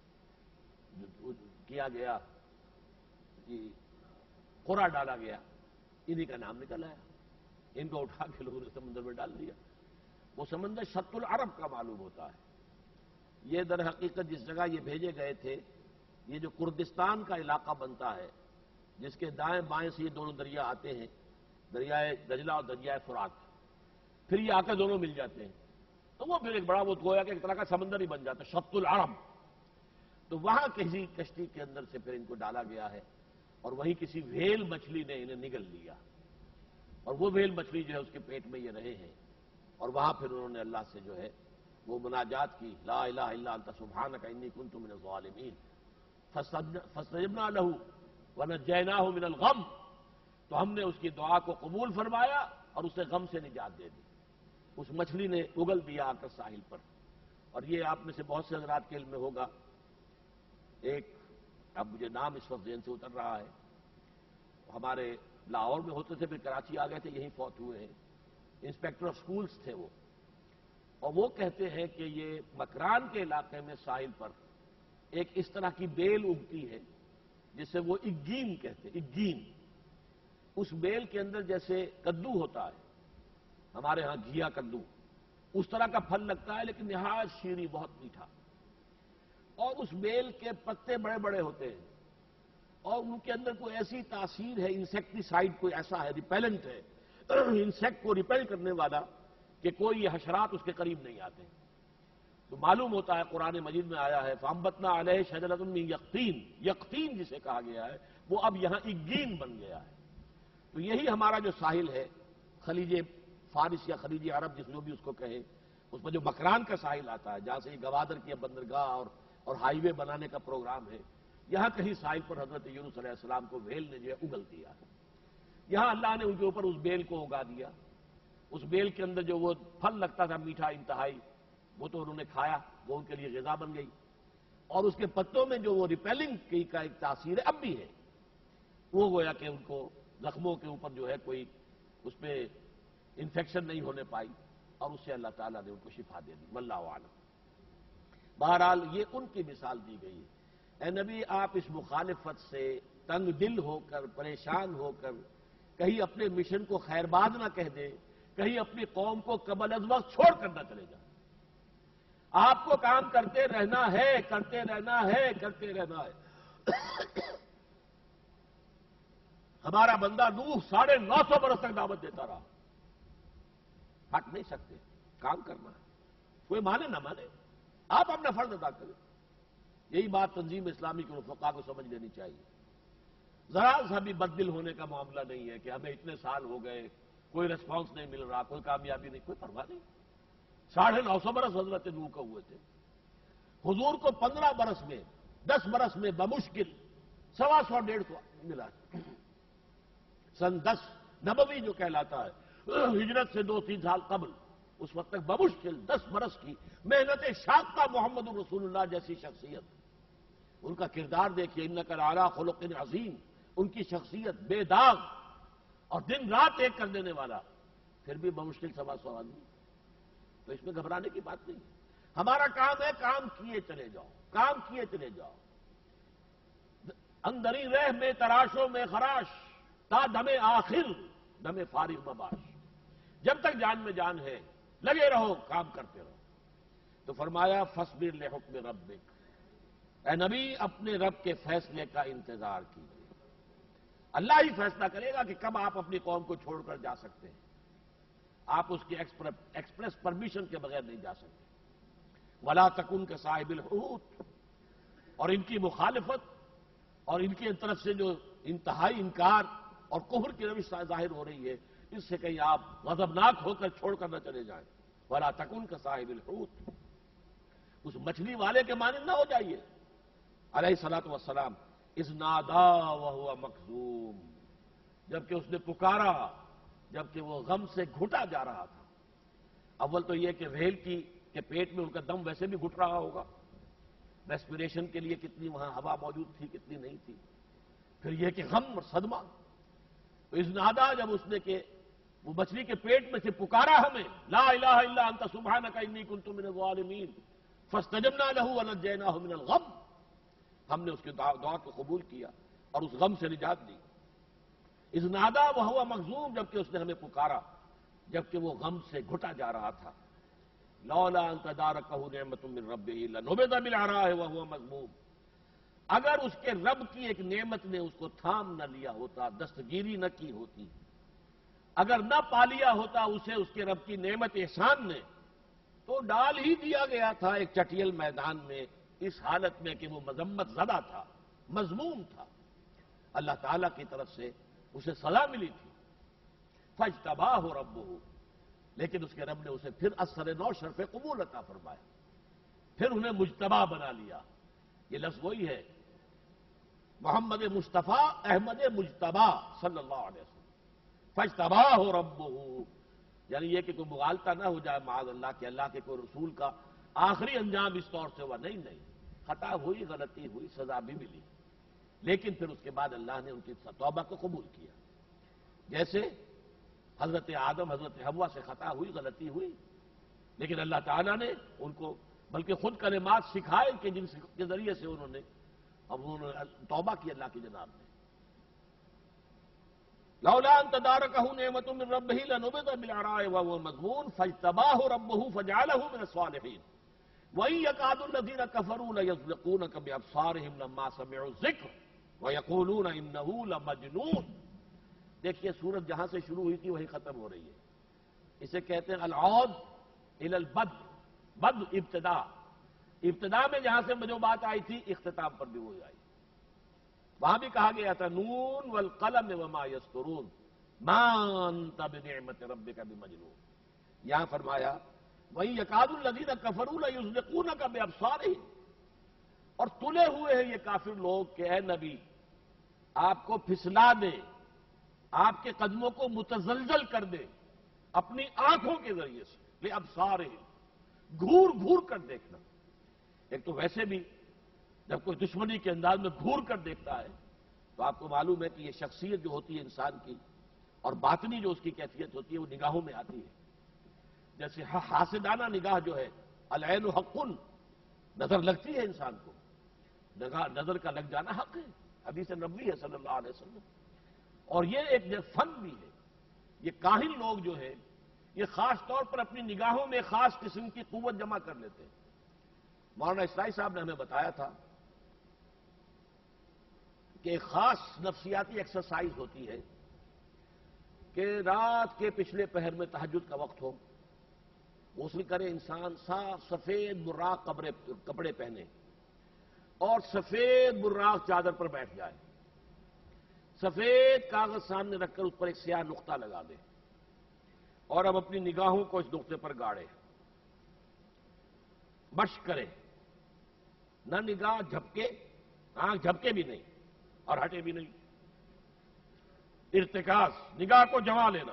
کیا گیا کہ قرا ڈالا گیا، انہی کا نام نکل آیا، ان کو اٹھا کے لوگوں نے سمندر میں ڈال دیا۔ وہ سمندر شط العرب کا معلوم ہوتا ہے۔ یہ در حقیقت جس جگہ یہ بھیجے گئے تھے، یہ جو کردستان کا علاقہ بنتا ہے، جس کے دائیں بائیں سے یہ دونوں دریا آتے ہیں، دریائے دجلہ اور دریائے فرات، پھر یہ آ کے دونوں مل جاتے ہیں، تو وہ پھر ایک بڑا وہ گویا کہ ایک طرح کا سمندر ہی بن جاتا ہے، شط العرب۔ تو وہاں کسی کشتی کے اندر سے پھر ان کو ڈالا گیا ہے، اور وہیں کسی وھیل مچھلی نے انہیں نگل لیا، اور وہ ویل مچھلی جو ہے اس کے پیٹ میں یہ رہے ہیں، اور وہاں پھر انہوں نے اللہ سے جو ہے وہ مناجات کی، لا الہ الا انت سبحانک انی کنت من الظالمین، فاستجبنا لہ ونجیناہ من الغم، تو ہم نے اس کی دعا کو قبول فرمایا اور اسے غم سے نجات دے دی۔ اس مچھلی نے اگل دیا آ کر ساحل پر، اور یہ آپ میں سے بہت سے حضرات کے علم میں ہوگا، ایک اب مجھے نام اس وقت ذہن سے اتر رہا ہے، ہمارے لاہور میں ہوتے تھے، پھر کراچی آ گئے تھے، یہیں فوت ہوئے ہیں، انسپیکٹر آف سکولز تھے وہ، اور وہ کہتے ہیں کہ یہ مکران کے علاقے میں ساحل پر ایک اس طرح کی بیل اگتی ہے جسے وہ اگین کہتے ہیں، اگین۔ اس بیل کے اندر جیسے کدو ہوتا ہے، ہمارے ہاں گھیا کدو، اس طرح کا پھل لگتا ہے لیکن نہایت شیریں، بہت میٹھا، اور اس بیل کے پتے بڑے بڑے ہوتے ہیں، اور ان کے اندر کوئی ایسی تاثیر ہے، انسیکٹیسائڈ کوئی ایسا ہے، ریپیلنٹ ہے، انسیکٹ کو ریپیل کرنے والا، کہ کوئی یہ حشرات اس کے قریب نہیں آتے۔ تو معلوم ہوتا ہے قرآن مجید میں آیا ہے فَأَنبَتْنَا عَلَيْهِ شَجَرَةً مِّن یقطین، یقطین جسے کہا گیا ہے وہ اب یہاں اگین بن گیا ہے۔ تو یہی ہمارا جو ساحل ہے، خلیج فارس یا خلیج عرب جس جو بھی اس کو کہے، اس میں جو مکران کا ساحل آتا ہے، جہاں سے یہ گوادر کی بندرگاہ اور ہائی وے بنانے کا پروگرام ہے، یہاں کہیں ساحل پر حضرت یونس علیہ السلام کو ویل نے جو ہے اگل دیا ہے۔ یہاں اللہ نے ان کے اوپر اس بیل کو اگا دیا، اس بیل کے اندر جو وہ پھل لگتا تھا میٹھا انتہائی، وہ تو انہوں نے کھایا، وہ ان کے لیے غذا بن گئی، اور اس کے پتوں میں جو وہ ریپیلنگ کی کا ایک تاثیر ہے، اب بھی ہے، وہ گویا کہ ان کو زخموں کے اوپر جو ہے کوئی اس پہ انفیکشن نہیں ہونے پائی، اور اس سے اللہ تعالیٰ نے ان کو شفا دے دی، واللہ اعلم۔ بہرحال یہ ان کی مثال دی گئی ہے۔ اے نبی، آپ اس مخالفت سے تنگ دل ہو کر، پریشان ہو کر، کہیں اپنے مشن کو خیر باد نہ کہہ دیں، کہیں اپنی قوم کو قبل از وقت چھوڑ کر نہ چلے جائیں۔ آپ کو کام کرتے رہنا ہے، کرتے رہنا ہے، کرتے رہنا ہے۔ ہمارا بندہ نوح 950 برس تک دعوت دیتا رہا، ہٹ نہیں سکتے، کام کرنا ہے، کوئی مانے نہ مانے، آپ اپنا فرض ادا کریں۔ یہی بات تنظیم اسلامی کے رفقا کو سمجھ لینی چاہیے۔ ذرا سا بھی بددل ہونے کا معاملہ نہیں ہے کہ ہمیں اتنے سال ہو گئے، کوئی ریسپانس نہیں مل رہا، کوئی کامیابی نہیں، کوئی پرواہ نہیں۔ 950 برس حضرت نوح کا ہوئے تھے، حضور کو 15 برس میں، 10 برس میں بمشکل 125 150 ملا، سن 10 نبوی جو کہلاتا ہے، ہجرت سے 2-3 سال قبل، اس وقت تک بمشکل 10 برس کی محنت شاقہ محمد الرسول اللہ جیسی شخصیت، ان کا کردار دیکھیے، انک لعلی خلق عظیم، ان کی شخصیت بے داغ اور دن رات ایک کر دینے والا، پھر بھی بمشکل 125 آدمی، تو اس میں گھبرانے کی بات نہیں ہے۔ ہمارا کام ہے کام کیے چلے جاؤ، کام کیے چلے جاؤ، اندری رہ میں تراشوں میں خراش، تا دم آخر دم فارغ مباش، جب تک جان میں جان ہے لگے رہو، کام کرتے رہو۔ تو فرمایا فاصبر لحکم ربک، اے نبی اپنے رب کے فیصلے کا انتظار کیجیے، اللہ ہی فیصلہ کرے گا کہ کب آپ اپنی قوم کو چھوڑ کر جا سکتے ہیں، آپ اس کی ایکسپریس پرمیشن کے بغیر نہیں جا سکتے۔ ولا تکن کصاحب الحوت، اور ان کی مخالفت اور ان کی طرف سے جو انتہائی انکار اور کفر کی روش ظاہر ہو رہی ہے، اس سے کہیں آپ غضبناک ہو کر چھوڑ کر نہ چلے جائیں۔ ولا تکن کصاحب الحوت، اس مچھلی والے کے مانند نہ ہو جائیے۔ علیہ الصلوۃ والسلام اذ نادا وہو مکظوم، جبکہ اس نے پکارا جبکہ وہ غم سے گھٹا جا رہا تھا۔ اول تو یہ کہ ویل کے پیٹ میں ان کا دم ویسے بھی گھٹ رہا ہوگا، ریسپریشن کے لیے کتنی وہاں ہوا موجود تھی، کتنی نہیں تھی، پھر یہ کہ غم اور صدمہ۔ تو اذ نادا، جب اس نے کہ وہ مچھلی کے پیٹ میں سے پکارا ہمیں، لا الہ الا انت سبحانک انی کنت من الظالمین، فاستجبنا لہ ونجیناہ من الغم، ہم نے اس کی دعا کو قبول کیا اور اس غم سے نجات دی۔ اذ نادا وہو مکظوم، جبکہ اس نے ہمیں پکارا جبکہ وہ غم سے گھٹا جا رہا تھا۔ لولا ان تدارکہ نعمت من ربہ لنبذ بالعراء وہو مذموم، اگر اس کے رب کی ایک نعمت نے اس کو تھام نہ لیا ہوتا، دستگیری نہ کی ہوتی، اگر نہ پا لیا ہوتا اسے اس کے رب کی نعمت احسان نے، تو ڈال ہی دیا گیا تھا ایک چٹیل میدان میں، اس حالت میں کہ وہ مذمت زدہ تھا، مذموم تھا، اللہ تعالیٰ کی طرف سے اسے سزا ملی تھی۔ فاجتباہ ربہ، لیکن اس کے رب نے اسے پھر اثر نو شرف قبول عطا فرمایا، پھر انہیں مجتبی بنا لیا۔ یہ لفظ وہی ہے محمد مصطفیٰ احمد مجتبی صلی اللہ علیہ وسلم، فاجتباہ ربہ، یعنی یہ کہ کوئی مغالطہ نہ ہو جائے معاذ اللہ کہ اللہ کے کوئی رسول کا آخری انجام اس طور سے ہوا، نہیں نہیں، خطا ہوئی، غلطی ہوئی، سزا بھی ملی، لیکن پھر اس کے بعد اللہ نے ان کی توبہ کو قبول کیا۔ جیسے حضرت آدم حضرت حوا سے خطا ہوئی، غلطی ہوئی، لیکن اللہ تعالیٰ نے ان کو بلکہ خود کلمات سکھائے کہ جن کے ذریعے سے انہوں نے توبہ کی اللہ کی جناب میں۔ لولا ان تدارکہ نعمت من ربہ لنبذ بالعراء وهو مذموم فاجتباہ ربہ فجعلہ من الصالحین وَإِن يَكَادُ الَّذِينَ كَفَرُوا لَيُزْلِقُونَكَ بِأَبْصَارِهِمْ لَمَّا سَمِعُوا الذِّكْرَ وَيَقُولُونَ إِنَّهُ لَمَجْنُونٌ۔ دیکھیے سورت جہاں سے شروع ہوئی تھی وہی ختم ہو رہی ہے۔ اسے کہتے ہیں العود الى البدء، بدء ابتدا، ابتدا میں جہاں سے جو بات آئی تھی اختتام پر بھی وہی آئی۔ وہاں بھی کہا گیا تھا نون والقلم وما یسطرون ما انت بنعمت ربک بمجنون، یہاں فرمایا وَإِن يَكَادُ الَّذِينَ كَفَرُوا لَيُزْلِقُونَكَ بِأَبْصَارِهِمْ، اور تلے ہوئے ہیں یہ کافر لوگ کہ اے نبی آپ کو پھسلا دے، آپ کے قدموں کو متزلزل کر دے اپنی آنکھوں کے ذریعے سے، بِأَبْصَارِهِمْ، گھور گھور کر دیکھنا۔ ایک تو ویسے بھی جب کوئی دشمنی کے انداز میں گھور کر دیکھتا ہے تو آپ کو معلوم ہے کہ یہ شخصیت جو ہوتی ہے انسان کی اور باطنی جو اس کی کیفیت ہوتی ہے وہ نگاہوں میں آتی ہے۔ جیسے حاسدانہ نگاہ جو ہے، العین حق، نظر لگتی ہے انسان کو، نظر کا لگ جانا حق ہے، حدیث نبوی ہے صلی اللہ علیہ وسلم۔ اور یہ ایک فن بھی ہے۔ یہ کاہل لوگ جو ہے یہ خاص طور پر اپنی نگاہوں میں خاص قسم کی قوت جمع کر لیتے ہیں۔ مولانا اسلائی صاحب نے ہمیں بتایا تھا کہ ایک خاص نفسیاتی ایکسرسائز ہوتی ہے کہ رات کے پچھلے پہر میں تہجد کا وقت ہو، غسل کرے انسان، صاف سفید براق کپڑے پہنے اور سفید براق چادر پر بیٹھ جائے، سفید کاغذ سامنے رکھ کر اس پر ایک سیاہ نقطہ لگا دے اور اب اپنی نگاہوں کو اس نقطے پر گاڑے، مشق کرے، نہ نگاہ جھپکے، آنکھ جھپکے بھی نہیں اور ہٹے بھی نہیں، ارتکاز، نگاہ کو جما لینا۔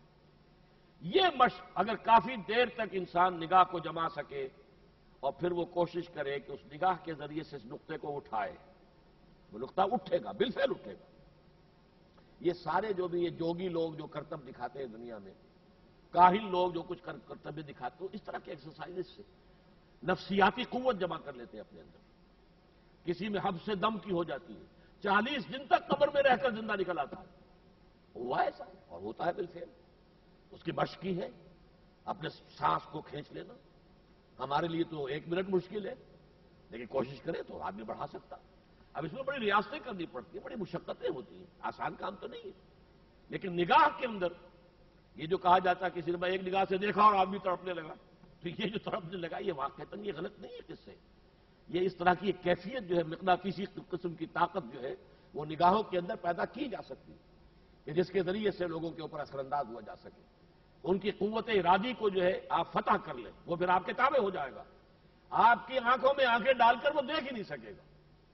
یہ مشق اگر کافی دیر تک انسان نگاہ کو جما سکے اور پھر وہ کوشش کرے کہ اس نگاہ کے ذریعے سے اس نقطے کو اٹھائے، وہ نقطہ اٹھے گا، بالفعل اٹھے گا۔ یہ سارے جو بھی یہ جوگی لوگ جو کرتب دکھاتے ہیں دنیا میں، کاہل لوگ جو کچھ کرتبے دکھاتے ہیں، اس طرح کے ایکسرسائز سے نفسیاتی قوت جمع کر لیتے ہیں اپنے اندر۔ کسی میں حبس دم کی ہو جاتی ہے، 40 دن تک قبر میں رہ کر زندہ نکل آتا ہے، ہوا ایسا اور ہوتا ہے بالفعل۔ اس کی مشق کی ہے اپنے سانس کو کھینچ لینا۔ ہمارے لیے تو 1 منٹ مشکل ہے، لیکن کوشش کرے تو آدمی بڑھا سکتا۔ اب اس میں بڑی ریاستیں کرنی پڑتی ہیں، بڑی مشقتیں ہوتی ہیں، آسان کام تو نہیں ہے، لیکن نگاہ کے اندر یہ جو کہا جاتا ہے کسی نے ایک نگاہ سے دیکھا اور آدمی تڑپنے لگا، تو یہ جو تڑپنے لگا یہ واقعتاً یہ غلط نہیں ہے کس سے، یہ اس طرح کی ایک کیفیت جو ہے مقناطیسی قسم کی طاقت جو ہے وہ نگاہوں کے اندر پیدا کی جا سکتی ہے کہ جس کے ذریعے سے لوگوں کے اوپر اثر انداز ہوا جا سکے۔ ان کی قوت ارادی کو جو ہے آپ فتح کر لیں، وہ پھر آپ کے تابع ہو جائے گا، آپ کی آنکھوں میں آنکھیں ڈال کر وہ دیکھ ہی نہیں سکے گا،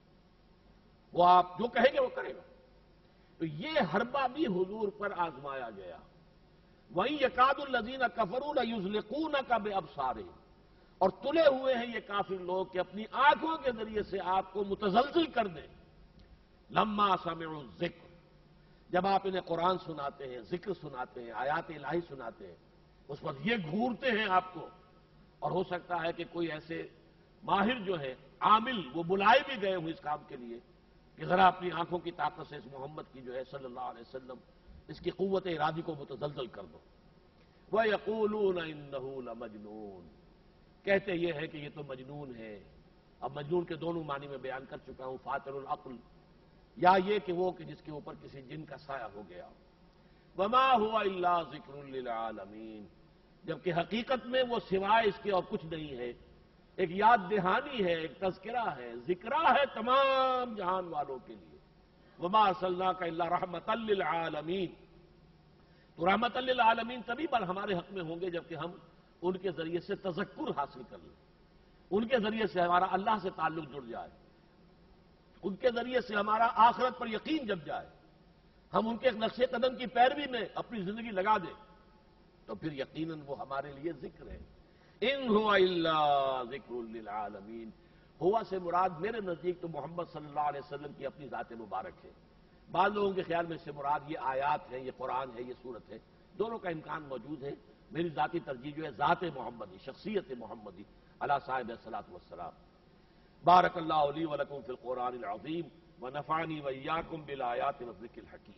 وہ آپ جو کہیں گے وہ کرے گا۔ تو یہ حربہ بھی حضور پر آزمایا گیا۔ وَإِن يَكَادُ الَّذِينَ كَفَرُوا لَيُزْلِقُونَكَ بِأَبْصَارِهِمْ، اور تلے ہوئے ہیں یہ کافر لوگ کہ اپنی آنکھوں کے ذریعے سے آپ کو متزلزل کر دیں، لما سمعوا الذکر، جب آپ انہیں قرآن سناتے ہیں، ذکر سناتے ہیں، آیات الہی سناتے ہیں، اس وقت یہ گھورتے ہیں آپ کو، اور ہو سکتا ہے کہ کوئی ایسے ماہر جو ہے عامل وہ بلائے بھی گئے ہوں اس کام کے لیے کہ ذرا اپنی آنکھوں کی طاقت سے اس محمد کی جو ہے صلی اللہ علیہ وسلم اس کی قوت ارادی کو متزلزل کر دو۔ وَيَقُولُونَ إِنَّهُ لَمَجْنُونَ، کہتے یہ ہے کہ یہ تو مجنون ہے۔ اب مجنون کے دونوں معنی میں بیان کر چکا ہوں، فاطر العقل، یا یہ کہ وہ کہ جس کے اوپر کسی جن کا سایہ ہو گیا۔ وَمَا هُوَ إِلَّا ذِكْرٌ لِّلْعَالَمِينَ، جبکہ حقیقت میں وہ سوائے اس کے اور کچھ نہیں ہے، ایک یاد دہانی ہے، ایک تذکرہ ہے، ذکرہ ہے تمام جہان والوں کے لیے۔ وَمَا أَرْسَلْنَاكَ إِلَّا رَحْمَةً لِّلْعَالَمِينَ، تو رحمت للعالمین تبھی بل ہمارے حق میں ہوں گے جبکہ ہم ان کے ذریعے سے تذکر حاصل کر لیں، ان کے ذریعے سے ہمارا اللہ سے تعلق جڑ جائے، ان کے ذریعے سے ہمارا آخرت پر یقین جب جائے، ہم ان کے نقش قدم کی پیروی میں اپنی زندگی لگا دیں، تو پھر یقیناً وہ ہمارے لیے ذکر ہے۔ ان هو الا ذکر للعالمین، ہوا سے مراد میرے نزدیک تو محمد صلی اللہ علیہ وسلم کی اپنی ذات مبارک ہے۔ بعض لوگوں کے خیال میں اس سے مراد یہ آیات ہے، یہ قرآن ہے، یہ سورت ہے، دونوں کا امکان موجود ہے۔ میری ذاتی ترجیح جو ہے ذات محمدی، شخصیت محمدی علی صاحب الصلاۃ والسلام۔ بارک اللہ لی ولکم فی القرآن العظیم ونفعنی وإیاکم بالآیات والذکر الحکیم۔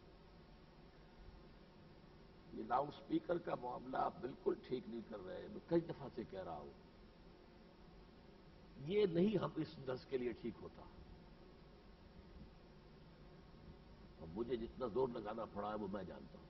یہ لاؤڈ سپیکر کا معاملہ آپ بالکل ٹھیک نہیں کر رہے ہیں، میں کئی دفعہ سے کہہ رہا ہوں، یہ نہیں ہم اس درس کے لیے ٹھیک ہوتا۔ اور مجھے جتنا زور لگانا پڑا ہے وہ میں جانتا ہوں۔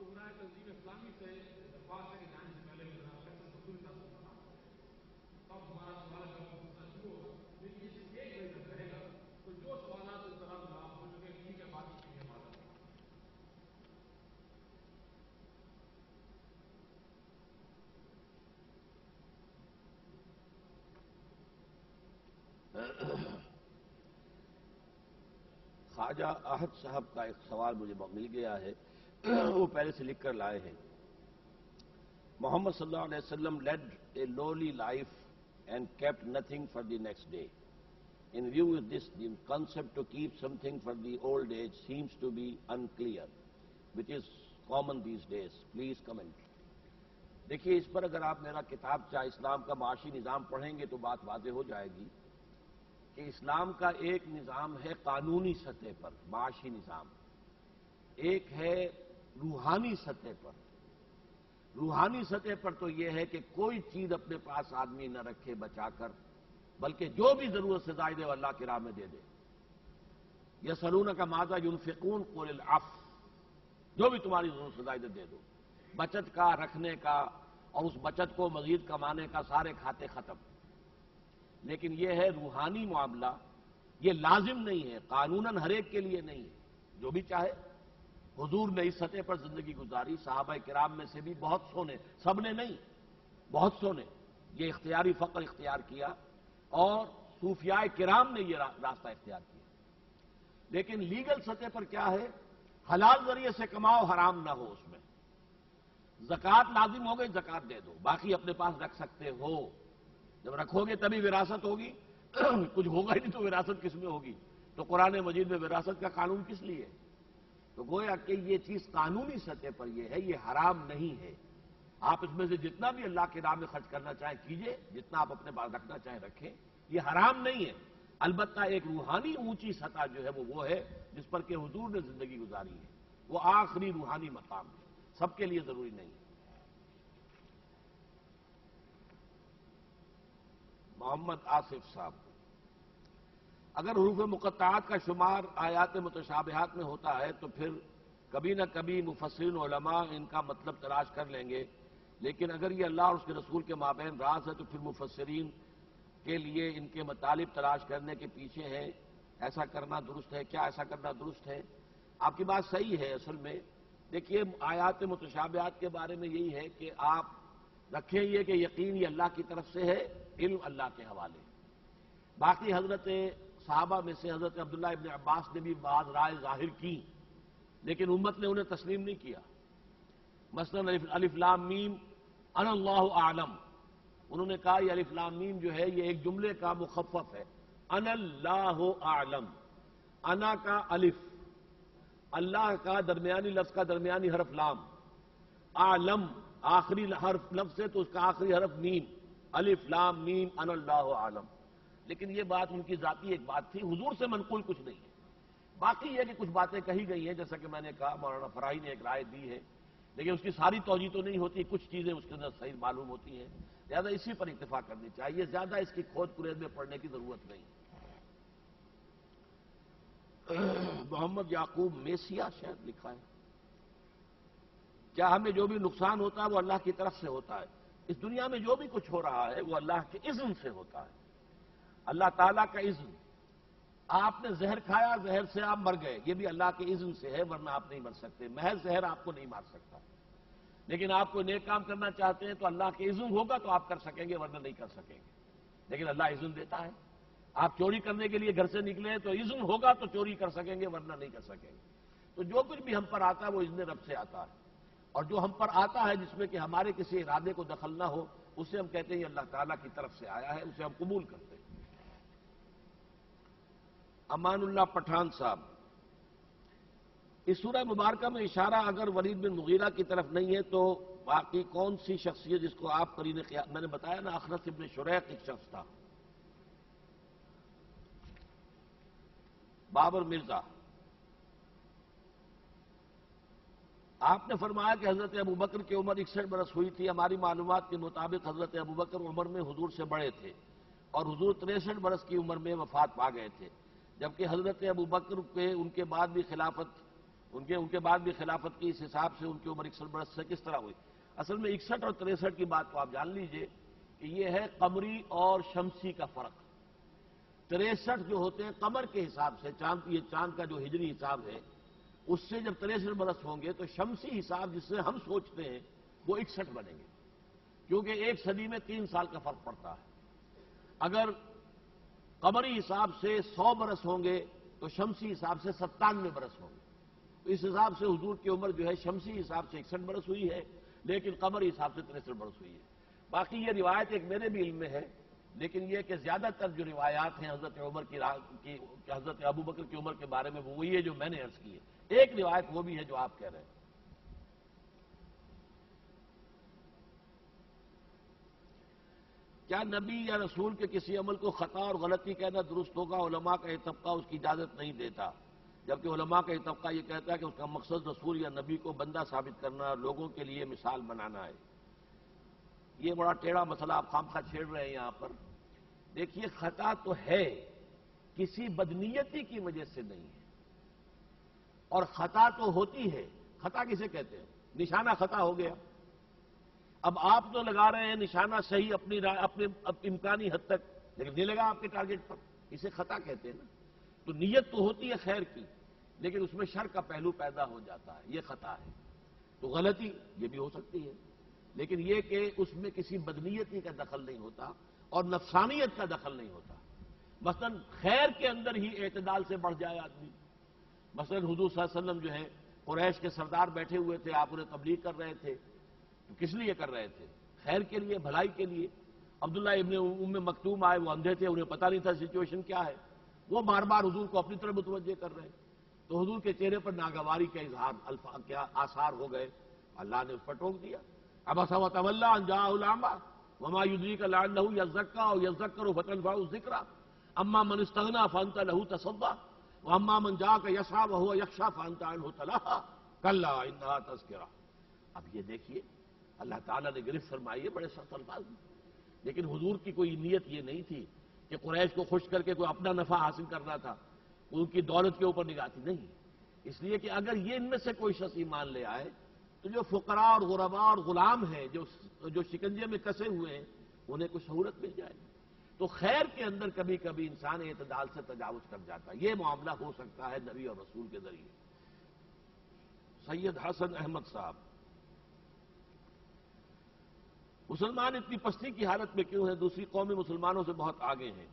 خواجہ احد صاحب کا ایک سوال مجھے مل گیا ہے، وہ پہلے سے لکھ کر لائے ہیں۔ محمد صلی اللہ علیہ وسلم led a lowly life and kept nothing for the next day. In view of this, the concept to keep something for the old age seems to be unclear, which is common these days. Please comment. دیکھیے، اس پر اگر آپ میرا کتابچہ اسلام کا معاشی نظام پڑھیں گے تو بات واضح ہو جائے گی کہ اسلام کا ایک نظام ہے قانونی سطح پر معاشی نظام، ایک ہے روحانی سطح پر۔ روحانی سطح پر تو یہ ہے کہ کوئی چیز اپنے پاس آدمی نہ رکھے بچا کر، بلکہ جو بھی ضرورت سے زائد ہے وہ اللہ کی راہ میں دے دے۔ یسألونک ماذا ينفقون قل العفو، جو بھی تمہاری ضرورت سے زائد دے دو، بچت کا، رکھنے کا، اور اس بچت کو مزید کمانے کا سارے کھاتے ختم۔ لیکن یہ ہے روحانی معاملہ، یہ لازم نہیں ہے، قانوناً ہر ایک کے لیے نہیں ہے، جو بھی چاہے۔ حضور نے اس سطح پر زندگی گزاری، صحابہ کرام میں سے بھی بہت سو نے، سب نے نہیں، بہت سو نے یہ اختیاری فقر اختیار کیا، اور صوفیاء کرام نے یہ راستہ اختیار کیا۔ لیکن لیگل سطح پر کیا ہے؟ حلال ذریعے سے کماؤ، حرام نہ ہو اس میں۔ زکوٰۃ لازم ہو گئی، زکوٰۃ دے دو، باقی اپنے پاس رکھ سکتے ہو۔ جب رکھو گے تبھی وراثت ہوگی، کچھ ہوگا ہی نہیں تو وراثت کس میں ہوگی؟ تو قرآن مجید میں وراثت کا قانون کس لیے؟ تو گویا کہ یہ چیز قانونی سطح پر یہ ہے، یہ حرام نہیں ہے۔ آپ اس میں سے جتنا بھی اللہ کے راہ میں خرچ کرنا چاہیں کیجئے، جتنا آپ اپنے پاس رکھنا چاہیں رکھیں، یہ حرام نہیں ہے۔ البتہ ایک روحانی اونچی سطح جو ہے وہ ہے جس پر کہ حضور نے زندگی گزاری ہے، وہ آخری روحانی مقام ہے، سب کے لیے ضروری نہیں ہے۔ محمد آصف صاحب، اگر حروف مقطعات کا شمار آیات متشابہات میں ہوتا ہے تو پھر کبھی نہ کبھی مفسرین علماء ان کا مطلب تلاش کر لیں گے، لیکن اگر یہ اللہ اور اس کے رسول کے مابین راز ہے تو پھر مفسرین کے لیے ان کے مطالب تلاش کرنے کے پیچھے ہیں۔ ایسا کرنا درست ہے کیا؟ ایسا کرنا درست ہے؟ آپ کی بات صحیح ہے۔ اصل میں دیکھیے، آیات متشابہات کے بارے میں یہی ہے کہ آپ رکھیں یہ کہ یقین یہ اللہ کی طرف سے ہے، علم اللہ کے حوالے۔ باقی حضرت صحابہ میں سے حضرت عبداللہ ابن عباس نے بھی بعض رائے ظاہر کی، لیکن امت نے انہیں تسلیم نہیں کیا۔ مثلا الف لام میم انا اللہ اعلم، انہوں نے کہا یہ الف لام میم جو ہے یہ ایک جملے کا مخفف ہے، انا اللہ اعلم، انا کا الف، اللہ کا درمیانی لفظ کا درمیانی حرف لام، اعلم آخری حرف لفظ ہے تو اس کا آخری حرف میم، الف لام میم انا اللہ اعلم۔ لیکن یہ بات ان کی ذاتی ایک بات تھی، حضور سے منقول کچھ نہیں ہے۔ باقی یہ کہ کچھ باتیں کہی گئی ہیں، جیسا کہ میں نے کہا مولانا فراہی نے ایک رائے دی ہے، لیکن اس کی ساری توجیہ تو نہیں ہوتی، کچھ چیزیں اس کے اندر صحیح معلوم ہوتی ہیں، لہذا اسی پر اکتفا کرنی چاہیے، زیادہ اس کی کھود کرید میں پڑھنے کی ضرورت نہیں۔ محمد یعقوب میسیا شاید لکھا ہے، کیا ہمیں جو بھی نقصان ہوتا ہے وہ اللہ کی طرف سے ہوتا ہے؟ اس دنیا میں جو بھی کچھ ہو رہا ہے وہ اللہ کے اذن سے ہوتا ہے، اللہ تعالیٰ کا اذن۔ آپ نے زہر کھایا، زہر سے آپ مر گئے، یہ بھی اللہ کے اذن سے ہے، ورنہ آپ نہیں مر سکتے، محض زہر آپ کو نہیں مار سکتا۔ لیکن آپ کوئی نیک کام کرنا چاہتے ہیں تو اللہ کے اذن ہوگا تو آپ کر سکیں گے، ورنہ نہیں کر سکیں گے، لیکن اللہ اذن دیتا ہے۔ آپ چوری کرنے کے لیے گھر سے نکلے تو اذن ہوگا تو چوری کر سکیں گے، ورنہ نہیں کر سکیں گے۔ تو جو کچھ بھی ہم پر آتا ہے وہ اذن رب سے آتا ہے، اور جو ہم پر آتا ہے جس میں کہ ہمارے کسی ارادے کو دخل نہ ہو، اسے ہم کہتے ہیں یہ اللہ تعالیٰ کی طرف سے آیا ہے، اسے ہم قبول کرتے ہیں۔ امان اللہ پٹھان صاحب، اس سورہ مبارکہ میں اشارہ اگر ولید بن مغیرہ کی طرف نہیں ہے تو باقی کون سی شخصیت جس کو آپ قرین قیاس، میں نے بتایا نا اخنس ابن شریق ایک شخص تھا، بابر مرزا۔ آپ نے فرمایا کہ حضرت ابوبکر کی عمر 61 برس ہوئی تھی، ہماری معلومات کے مطابق حضرت ابوبکر عمر میں حضور سے بڑے تھے اور حضور 63 برس کی عمر میں وفات پا گئے تھے، جبکہ حضرت ابوبکر کے ان کے بعد بھی خلافت ان کے بعد بھی خلافت کی اس حساب سے ان کی عمر 61 برس سے کس طرح ہوئی؟ اصل میں 61 اور 63 کی بات کو آپ جان لیجئے کہ یہ ہے قمری اور شمسی کا فرق۔ 63 جو ہوتے ہیں قمر کے حساب سے، یہ چاند کا جو ہجری حساب ہے، اس سے جب 63 برس ہوں گے تو شمسی حساب جس سے ہم سوچتے ہیں وہ 61 بنیں گے، کیونکہ ایک صدی میں 3 سال کا فرق پڑتا ہے۔ اگر قمری حساب سے 100 برس ہوں گے تو شمسی حساب سے 97 برس ہوں گے۔ تو اس حساب سے حضور کی عمر جو ہے شمسی حساب سے 61 برس ہوئی ہے، لیکن قمری حساب سے 63 برس ہوئی ہے۔ باقی یہ روایت ایک میرے بھی علم میں ہے، لیکن یہ کہ زیادہ تر جو روایات ہیں حضرت عمر کی حضرت ابوبکر کی عمر کے بارے میں وہ وہی ہے جو میں نے عرض کی ہے۔ ایک روایت وہ بھی ہے جو آپ کہہ رہے ہیں۔ کیا نبی یا رسول کے کسی عمل کو خطا اور غلطی کہنا درست ہوگا؟ علماء کا یہ طبقہ اس کی اجازت نہیں دیتا، جبکہ علماء کا یہ طبقہ یہ کہتا ہے کہ اس کا مقصد رسول یا نبی کو بندہ ثابت کرنا اور لوگوں کے لیے مثال بنانا ہے۔ یہ بڑا ٹیڑھا مسئلہ آپ خامخواہ چھیڑ رہے ہیں یہاں پر۔ دیکھیے، خطا تو ہے، کسی بدنیتی کی وجہ سے نہیں ہے، اور خطا تو ہوتی ہے۔ خطا کسے کہتے ہیں؟ نشانہ خطا ہو گیا۔ اب آپ تو لگا رہے ہیں نشانہ صحیح اپنے امکانی حد تک، لیکن نہیں لگا آپ کے ٹارگٹ پر، اسے خطا کہتے ہیں نا۔ تو نیت تو ہوتی ہے خیر کی، لیکن اس میں شر کا پہلو پیدا ہو جاتا ہے، یہ خطا ہے۔ تو غلطی یہ بھی ہو سکتی ہے، لیکن یہ کہ اس میں کسی بدنیتی کا دخل نہیں ہوتا اور نفسانیت کا دخل نہیں ہوتا۔ مثلا خیر کے اندر ہی اعتدال سے بڑھ جائے آدمی۔ مثلا حضور صلی اللہ علیہ وسلم جو ہے قریش کے سردار بیٹھے ہوئے تھے، آپ انہیں تبلیغ کر رہے تھے، تو کس لیے کر رہے تھے؟ خیر کے لیے، بھلائی کے لیے۔ عبداللہ ابن ام مکتوم آئے، وہ اندھے تھے، انہیں پتہ نہیں تھا سچویشن کیا ہے، وہ بار بار حضور کو اپنی طرف متوجہ کر رہے ہیں، تو حضور کے چہرے پر ناگواری کا اظہار کیا آثار ہو گئے، اللہ نے اس پر ٹوک دیا۔ عبس وتولی ان جاءہ الاعمی وما یدریک لعلہ یزکی او یذکر فتنفعہ الذکری اما من استغنی فانت لہ تصدی واما من جاءک یسعی وہو یخشی فانت عنہ تلہی کلا انہا تذکرہ۔ اب یہ دیکھیے اللہ تعالیٰ نے گرفت فرمائی ہے بڑے سخت الفاظ میں، لیکن حضور کی کوئی نیت یہ نہیں تھی کہ قریش کو خوش کر کے کوئی اپنا نفع حاصل کرنا تھا، ان کی دولت کے اوپر نگاہ تھی، نہیں۔ اس لیے کہ اگر یہ ان میں سے کوئی شخص ایمان لے آئے تو جو فقراء اور غرباء اور غلام ہیں، جو شکنجے میں کسے ہوئے ہیں، انہیں کوئی سہولت مل جائے گی۔ تو خیر کے اندر کبھی کبھی انسان اعتدال سے تجاوز کر جاتا ہے، یہ معاملہ ہو سکتا ہے نبی اور رسول کے ذریعے۔ سید حسن احمد صاحب، مسلمان اتنی پستی کی حالت میں کیوں ہیں؟ دوسری قومی مسلمانوں سے بہت آگے ہیں۔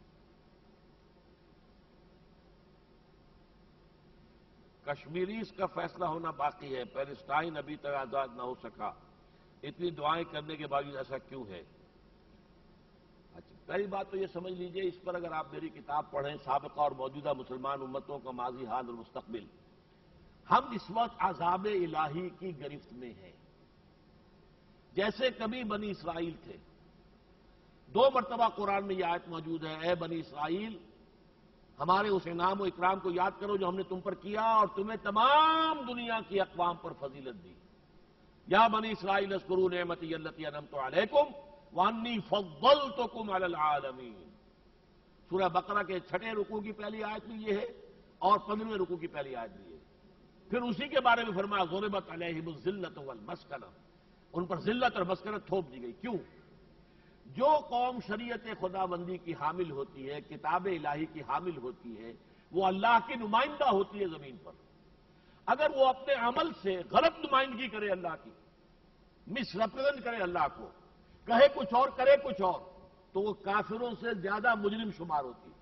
کشمیریز کا فیصلہ ہونا باقی ہے، پیلسٹائن ابھی تک آزاد نہ ہو سکا، اتنی دعائیں کرنے کے باوجود ایسا کیوں ہے؟ اچھا، پہلی بات تو یہ سمجھ لیجئے، اس پر اگر آپ میری کتاب پڑھیں سابقہ اور موجودہ مسلمان امتوں کا ماضی، حال اور مستقبل، ہم اس وقت عذاب الہی کی گرفت میں ہیں، جیسے کبھی بنی اسرائیل تھے۔ 2 مرتبہ قرآن میں یہ آیت موجود ہے، اے بنی اسرائیل، ہمارے اس انعام و اکرام کو یاد کرو جو ہم نے تم پر کیا اور تمہیں تمام دنیا کی اقوام پر فضیلت دی۔ یا بنی اسرائیل اذکروا نعمتی التی انعمت علیکم وانی فضلتکم علی العالمین۔ سورہ بقرہ کے 6 رکوع کی پہلی آیت بھی یہ ہے اور 15ویں رکوع کی پہلی آیت بھی یہ ہے۔ پھر اسی کے بارے میں فرمایا ضربت علیہم الذلۃ والمسکنہ، ان پر ذلت اور مسکنت تھوپ دی گئی۔ کیوں؟ جو قوم شریعت خداوندی کی حامل ہوتی ہے، کتاب الہی کی حامل ہوتی ہے، وہ اللہ کی نمائندہ ہوتی ہے زمین پر۔ اگر وہ اپنے عمل سے غلط نمائندگی کرے اللہ کی، مس ریپرزینٹ کرے اللہ کو، کہے کچھ اور کرے کچھ اور، تو وہ کافروں سے زیادہ مجرم شمار ہوتی ہے۔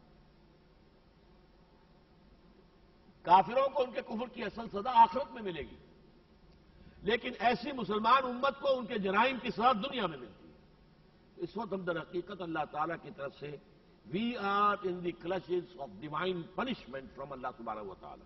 کافروں کو ان کے کفر کی اصل سزا آخرت میں ملے گی، لیکن ایسی مسلمان امت کو ان کے جرائم کی سزا دنیا میں ملتی ہے۔ اس وقت ہم در حقیقت اللہ تعالیٰ کی طرف سے we are in the clutches of divine punishment from Allah سبحانہ و تعالیٰ۔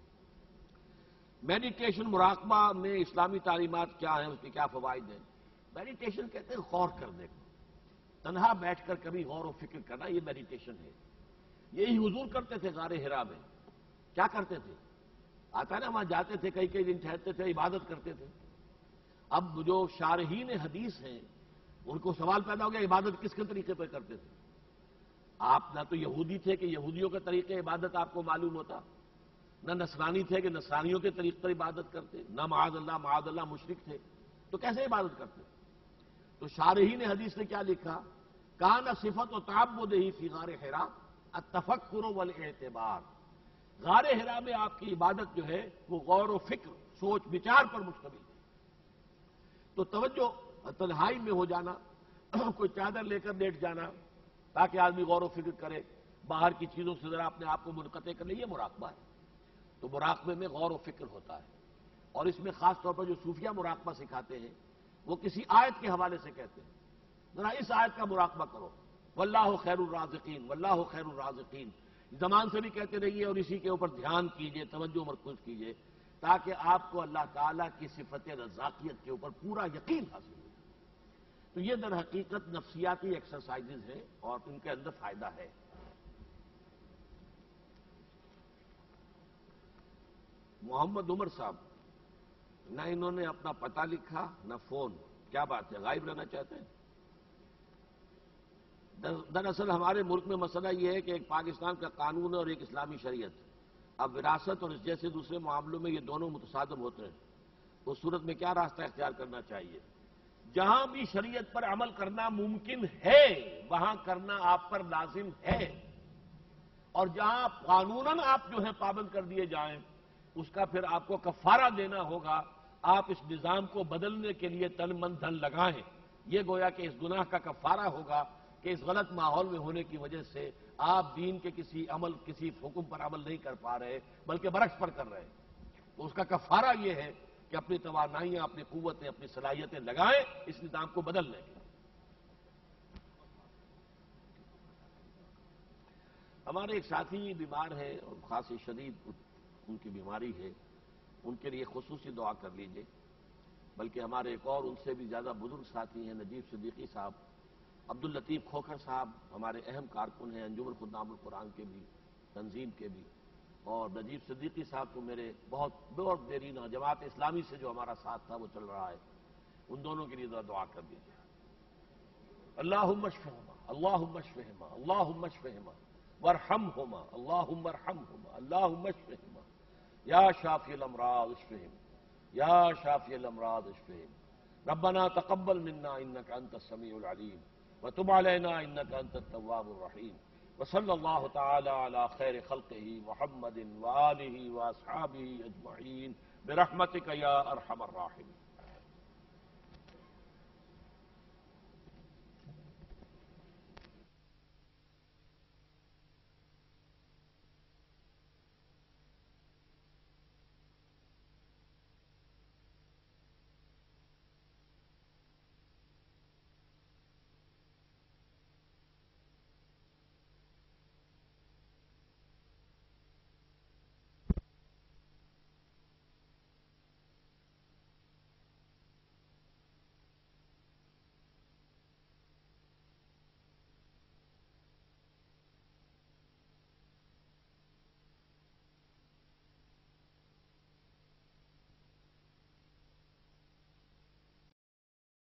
میڈیٹیشن، مراقبہ میں اسلامی تعلیمات کیا ہیں، اس کے کیا فوائد ہیں؟ میڈیٹیشن کہتے ہیں غور کرنے کو، تنہا بیٹھ کر کبھی غور و فکر کرنا، یہ میڈیٹیشن ہے۔ یہی حضور کرتے تھے غار حرا میں۔ کیا کرتے تھے؟ آتا ہے نا، وہاں جاتے تھے، کئی دن ٹھہرتے تھے، عبادت کرتے تھے۔ اب جو شارحین حدیث ہیں ان کو سوال پیدا ہو گیا، عبادت کس کے طریقے پر کرتے تھے؟ آپ نہ تو یہودی تھے کہ یہودیوں کے طریقے عبادت آپ کو معلوم ہوتا، نہ نصرانی تھے کہ نصرانیوں کے طریق پر عبادت کرتے، نہ معاذ اللہ مشرک تھے، تو کیسے عبادت کرتے؟ تو شارحین حدیث نے کیا لکھا؟ کان صفت و تعبدہ فی غار حرا التفکر والاعتبار، غار حرا میں آپ کی عبادت جو ہے وہ غور و فکر، سوچ بچار پر مشتمل ہے۔ تو توجہ تنہائی میں ہو جانا، کوئی چادر لے کر لیٹ جانا تاکہ آدمی غور و فکر کرے، باہر کی چیزوں سے ذرا اپنے آپ کو منقطع کر لے، یہ مراقبہ ہے۔ تو مراقبے میں غور و فکر ہوتا ہے، اور اس میں خاص طور پر جو صوفیہ مراقبہ سکھاتے ہیں وہ کسی آیت کے حوالے سے کہتے ہیں، ذرا اس آیت کا مراقبہ کرو، واللہ خیر الرازقین، واللہ خیر الرازقین، زمان سے بھی کہتے رہیے اور اسی کے اوپر دھیان کیجئے، توجہ مرکوز کیجئے، تاکہ آپ کو اللہ تعالیٰ کی صفت رزاقیت کے اوپر پورا یقین حاصل ہو۔ تو یہ در حقیقت نفسیاتی ایکسرسائزز ہیں اور ان کے اندر فائدہ ہے۔ محمد عمر صاحب، نہ انہوں نے اپنا پتہ لکھا نہ فون، کیا بات ہے، غائب رہنا چاہتے ہیں؟ دراصل ہمارے ملک میں مسئلہ یہ ہے کہ ایک پاکستان کا قانون اور ایک اسلامی شریعت، اب وراثت اور اس جیسے دوسرے معاملوں میں یہ دونوں متصادم ہوتے ہیں، اس صورت میں کیا راستہ اختیار کرنا چاہیے؟ جہاں بھی شریعت پر عمل کرنا ممکن ہے وہاں کرنا آپ پر لازم ہے، اور جہاں قانوناً آپ جو ہے پابند کر دیے جائیں اس کا پھر آپ کو کفارہ دینا ہوگا، آپ اس نظام کو بدلنے کے لیے تن من دھن لگائیں، یہ گویا کہ اس گناہ کا کفارہ ہوگا کہ اس غلط ماحول میں ہونے کی وجہ سے آپ دین کے کسی حکم پر عمل نہیں کر پا رہے بلکہ برعکس پر کر رہے ہیں۔ تو اس کا کفارہ یہ ہے کہ اپنی توانائیاں، اپنی قوتیں، اپنی صلاحیتیں لگائیں اس نظام کو بدلنے کے۔ ہمارے ایک ساتھی بیمار ہے اور خاصی شدید ان کی بیماری ہے، ان کے لیے خصوصی دعا کر لیجئے، بلکہ ہمارے ایک اور ان سے بھی زیادہ بزرگ ساتھی ہیں نجیب صدیقی صاحب، عبداللطیف کھوکھر صاحب ہمارے اہم کارکن ہیں انجمن خدام القرآن کے بھی، تنظیم کے بھی، اور نجیب صدیقی صاحب تو میرے بہت دیرینہ جماعت اسلامی سے جو ہمارا ساتھ تھا وہ چل رہا ہے، ان دونوں کے لیے دعا کر دیجئے۔ اللہم اشفہما، اللہم اشفہما، اللہم اشفہما وارحمہما، اللہم ارحمہما، اللہم اشفہما، یا شافی الامراض اشفہم، یا شافی الامراض اشفہم، ربنا تقبل منا انک انت السمیع العلیم وتب علینا انک انت التواب الرحیم، وصلی اللہ تعالی علی خیر خلقہ محمد وآلہ واصحابہ اجمعین برحمتک یا ارحم الراحمین۔